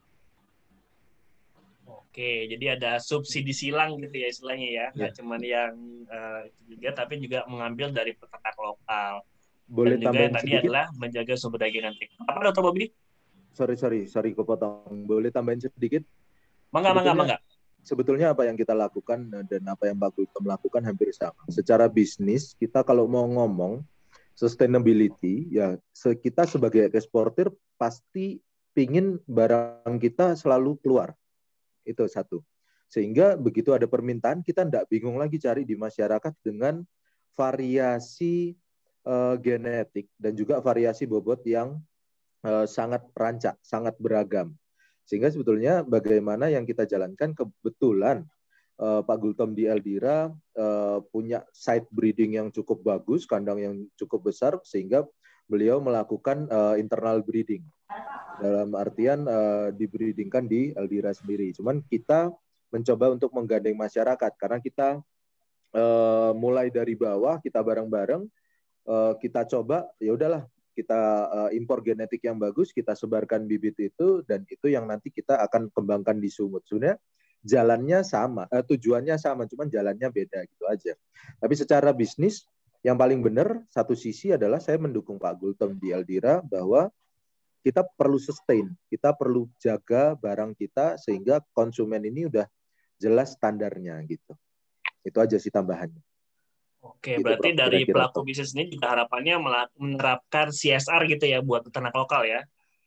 Speaker 4: Oke, jadi ada subsidi silang gitu ya istilahnya ya. Nggak cuman yang itu juga, tapi juga mengambil dari peternak lokal.
Speaker 11: Boleh
Speaker 4: dan juga yang tadi
Speaker 11: sedikit?
Speaker 4: adalah menjaga sumber daya genetik. Apa, Dr. Bobby?
Speaker 11: Sorry kepotong. Boleh tambahin sedikit?
Speaker 4: Mangga.
Speaker 11: Sebetulnya apa yang kita lakukan dan apa yang Pak Gultom lakukan hampir sama. Secara bisnis, kita kalau mau ngomong sustainability, ya kita sebagai eksportir pasti pingin barang kita selalu keluar. Itu satu. Sehingga begitu ada permintaan, kita tidak bingung lagi cari di masyarakat dengan variasi genetik dan juga variasi bobot yang sangat rancak, sangat beragam. Sehingga sebetulnya bagaimana yang kita jalankan, kebetulan Pak Gultom di Eldira punya site breeding yang cukup bagus, kandang yang cukup besar, sehingga beliau melakukan internal breeding. Dalam artian dibreedingkan di Eldira sendiri. Cuman kita mencoba untuk menggandeng masyarakat, karena kita mulai dari bawah, kita bareng-bareng, kita coba, ya udahlah, kita impor genetik yang bagus, kita sebarkan bibit itu, dan itu yang nanti kita akan kembangkan di Sumut. Sebenarnya jalannya sama, tujuannya sama, cuman jalannya beda gitu aja. Tapi secara bisnis, yang paling benar, satu sisi adalah saya mendukung Pak Gultom di Eldira, bahwa kita perlu sustain, kita perlu jaga barang kita, sehingga konsumen ini udah jelas standarnya gitu. Itu aja sih tambahannya.
Speaker 4: Oke,
Speaker 11: gitu,
Speaker 4: berarti
Speaker 11: Prof.
Speaker 4: dari
Speaker 11: Kira-kira,
Speaker 4: pelaku bisnis ini juga harapannya menerapkan CSR gitu ya buat peternak lokal ya?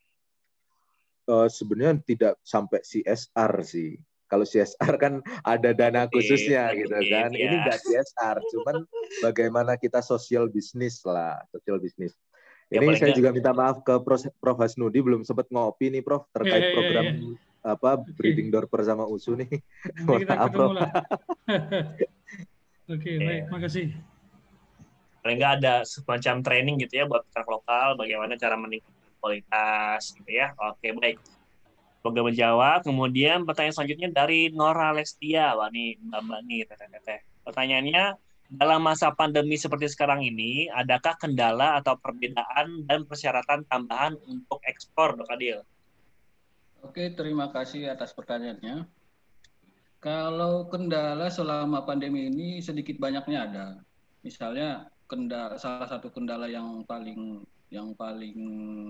Speaker 11: Sebenarnya tidak sampai CSR sih. Kalau CSR kan ada dana khususnya gitu kan.
Speaker 4: Ya.
Speaker 11: Ini nggak CSR, cuman bagaimana kita social business lah, social business. Ini
Speaker 4: Ya,
Speaker 11: saya juga minta maaf ke Prof. Hasnudi, belum sempat ngopi nih, Prof, terkait program breeding Dorper sama USU nih.
Speaker 12: Nanti kita
Speaker 11: Maaf,
Speaker 12: ketemu
Speaker 11: Prof.
Speaker 12: lah. Oke, baik, makasih.
Speaker 4: Paling nggak ada semacam training gitu ya buat peternak lokal, bagaimana cara meningkatkan kualitas gitu ya. Oke, baik. Semoga menjawab. Kemudian pertanyaan selanjutnya dari Nora Lestia. Wah, nih Mbak nih, teteh. Pertanyaannya, dalam masa pandemi seperti sekarang ini, adakah kendala atau perbedaan dan persyaratan tambahan untuk ekspor, Dok Adil?
Speaker 5: Oke, terima kasih atas pertanyaannya. Kalau kendala selama pandemi ini sedikit banyaknya ada. Misalnya salah satu kendala yang paling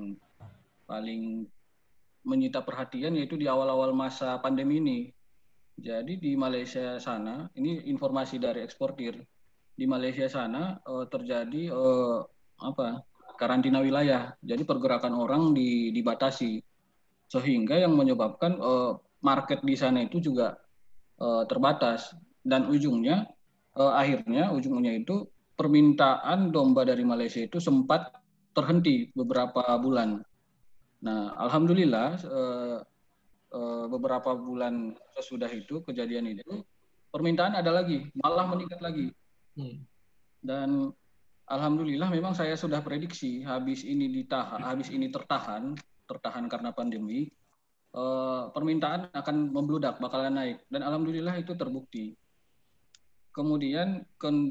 Speaker 5: menyita perhatian yaitu di awal-awal masa pandemi ini. Jadi di Malaysia sana, ini informasi dari eksportir. Di Malaysia sana terjadi karantina wilayah. Jadi pergerakan orang dibatasi, sehingga yang menyebabkan market di sana itu juga terbatas. Dan akhirnya ujungnya itu permintaan domba dari Malaysia itu sempat terhenti beberapa bulan. Nah, alhamdulillah beberapa bulan sesudah itu kejadian itu permintaan ada lagi, malah meningkat lagi. Dan alhamdulillah memang saya sudah prediksi habis ini tertahan karena pandemi, permintaan akan membludak, bakalan naik, dan alhamdulillah itu terbukti. Kemudian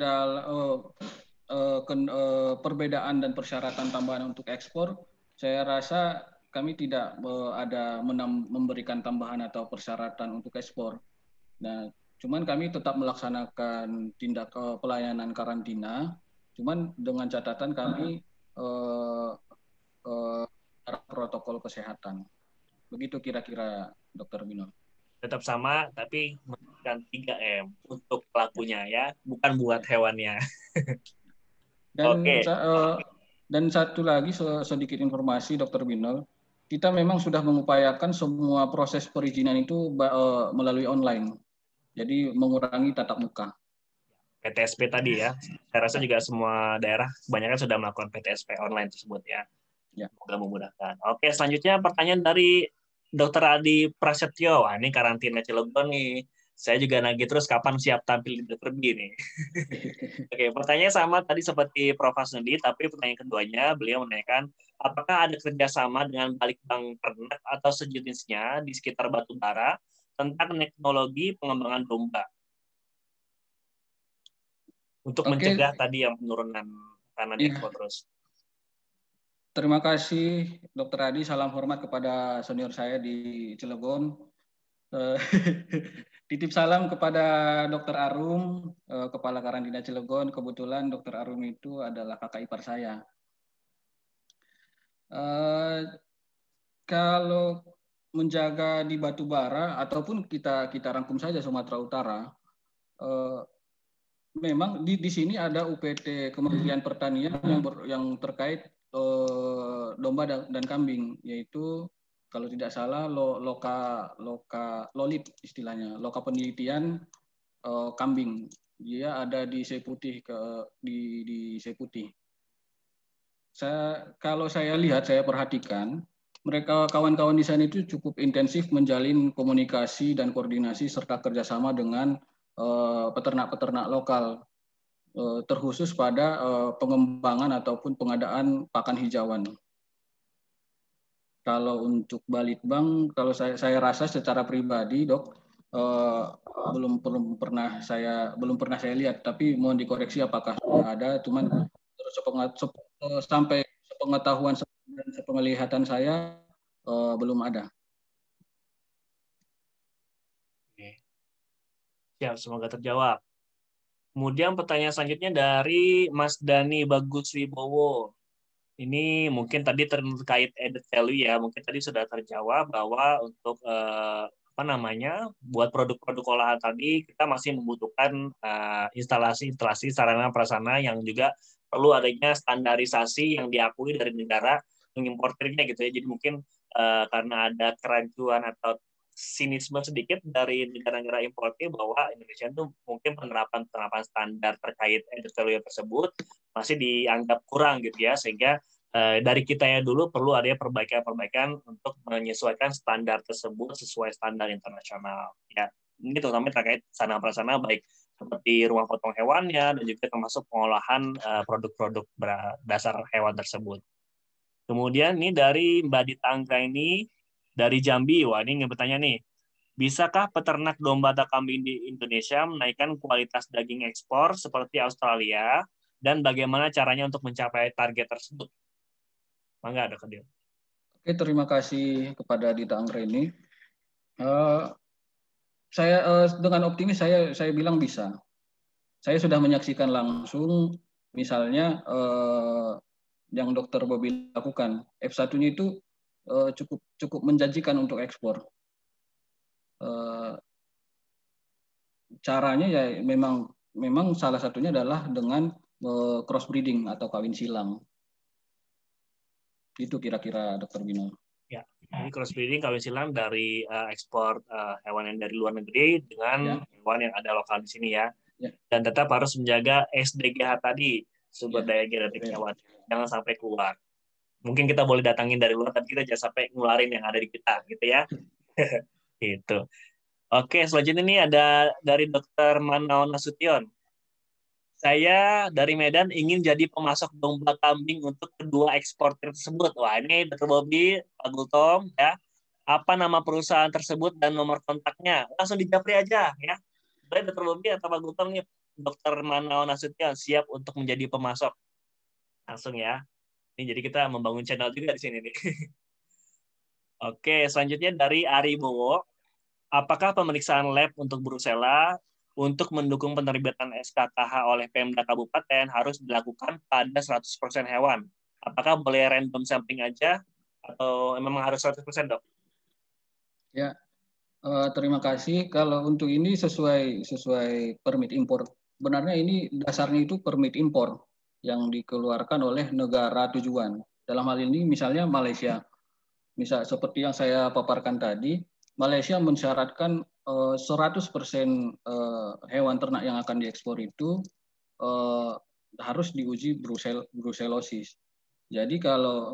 Speaker 5: perbedaan dan persyaratan tambahan untuk ekspor, saya rasa kami tidak ada memberikan tambahan atau persyaratan untuk ekspor. Nah, cuman kami tetap melaksanakan tindak pelayanan karantina, cuman dengan catatan kami protokol kesehatan. Begitu kira-kira, Dr. Bino.
Speaker 4: Tetap sama, tapi memberikan 3M untuk pelakunya ya, bukan buat hewannya.
Speaker 5: Dan satu lagi sedikit informasi, Dr. Bino, kita memang sudah mengupayakan semua proses perizinan itu melalui online, jadi mengurangi tatap muka.
Speaker 4: PTSP tadi ya, saya rasa juga semua daerah kebanyakan sudah melakukan PTSP online tersebut ya. Semoga memudahkan. Oke, selanjutnya pertanyaan dari Dr. Adi Prasetyo. Wah, ini karantina Cilegon nih. Saya juga nagih terus kapan siap tampil di Dr. B nih. Oke, pertanyaannya sama tadi seperti Prof. Hasnudi, tapi pertanyaan keduanya beliau menanyakan, apakah ada kerjasama dengan Balitbank Ternak atau sejenisnya di sekitar Batubara tentang teknologi pengembangan domba untuk mencegah tadi yang penurunan karena diekspor terus.
Speaker 5: Terima kasih Dr. Adi, salam hormat kepada senior saya di Cilegon. Titip salam kepada Dr. Arum, Kepala Karantina Cilegon. Kebetulan Dr. Arum itu adalah kakak ipar saya. Kalau menjaga di Batubara ataupun kita rangkum saja Sumatera Utara, memang di sini ada UPT Kementerian Pertanian yang terkait domba dan kambing, yaitu kalau tidak salah LOLIP istilahnya, loka penelitian kambing. Dia ada di Seputih di Seputih. Kalau saya lihat, saya perhatikan, mereka kawan-kawan di sana itu cukup intensif menjalin komunikasi dan koordinasi serta kerjasama dengan peternak-peternak lokal, terkhusus pada pengembangan ataupun pengadaan pakan hijauan. Kalau untuk Balitbank, kalau saya rasa secara pribadi, Dok, belum pernah saya lihat, tapi mohon dikoreksi apakah ada. Cuman sampai sepengetahuan dan sepenglihatan saya belum ada.
Speaker 4: Ya, semoga terjawab. Kemudian pertanyaan selanjutnya dari Mas Dani Bagus Wibowo. Ini mungkin tadi terkait added value ya, mungkin tadi sudah terjawab bahwa untuk buat produk-produk olahan tadi kita masih membutuhkan instalasi-instalasi sarana prasarana yang juga perlu adanya standarisasi yang diakui dari negara mengimportirnya gitu ya. Jadi mungkin karena ada kerancuan atau sinisme sedikit dari negara-negara importir bahwa Indonesia itu mungkin penerapan standar terkait added value tersebut masih dianggap kurang gitu ya, sehingga dari kita ya dulu perlu adanya perbaikan-perbaikan untuk menyesuaikan standar tersebut sesuai standar internasional ya. Ini terutama terkait sarana prasarana baik seperti rumah potong hewannya dan juga termasuk pengolahan produk-produk dasar hewan tersebut. Kemudian ini dari Mbak Dita Anggra ini dari Jambi. Wah, ini ingin bertanya nih, bisakah peternak domba atau kambing di Indonesia menaikkan kualitas daging ekspor seperti Australia, dan bagaimana caranya untuk mencapai target tersebut? Mangga, Dr. Dio.
Speaker 5: Oke, terima kasih kepada Dita Anggra ini. Saya dengan optimis saya bilang bisa. Saya sudah menyaksikan langsung, misalnya yang Dr. Bobi lakukan, F1-nya itu cukup menjanjikan untuk ekspor. caranya ya memang salah satunya adalah dengan crossbreeding atau kawin silang. Itu kira-kira Dr. Bino.
Speaker 4: Ya, ini crossbreeding kawin silang dari ekspor hewan yang dari luar negeri dengan hewan yang ada lokal di sini ya. Dan tetap harus menjaga SDGH tadi, sumber daya genetik hewan. Jangan sampai keluar. Mungkin kita boleh datangin dari luar, tapi kita jangan sampai ngeluarin yang ada di kita, gitu ya. Gitu. Oke, selanjutnya ini ada dari Dr. Manaon Nasution. Saya dari Medan ingin jadi pemasok domba kambing untuk kedua eksportir tersebut. Wah, ini Dr. Bobby, Pak Gultom, ya. Apa nama perusahaan tersebut dan nomor kontaknya? Langsung dijapri aja, ya. Baik, Dr. Bobby atau Pak Gultom nih, Dr. Manaon Nasution siap untuk menjadi pemasok. Langsung ya. Ini jadi kita membangun channel juga di sini nih. Oke, selanjutnya dari Ari Bowo. Apakah pemeriksaan lab untuk Brucella untuk mendukung penerbitan SKKH oleh Pemda Kabupaten harus dilakukan pada 100% hewan? Apakah boleh random sampling aja atau memang harus 100%, Dok?
Speaker 5: Ya, terima kasih. Kalau untuk ini sesuai permit impor. Sebenarnya ini dasarnya itu permit impor yang dikeluarkan oleh negara tujuan. Dalam hal ini misalnya Malaysia. Misal seperti yang saya paparkan tadi, Malaysia mensyaratkan 100% hewan ternak yang akan diekspor itu harus diuji brucellosis. Jadi kalau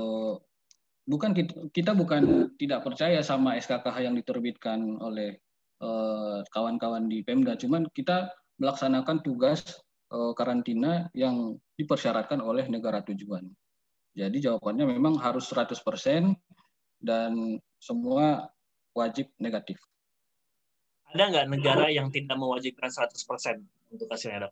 Speaker 5: kita bukan tidak percaya sama SKKH yang diterbitkan oleh kawan-kawan di Pemda, cuman kita melaksanakan tugas karantina yang dipersyaratkan oleh negara tujuan. Jadi jawabannya memang harus 100% dan semua wajib negatif.
Speaker 4: Ada nggak negara yang tidak mewajibkan 100% untuk hasilnya, Dok?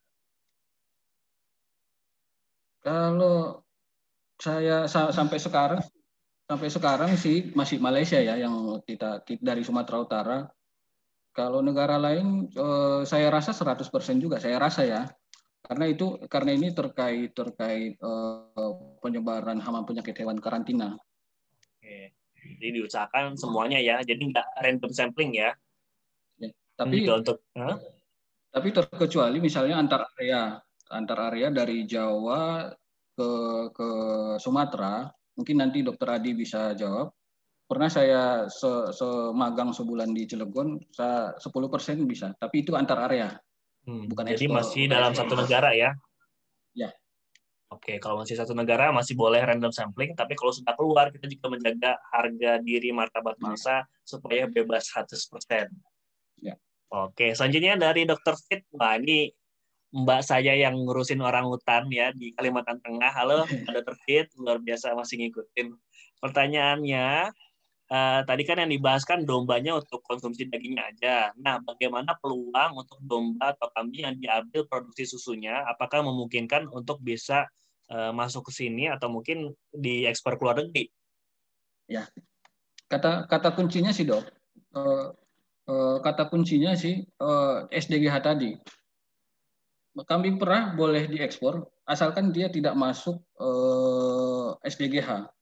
Speaker 5: Kalau saya sampai sekarang sih masih Malaysia ya yang kita dari Sumatera Utara. Kalau negara lain saya rasa 100% juga, saya rasa ya. Karena ini terkait penyebaran hama penyakit hewan karantina.
Speaker 4: Oke. Jadi diusahakan semuanya ya, jadi nggak random sampling ya.
Speaker 5: Tapi terkecuali misalnya antar area dari Jawa ke Sumatera, mungkin nanti Dokter Adi bisa jawab. Pernah saya semagang sebulan di Cilegon, 10% bisa, tapi itu antar area. Bukan
Speaker 4: jadi
Speaker 5: ekspor,
Speaker 4: masih dalam satu negara ya?
Speaker 5: Ya.
Speaker 4: Oke, kalau masih satu negara masih boleh random sampling, tapi kalau sudah keluar kita juga menjaga harga diri martabat bangsa supaya bebas 100%.
Speaker 5: Ya.
Speaker 4: Oke, selanjutnya dari Dr. Fit. Wah, ini Mbak saya yang ngurusin orang hutan ya di Kalimantan Tengah. Halo, Dr. Fit, luar biasa masih ngikutin. Pertanyaannya, tadi kan yang dibahas kan dombanya untuk konsumsi dagingnya aja. Nah, bagaimana peluang untuk domba atau kambing yang diambil produksi susunya? Apakah memungkinkan untuk bisa masuk ke sini atau mungkin diekspor ke luar negeri?
Speaker 5: Ya, kata kuncinya sih Dok. Kata kuncinya sih SDGH tadi. Kambing perah boleh diekspor asalkan dia tidak masuk SDGH.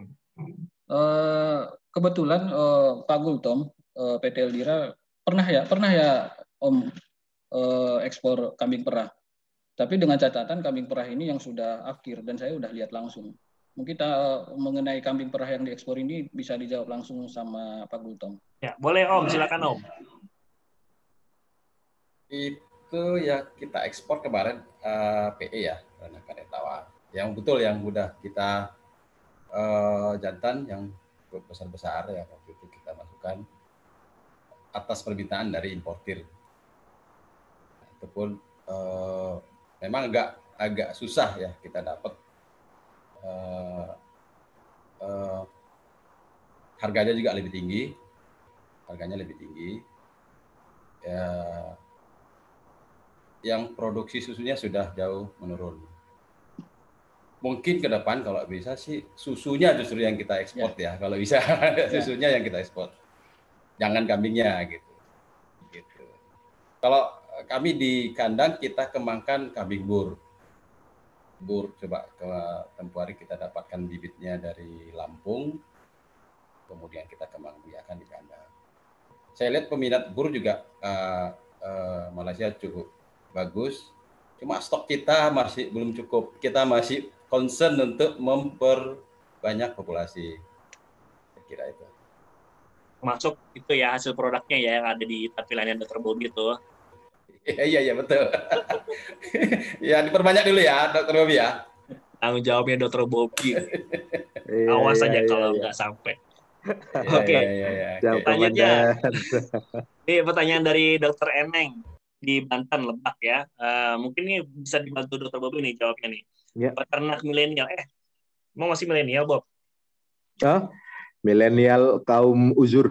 Speaker 5: Kebetulan Pak Gultom PT Eldira pernah ya Om ekspor kambing perah. Tapi dengan catatan kambing perah ini yang sudah akhir dan saya sudah lihat langsung. Mungkin kita mengenai kambing perah yang diekspor ini bisa dijawab langsung sama Pak Gultom.
Speaker 4: Ya, boleh Om, silakan Om.
Speaker 9: Itu ya kita ekspor kemarin PE ya, Peranakan Karetawa. Yang betul yang udah kita jantan yang besar-besar ya waktu itu kita masukkan atas permintaan dari importir. Nah, itu pun memang agak susah ya kita dapat harganya juga lebih tinggi, ya, yang produksi susunya sudah jauh menurun. Mungkin ke depan kalau bisa sih susunya justru yang kita ekspor ya kalau bisa susunya yang kita ekspor, jangan kambingnya gitu. Kalau kami di kandang kita kembangkan kambing bur coba ke tempoh hari kita dapatkan bibitnya dari Lampung, kemudian kita kembang biakan di kandang. Saya lihat peminat bur juga Malaysia cukup bagus. Cuma stok kita masih belum cukup. Kita masih concern untuk memperbanyak populasi. Saya kira itu.
Speaker 4: Masuk itu ya hasil produknya ya yang ada di tampilannya Dr. Bobby itu.
Speaker 9: Iya betul. Ya diperbanyak dulu ya Dr. Bobby ya.
Speaker 4: Tanggung jawabnya Dr. Bobby. Awas aja kalau nggak sampai. Oke. Selanjutnya. Ini pertanyaan dari Dr. Eneng di Banten, Lebak ya. Mungkin ini bisa dibantu Dr. Bobby nih jawabnya nih.
Speaker 13: Ya.
Speaker 4: Peternak milenial. Mau masih milenial, Bob?
Speaker 13: Milenial kaum uzur.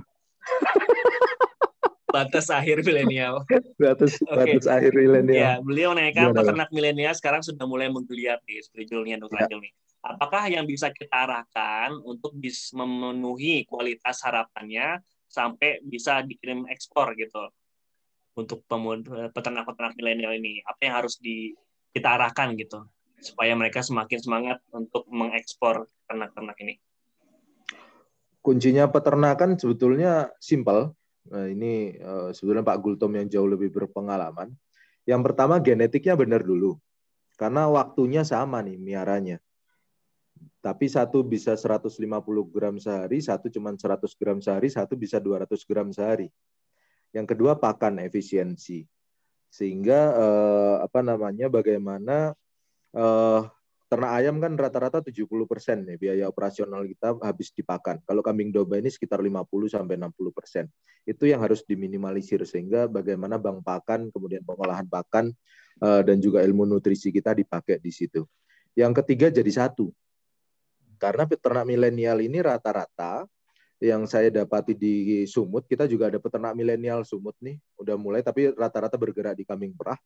Speaker 4: Batas akhir milenial.
Speaker 13: Batas akhir milenial.
Speaker 4: Ya, beliau menanyakan peternak milenial sekarang sudah mulai menggeliat nih, spiritualnya Dr. Angel nih. Apakah yang bisa kita arahkan untuk bisa memenuhi kualitas harapannya sampai bisa dikirim ekspor gitu untuk peternak-peternak milenial ini? Apa yang harus kita arahkan gitu supaya mereka semakin semangat untuk mengekspor ternak-ternak ini?
Speaker 13: Kuncinya peternakan sebetulnya simpel. Nah, ini sebetulnya Pak Gultom yang jauh lebih berpengalaman. Yang pertama genetiknya benar dulu. Karena waktunya sama nih miaranya. Tapi satu bisa 150 gram sehari, satu cuma 100 gram sehari, satu bisa 200 gram sehari. Yang kedua pakan efisiensi. Sehingga bagaimana ternak ayam kan rata-rata 70% nih biaya operasional kita habis dipakan. Kalau kambing domba ini sekitar 50-60%. Itu yang harus diminimalisir sehingga bagaimana bank pakan, kemudian pengolahan pakan dan juga ilmu nutrisi kita dipakai di situ. Yang ketiga jadi satu. Karena peternak milenial ini rata-rata yang saya dapati di Sumut, kita juga ada peternak milenial Sumut nih, udah mulai tapi rata-rata bergerak di kambing perah.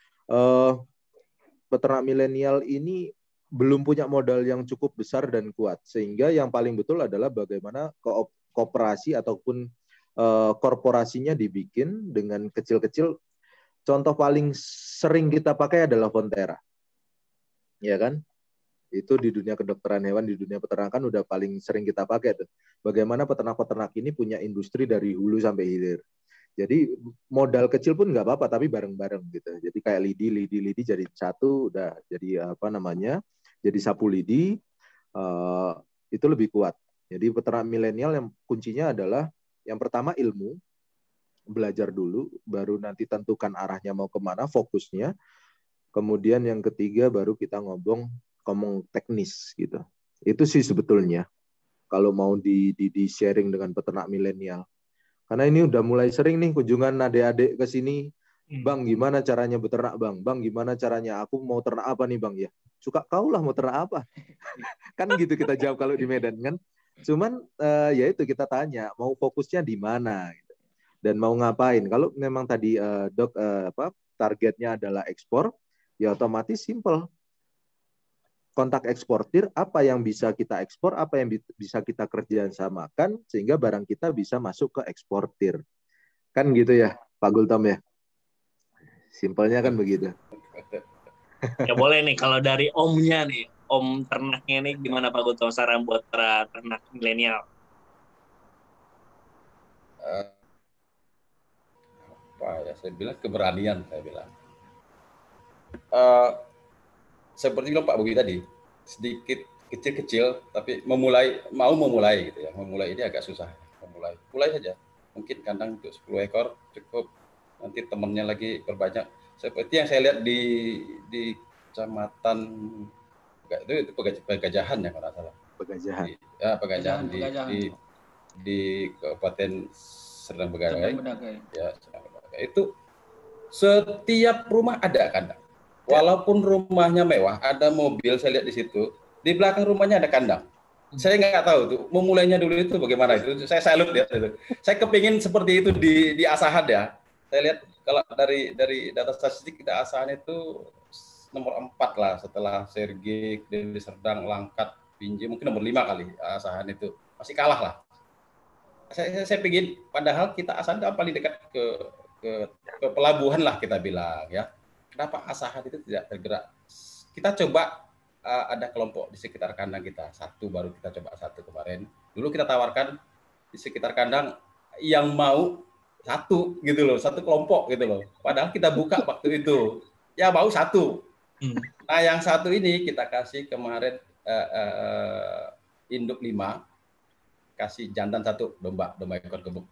Speaker 13: Peternak milenial ini belum punya modal yang cukup besar dan kuat, sehingga yang paling betul adalah bagaimana kooperasi ataupun korporasinya dibikin dengan kecil-kecil. Contoh paling sering kita pakai adalah Fonterra, ya kan? Itu di dunia kedokteran hewan, di dunia peternakan udah paling sering kita pakai tuh. Bagaimana peternak-peternak ini punya industri dari hulu sampai hilir. Jadi modal kecil pun nggak apa-apa, tapi bareng-bareng gitu. Jadi kayak lidi jadi satu, udah jadi jadi sapu lidi, itu lebih kuat. Jadi peternak milenial yang kuncinya adalah yang pertama ilmu, belajar dulu, baru nanti tentukan arahnya mau kemana, fokusnya. Kemudian yang ketiga baru kita ngomong teknis gitu. Itu sih sebetulnya kalau mau di sharing dengan peternak milenial. Karena ini udah mulai sering nih kunjungan adik-adik ke sini. Bang, gimana caranya beternak, Bang? Bang, gimana caranya? Aku mau ternak apa nih, Bang? Ya, suka kau lah mau ternak apa. Kan gitu kita jawab kalau di Medan kan. Cuman ya itu kita tanya, mau fokusnya di mana gitu. Dan mau ngapain. Kalau memang tadi Dok targetnya adalah ekspor, ya otomatis simple. Kontak eksportir, apa yang bisa kita ekspor, apa yang bisa kita kerjasamakan, sehingga barang kita bisa masuk ke eksportir. Kan gitu ya, Pak Gultom ya? Simpelnya kan begitu.
Speaker 4: Ya boleh nih, kalau dari omnya nih, om ternaknya nih, gimana Pak Gultom saran buat para ternak milenial?
Speaker 9: Saya bilang keberanian, saya bilang. Seperti bilang Pak Bogi tadi, sedikit kecil-kecil, tapi mau memulai gitu ya. Memulai ini agak susah. Mulai saja. Mungkin kandang untuk 10 ekor cukup. Nanti temannya lagi berbanyak. Seperti yang saya lihat di kecamatan itu Pegajahan ya kalau salah.
Speaker 13: Pegajahan.
Speaker 9: Pegajahan di Kabupaten Serdang Bedagai. Ya, Serdang Bedagai. Itu setiap rumah ada kandang. Walaupun rumahnya mewah, ada mobil saya lihat di situ, di belakang rumahnya ada kandang. Saya nggak tahu tuh, memulainya dulu itu bagaimana itu. Saya salut ya. Saya kepingin seperti itu di Asahan ya. Saya lihat kalau dari data statistik di Asahan itu nomor 4 lah setelah Sergei, Deli Serdang, Langkat, Pinji, mungkin nomor 5 kali Asahan itu. Masih kalah lah. Saya pingin, padahal kita Asahan itu paling dekat ke pelabuhan lah kita bilang ya. Kenapa Asahan itu tidak tergerak? Kita coba ada kelompok di sekitar kandang kita. Baru kita coba satu kemarin. Dulu kita tawarkan di sekitar kandang yang mau satu gitu loh, satu kelompok gitu loh. Padahal kita buka waktu itu, ya mau satu. Nah yang satu ini kita kasih kemarin induk 5, kasih jantan 1 domba ekor gebuk.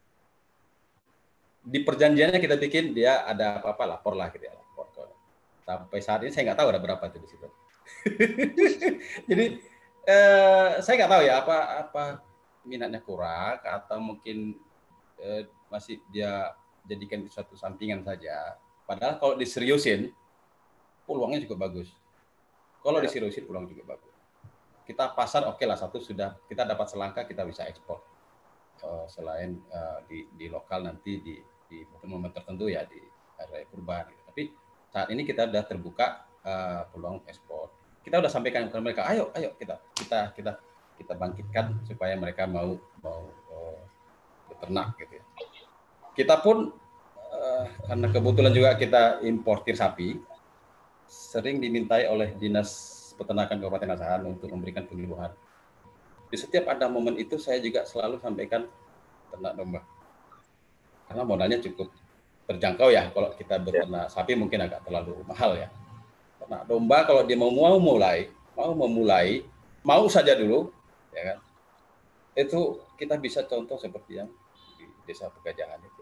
Speaker 9: Di perjanjiannya kita bikin dia ada apa-apa lapor lah gitu ya, lapor. Sampai saat ini saya nggak tahu ada berapa itu di situ. Jadi saya nggak tahu ya apa minatnya kurang atau mungkin masih dia jadikan itu suatu sampingan saja. Padahal kalau diseriusin peluangnya juga bagus. Kalau diseriusin peluang juga bagus. Kita pasar oke lah, satu sudah kita dapat selangkah, kita bisa ekspor. Selain di lokal nanti di momen tertentu ya di area kurban. Gitu. Tapi saat ini kita sudah terbuka peluang ekspor. Kita sudah sampaikan ke mereka, ayo kita bangkitkan supaya mereka mau beternak gitu ya. Kita pun karena kebetulan juga kita importir sapi, sering dimintai oleh Dinas Peternakan Kabupaten Asahan untuk memberikan penyuluhan. Di setiap ada momen itu saya juga selalu sampaikan ternak domba. Karena modalnya cukup terjangkau ya, kalau kita beternak sapi mungkin agak terlalu mahal ya. Ternak domba kalau dia mau memulai, mau saja dulu, ya kan? Itu kita bisa contoh seperti yang di Desa Pegajangan itu,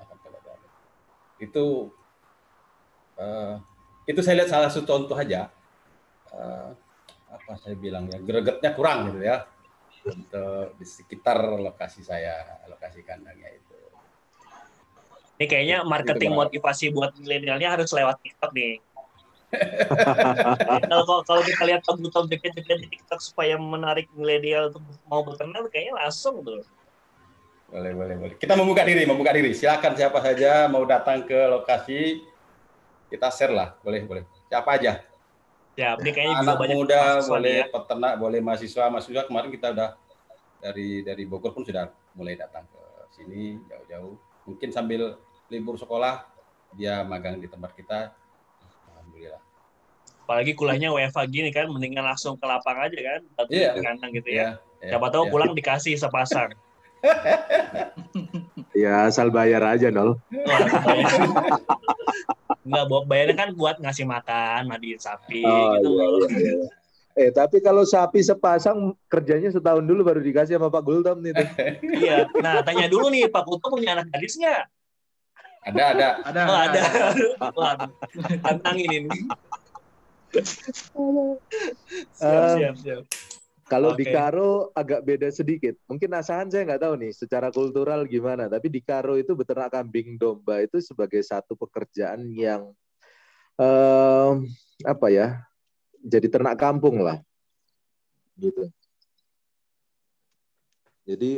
Speaker 9: itu saya lihat salah satu contoh aja. Apa saya bilang ya, gregetnya kurang gitu ya untuk di sekitar lokasi kandangnya itu.
Speaker 4: Ini kayaknya marketing motivasi buat milenialnya harus lewat TikTok nih. Kalau kita lihat tom-tom joget-joget di TikTok supaya menarik milenial untuk mau beternak, kayaknya langsung tuh.
Speaker 9: Boleh. Kita membuka diri. Silakan siapa saja mau datang ke lokasi, kita share lah, boleh. Siapa aja.
Speaker 4: Ya, ini kayaknya
Speaker 9: anak
Speaker 4: juga banyak
Speaker 9: muda, boleh
Speaker 4: ya.
Speaker 9: peternak, boleh mahasiswa. Kemarin kita udah dari Bogor pun sudah mulai datang ke sini jauh-jauh. Mungkin sambil libur sekolah dia magang di tempat kita. Alhamdulillah.
Speaker 4: Apalagi kuliahnya WFH gini kan, mendingan langsung ke lapang aja kan, kandang gitu ya. Siapa tahu pulang dikasih sepasang.
Speaker 13: Ya asal bayar aja Nol.
Speaker 4: Enggak, bayarnya kan buat ngasih makan, mandiin sapi gitu loh.
Speaker 13: Iya. Tapi kalau sapi sepasang kerjanya setahun dulu baru dikasih sama Pak Gultom nih.
Speaker 4: Iya. Nah, tanya dulu nih, Pak Gultom punya anak gadis nggak?
Speaker 9: Ada.
Speaker 4: Ada. Waduh, tantangin ini. Siap.
Speaker 13: Kalau di Karo agak beda sedikit. Mungkin Asahan saya nggak tahu nih secara kultural gimana. Tapi di Karo itu beternak kambing domba itu sebagai satu pekerjaan yang jadi ternak kampung lah. Gitu. Jadi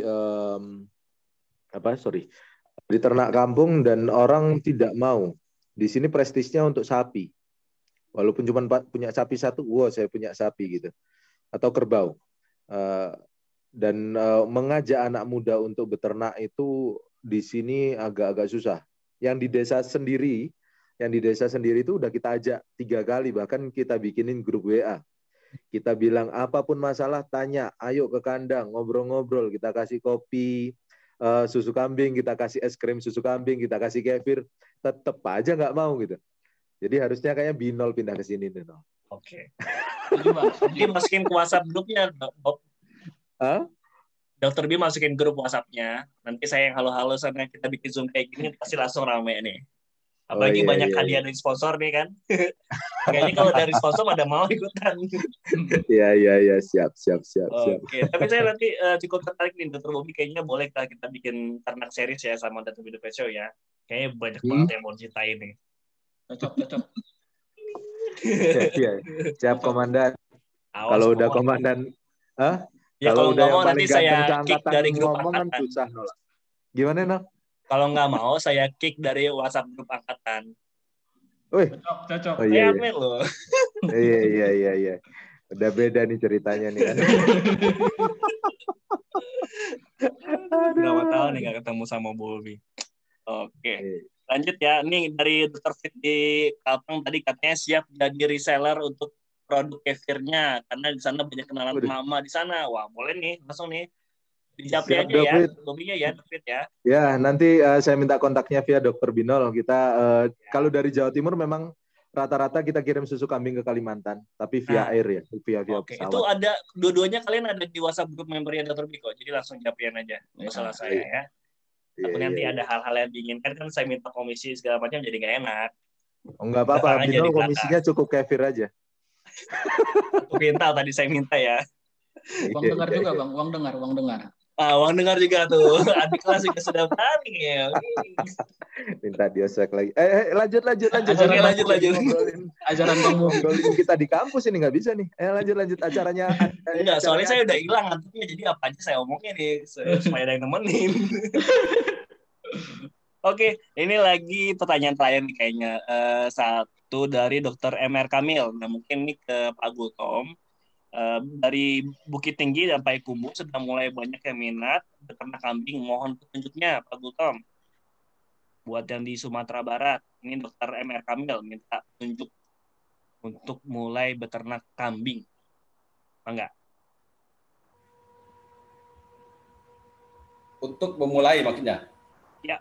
Speaker 13: di ternak kampung dan orang tidak mau. Di sini prestisnya untuk sapi. Walaupun cuma punya sapi satu, saya punya sapi gitu. Atau kerbau. Dan mengajak anak muda untuk beternak itu di sini agak-agak susah. Yang di desa sendiri itu udah kita ajak 3 kali, bahkan kita bikinin grup WA. Kita bilang apapun masalah tanya, ayo ke kandang, ngobrol-ngobrol, kita kasih kopi, susu kambing, kita kasih es krim susu kambing, kita kasih kefir, tetep aja nggak mau gitu. Jadi harusnya kayaknya Binol pindah ke sini nih.
Speaker 4: Oke. Jadi masukin ke WhatsApp grupnya, Bob. Dokter B masukin grup WhatsApp-nya. Nanti saya yang halo-halo sana kita bikin Zoom kayak gini pasti langsung rame nih. Apalagi banyak hadiah dari sponsor nih kan. Kayaknya kalau dari sponsor ada mau ikutan.
Speaker 13: Iya, siap.
Speaker 4: Oke, tapi saya nanti cukup tertarik nih Dokter Bobby, kayaknya boleh kita bikin ternak series ya sama Dr. Video Show ya. Kayaknya banyak banget yang mau ceritain nih.
Speaker 5: Cocok.
Speaker 13: Siap komandan.
Speaker 4: Kalau
Speaker 13: udah komandan,
Speaker 4: ya kalau nggak mau nanti saya kick dari grup
Speaker 13: angkatan. Susah, Nol. Gimana, Nol?
Speaker 4: Kalau nggak mau saya kick dari WhatsApp grup angkatan.
Speaker 13: Wih,
Speaker 5: cocok.
Speaker 13: Iya.
Speaker 4: Loh.
Speaker 13: Iya. Udah beda nih ceritanya nih kan.
Speaker 4: Berapa tahun nih nggak ketemu sama Bobby. Oke. Lanjut ya, nih dari Dr. Fit di Kalteng tadi katanya siap jadi reseller untuk produk kefirnya karena di sana banyak kenalan mama di sana. Wah, boleh nih, langsung nih. Di Japri
Speaker 13: Siap,
Speaker 4: aja ya,
Speaker 13: David.
Speaker 4: Bobinya ya, David ya.
Speaker 13: Ya, nanti saya minta kontaknya via Dokter Binol. Kita kalau dari Jawa Timur memang rata-rata kita kirim susu kambing ke Kalimantan, tapi via
Speaker 4: Nah,
Speaker 13: air ya, via
Speaker 4: Oke, itu
Speaker 13: pesawat.
Speaker 4: ada dua-duanya kalian ada di WhatsApp grup membernya Dr. Biko, jadi langsung Japrian aja, nggak salah saya ya. Tapi nanti ada hal-hal yang diinginkan kan saya minta komisi segala macam jadi nggak enak.
Speaker 13: Oh, nggak apa-apa,
Speaker 4: Belakang aja
Speaker 13: Binol
Speaker 4: di belakang.
Speaker 13: komisinya cukup kefir aja.
Speaker 4: Pintal tadi saya minta ya.
Speaker 5: Uang dengar juga Bang, uang dengar.
Speaker 4: Uang dengar juga tuh. Adik kelas juga sudah berani ya.
Speaker 13: Minta diosek lagi. Lanjut.
Speaker 5: Ajaran
Speaker 4: lanjut.
Speaker 5: Ajaran Bang Bobi.
Speaker 13: Ngobrolin kita di kampus ini nggak bisa nih. lanjut acaranya.
Speaker 4: Enggak, soalnya saya udah hilang nantinya, jadi apa aja saya omongin nih supaya ada yang nemenin. Oke, ini lagi pertanyaan terakhir nih kayaknya. Satu dari Dr. MR Kamil. Nah, mungkin ini ke Pak Gultom. Dari Bukit Tinggi dan Payakumbuh sudah mulai banyak yang minat beternak kambing. Mohon petunjuknya, Pak Gultom. Buat yang di Sumatera Barat, ini Dr. MR Kamil minta petunjuk untuk mulai beternak kambing. Enggak?
Speaker 9: Untuk memulai maksudnya?
Speaker 4: Ya.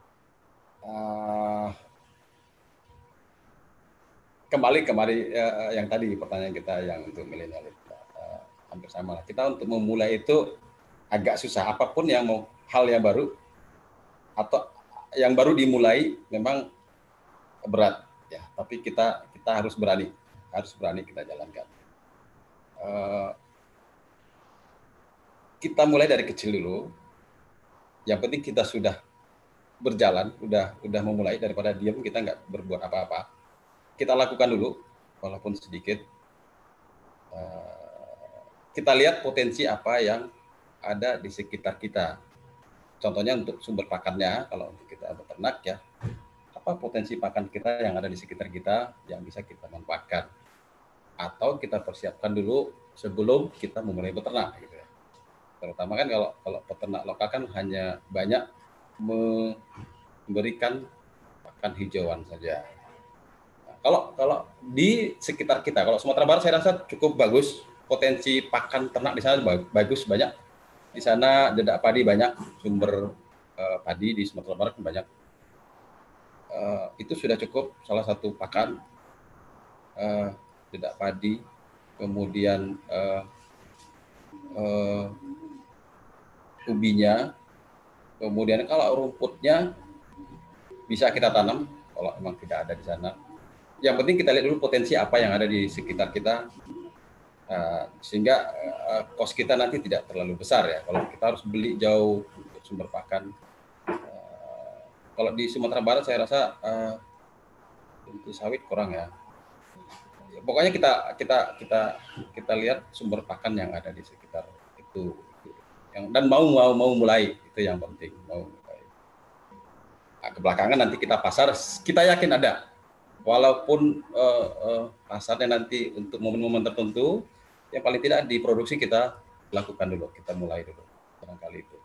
Speaker 9: Kembali yang tadi pertanyaan kita yang untuk milenial itu hampir sama. Kita untuk memulai itu agak susah. Apapun yang mau hal yang baru atau yang baru dimulai memang berat ya. Tapi kita harus berani kita jalankan. Kita mulai dari kecil dulu. Yang penting kita sudah berjalan, udah memulai, daripada diam kita nggak berbuat apa-apa. Kita lakukan dulu, walaupun sedikit. Kita lihat potensi apa yang ada di sekitar kita. Contohnya untuk sumber pakannya, kalau untuk kita beternak ya, apa potensi pakan kita yang ada di sekitar kita yang bisa kita manfaatkan. Atau kita persiapkan dulu sebelum kita memulai beternak. Gitu ya. Terutama kan kalau peternak lokal kan hanya banyak memberikan pakan hijauan saja. Nah, kalau di sekitar kita, kalau Sumatera Barat saya rasa cukup bagus. Potensi pakan ternak di sana bagus, banyak. Di sana dedak padi banyak, sumber padi di Sumatera Barat banyak. Itu sudah cukup salah satu pakan, dedak padi, kemudian ubinya, kemudian kalau rumputnya bisa kita tanam kalau memang tidak ada di sana. Yang penting kita lihat dulu potensi apa yang ada di sekitar kita. Sehingga kos kita nanti tidak terlalu besar ya. Kalau kita harus beli jauh untuk sumber pakan. Kalau di Sumatera Barat saya rasa untuk sawit kurang ya. Pokoknya kita lihat sumber pakan yang ada di sekitar itu. Dan mau mulai, itu yang penting. Mau mulai. Kebelakangan nanti kita pasar, kita yakin ada. Walaupun pasarnya nanti untuk momen-momen tertentu, yang paling tidak diproduksi kita lakukan dulu, kita mulai dulu, barangkali itu.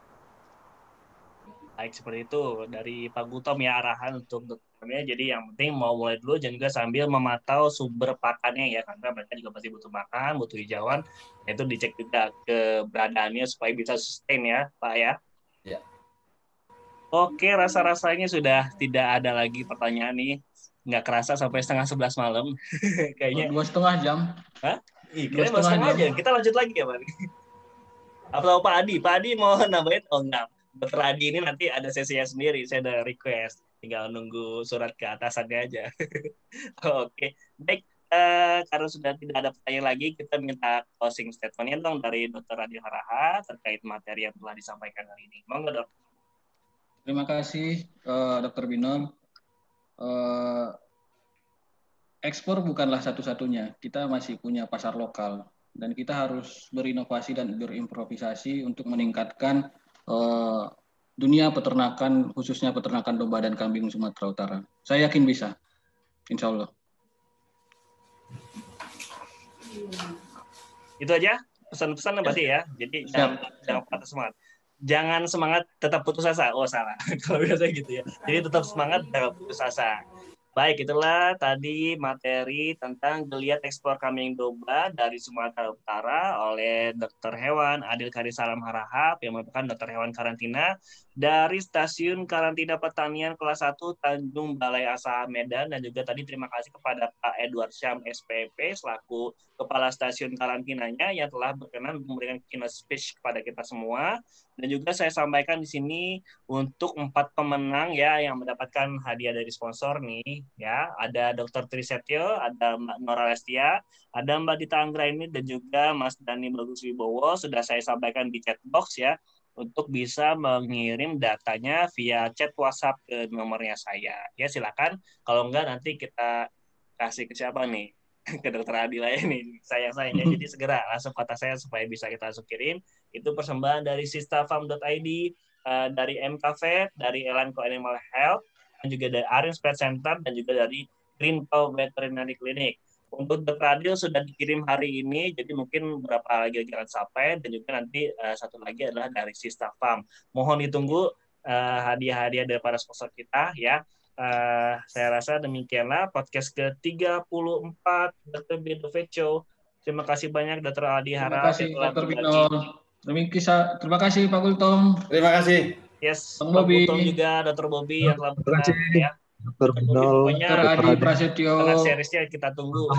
Speaker 4: Baik, seperti itu dari Pak Gultom ya arahan untuk dokternya. Jadi yang penting mau mulai dulu, dan juga sambil memantau sumber pakannya ya, karena mereka juga pasti butuh makan, butuh hijauan. Itu dicek juga keberadaannya supaya bisa sustain ya, Pak ya.
Speaker 9: Ya.
Speaker 4: Oke, rasa-rasanya sudah tidak ada lagi pertanyaan nih. Nggak kerasa sampai 10:30 malam. Kayaknya
Speaker 5: 2,5 jam.
Speaker 4: Hah? Kira-kira 2,5 jam. Kita lanjut lagi ya, Pak. Atau Pak Adi mau nambahin? Oh enggak. Dr. Adi ini nanti ada sesinya sendiri. Saya ada request. Tinggal nunggu surat ke atasannya aja. Oke. Baik. Karena sudah tidak ada pertanyaan lagi, kita minta closing statement-nya dong dari Dr. Adi Haraha terkait materi yang telah disampaikan hari ini. Monggo, Dok.
Speaker 5: Terima kasih, Dr. Binol. Ekspor bukanlah satu-satunya. Kita masih punya pasar lokal. Dan kita harus berinovasi dan berimprovisasi untuk meningkatkan dunia peternakan, khususnya peternakan domba dan kambing Sumatera Utara. Saya yakin bisa, insya Allah.
Speaker 4: Itu aja pesan-pesan berarti ya. Jadi jangan patah semangat. Jangan semangat, tetap putus asa. Oh salah. Kalau biasa gitu ya. Jadi tetap semangat, tetap putus asa. Baik, itulah tadi materi tentang geliat ekspor kambing domba dari Sumatera Utara oleh Dr. Hewan Adil Kari Salam Harahap yang merupakan dokter hewan karantina dari Stasiun Karantina Pertanian kelas 1 Tanjung Balai Asahan Medan, dan juga tadi terima kasih kepada Pak Edward Syam SPP selaku Kepala Stasiun Karantinanya yang telah berkenan memberikan keynote speech kepada kita semua. Dan juga saya sampaikan di sini untuk 4 pemenang ya yang mendapatkan hadiah dari sponsor nih ya. Ada Dr. Trisetyo, ada Mbak Nora Lestia, ada Mbak Dita Anggraini, dan juga Mas Dani Bagus Wibowo. Sudah saya sampaikan di chat box ya untuk bisa mengirim datanya via chat WhatsApp ke nomornya saya. Ya silakan. Kalau enggak nanti kita kasih ke siapa nih? Ke Dokter Adila ini sayang-sayangnya, jadi segera langsung kata saya supaya bisa kita langsung kirim. Itu persembahan dari sistafarm.id, dari MKV, dari Elanco Animal Health, dan juga dari Arin Pet Center, dan juga dari Green Paw Veterinary Clinic. Untuk Dokter Adil sudah dikirim hari ini, jadi mungkin beberapa lagi akan sampai, dan juga nanti satu lagi adalah dari Sistafarm. Mohon ditunggu hadiah-hadiah dari para sponsor kita ya. Saya rasa demikianlah podcast ke-34 Dr. Bidovet Show. Terima kasih banyak Dr. Aldi Harap.
Speaker 5: Terima kasih Dr. Bino. Terima kasih Pak Gultom.
Speaker 9: Terima kasih.
Speaker 4: Yes,
Speaker 5: Bang
Speaker 4: Pak
Speaker 5: Bobi.
Speaker 4: Gultom juga Dr. Bobby yang telah berkenan ya.
Speaker 13: Dr.
Speaker 4: Bobby pokoknya
Speaker 5: Dr. Adi Prasetyo.
Speaker 4: sangat seriusnya kita tunggu.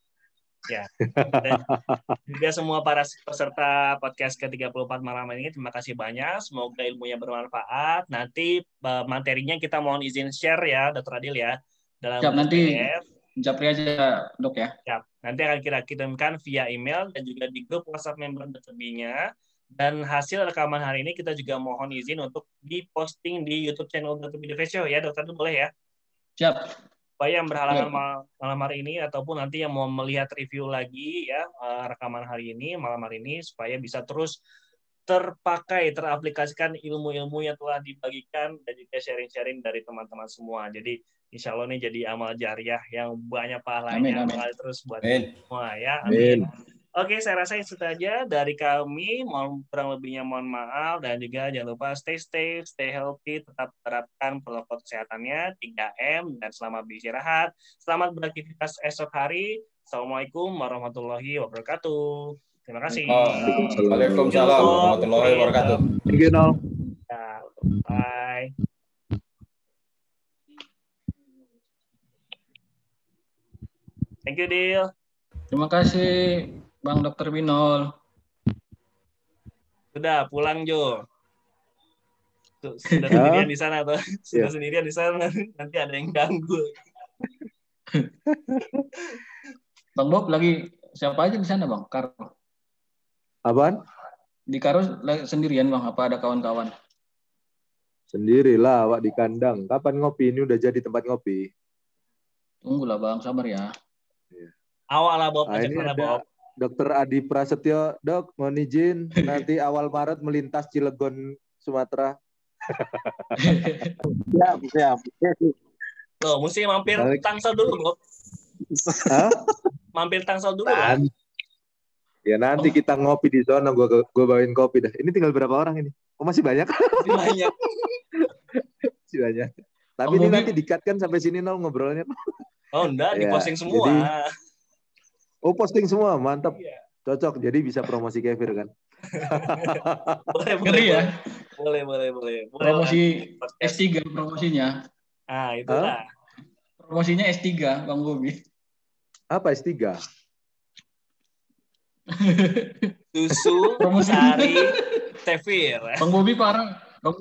Speaker 4: Ya. Dan juga semua para peserta podcast ke-34 malam ini, terima kasih banyak. Semoga ilmunya bermanfaat. Nanti materinya kita mohon izin share ya, Dr. Adil ya. Dalam
Speaker 5: Siap, nanti
Speaker 4: PDF.
Speaker 5: japri aja Dok ya.
Speaker 4: Siap. Nanti akan kita kirimkan via email dan juga di grup WhatsApp member Dr. B-nya. Dan hasil rekaman hari ini kita juga mohon izin untuk diposting di YouTube channel Dr. Bidovet Show ya, Dokter, itu boleh ya?
Speaker 5: Siap.
Speaker 4: Supaya yang berhalangan malam hari ini ataupun nanti yang mau melihat review lagi ya rekaman hari ini, malam hari ini, supaya bisa terus terpakai, teraplikasikan ilmu-ilmu yang telah dibagikan dan juga sharing-sharing dari teman-teman semua. Jadi insya Allah ini jadi amal jariah yang banyak pahalanya mengalir terus buat semua ya. Amin. Oke, saya rasa itu saja dari kami. Mohon kurang lebihnya mohon maaf, dan juga jangan lupa stay safe, stay healthy, tetap terapkan protokol kesehatannya 3M, dan selamat beristirahat. Selamat beraktivitas esok hari. Assalamualaikum warahmatullahi wabarakatuh. Terima kasih.
Speaker 9: Waalaikumsalam warahmatullahi wabarakatuh.
Speaker 13: Thank you, Nol.
Speaker 4: Bye. Thank you, Dil.
Speaker 5: Terima kasih Bang Dr. Binol.
Speaker 4: Sudah pulang, Jo. Sudah sendirian di sana tuh. Sudah sendirian di sana, nanti ada yang ganggu.
Speaker 5: Bang Bob lagi siapa aja di sana, Bang? Karo.
Speaker 13: Apaan?
Speaker 5: Di Karo sendirian, Bang? Apa ada kawan-kawan?
Speaker 13: Sendirilah, Wak, di kandang. Kapan ngopi? Ini udah jadi tempat ngopi.
Speaker 5: Tunggulah, Bang. Sabar ya.
Speaker 4: Awal lah, Bob.
Speaker 13: Ini ada
Speaker 4: Bob.
Speaker 13: Dr. Adi Prasetyo. Dok, mohon izin nanti awal Maret melintas Cilegon, Sumatera. Siap.
Speaker 4: Loh, mesti mampir Tangsel dulu, Bob. Mampir Tangsel dulu lah.
Speaker 13: Ya nanti kita ngopi di sana, gue bawain kopi dah. Ini tinggal berapa orang ini? Oh, masih banyak?
Speaker 4: Banyak.
Speaker 13: Masih banyak. Tapi ini nanti di-cut kan sampai sini Nol ngobrolnya.
Speaker 4: Oh, enggak, diposting semua.
Speaker 13: Jadi, posting semua, mantap. Cocok, jadi bisa promosi Kefir kan.
Speaker 5: Boleh ya.
Speaker 4: Boleh.
Speaker 5: Promosi S3 promosinya.
Speaker 4: Ah, itulah.
Speaker 5: Promosinya S3, Bang Bobi.
Speaker 13: Apa S3?
Speaker 4: Susu, sari, Tefir.
Speaker 5: Bang Bobi parah.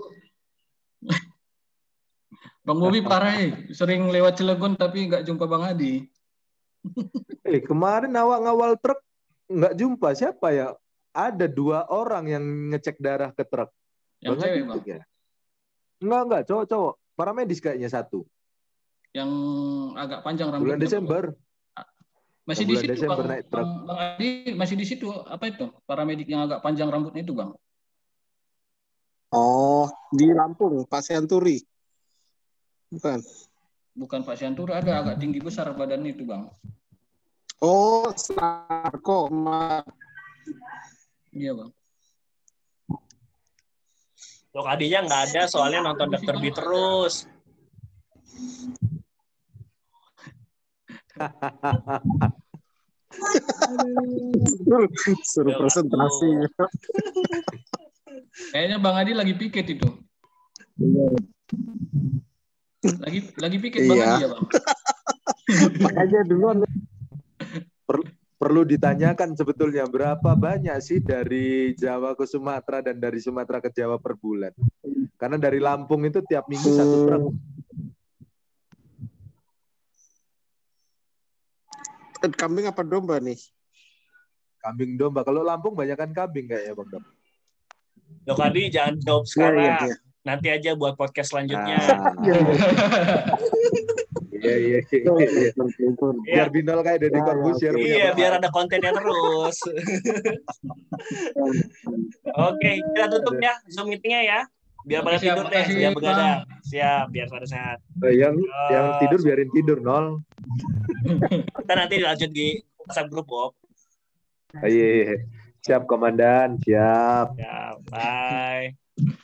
Speaker 5: Bang Bobi parah sering lewat Cilegon tapi nggak jumpa Bang Adi.
Speaker 13: Kemarin ngawal truk nggak jumpa, siapa ya? Ada 2 orang yang ngecek darah ke truk.
Speaker 5: Yang
Speaker 13: Bang
Speaker 5: cewek,
Speaker 13: Adi,
Speaker 5: Bang?
Speaker 13: ya? Enggak, cowok. Paramedis kayaknya 1.
Speaker 5: Yang agak panjang rambutnya.
Speaker 13: Bulan Desember.
Speaker 5: Masih di situ,
Speaker 13: Desember
Speaker 5: Bang.
Speaker 13: naik truk.
Speaker 5: Bang Adi masih di situ. Apa itu? Paramedik yang agak panjang rambutnya itu, Bang.
Speaker 14: Oh, di Lampung, Pak Sianturi.
Speaker 5: Bukan Pak Sianturi, ada agak tinggi besar badan itu, Bang.
Speaker 14: Oh, Sarko.
Speaker 5: Iya, Bang.
Speaker 4: Dok Adinya nggak ada, soalnya nonton Dr. B terus.
Speaker 14: Suruh presentasi.
Speaker 5: Kayaknya Bang Adi lagi piket itu. Lagi piket Bang Adi ya, Bang?
Speaker 14: Makanya duluan.
Speaker 13: Perlu ditanyakan sebetulnya berapa banyak sih dari Jawa ke Sumatera dan dari Sumatera ke Jawa per bulan. Karena dari Lampung itu tiap minggu 1 truk.
Speaker 14: Kambing apa domba nih?
Speaker 13: Kambing domba. Kalau Lampung banyakkan kambing kayaknya Bang Dam.
Speaker 4: Dok Adi jangan jawab sekarang. Nanti aja buat podcast selanjutnya.
Speaker 13: Iya. Biar binol kayak Deddy Corbuzier.
Speaker 4: Iya, biar ada kontennya terus. Oke, kita tutup ya Zoom meeting-nya ya. Biar pada tidur deh, biar begadang. Siap, biar pada sehat.
Speaker 13: Yang tidur biarin tidur, Nol.
Speaker 4: Kita nanti lanjut di WhatsApp grup, Bob.
Speaker 13: Iya. Siap, Komandan. Siap.
Speaker 4: Bye.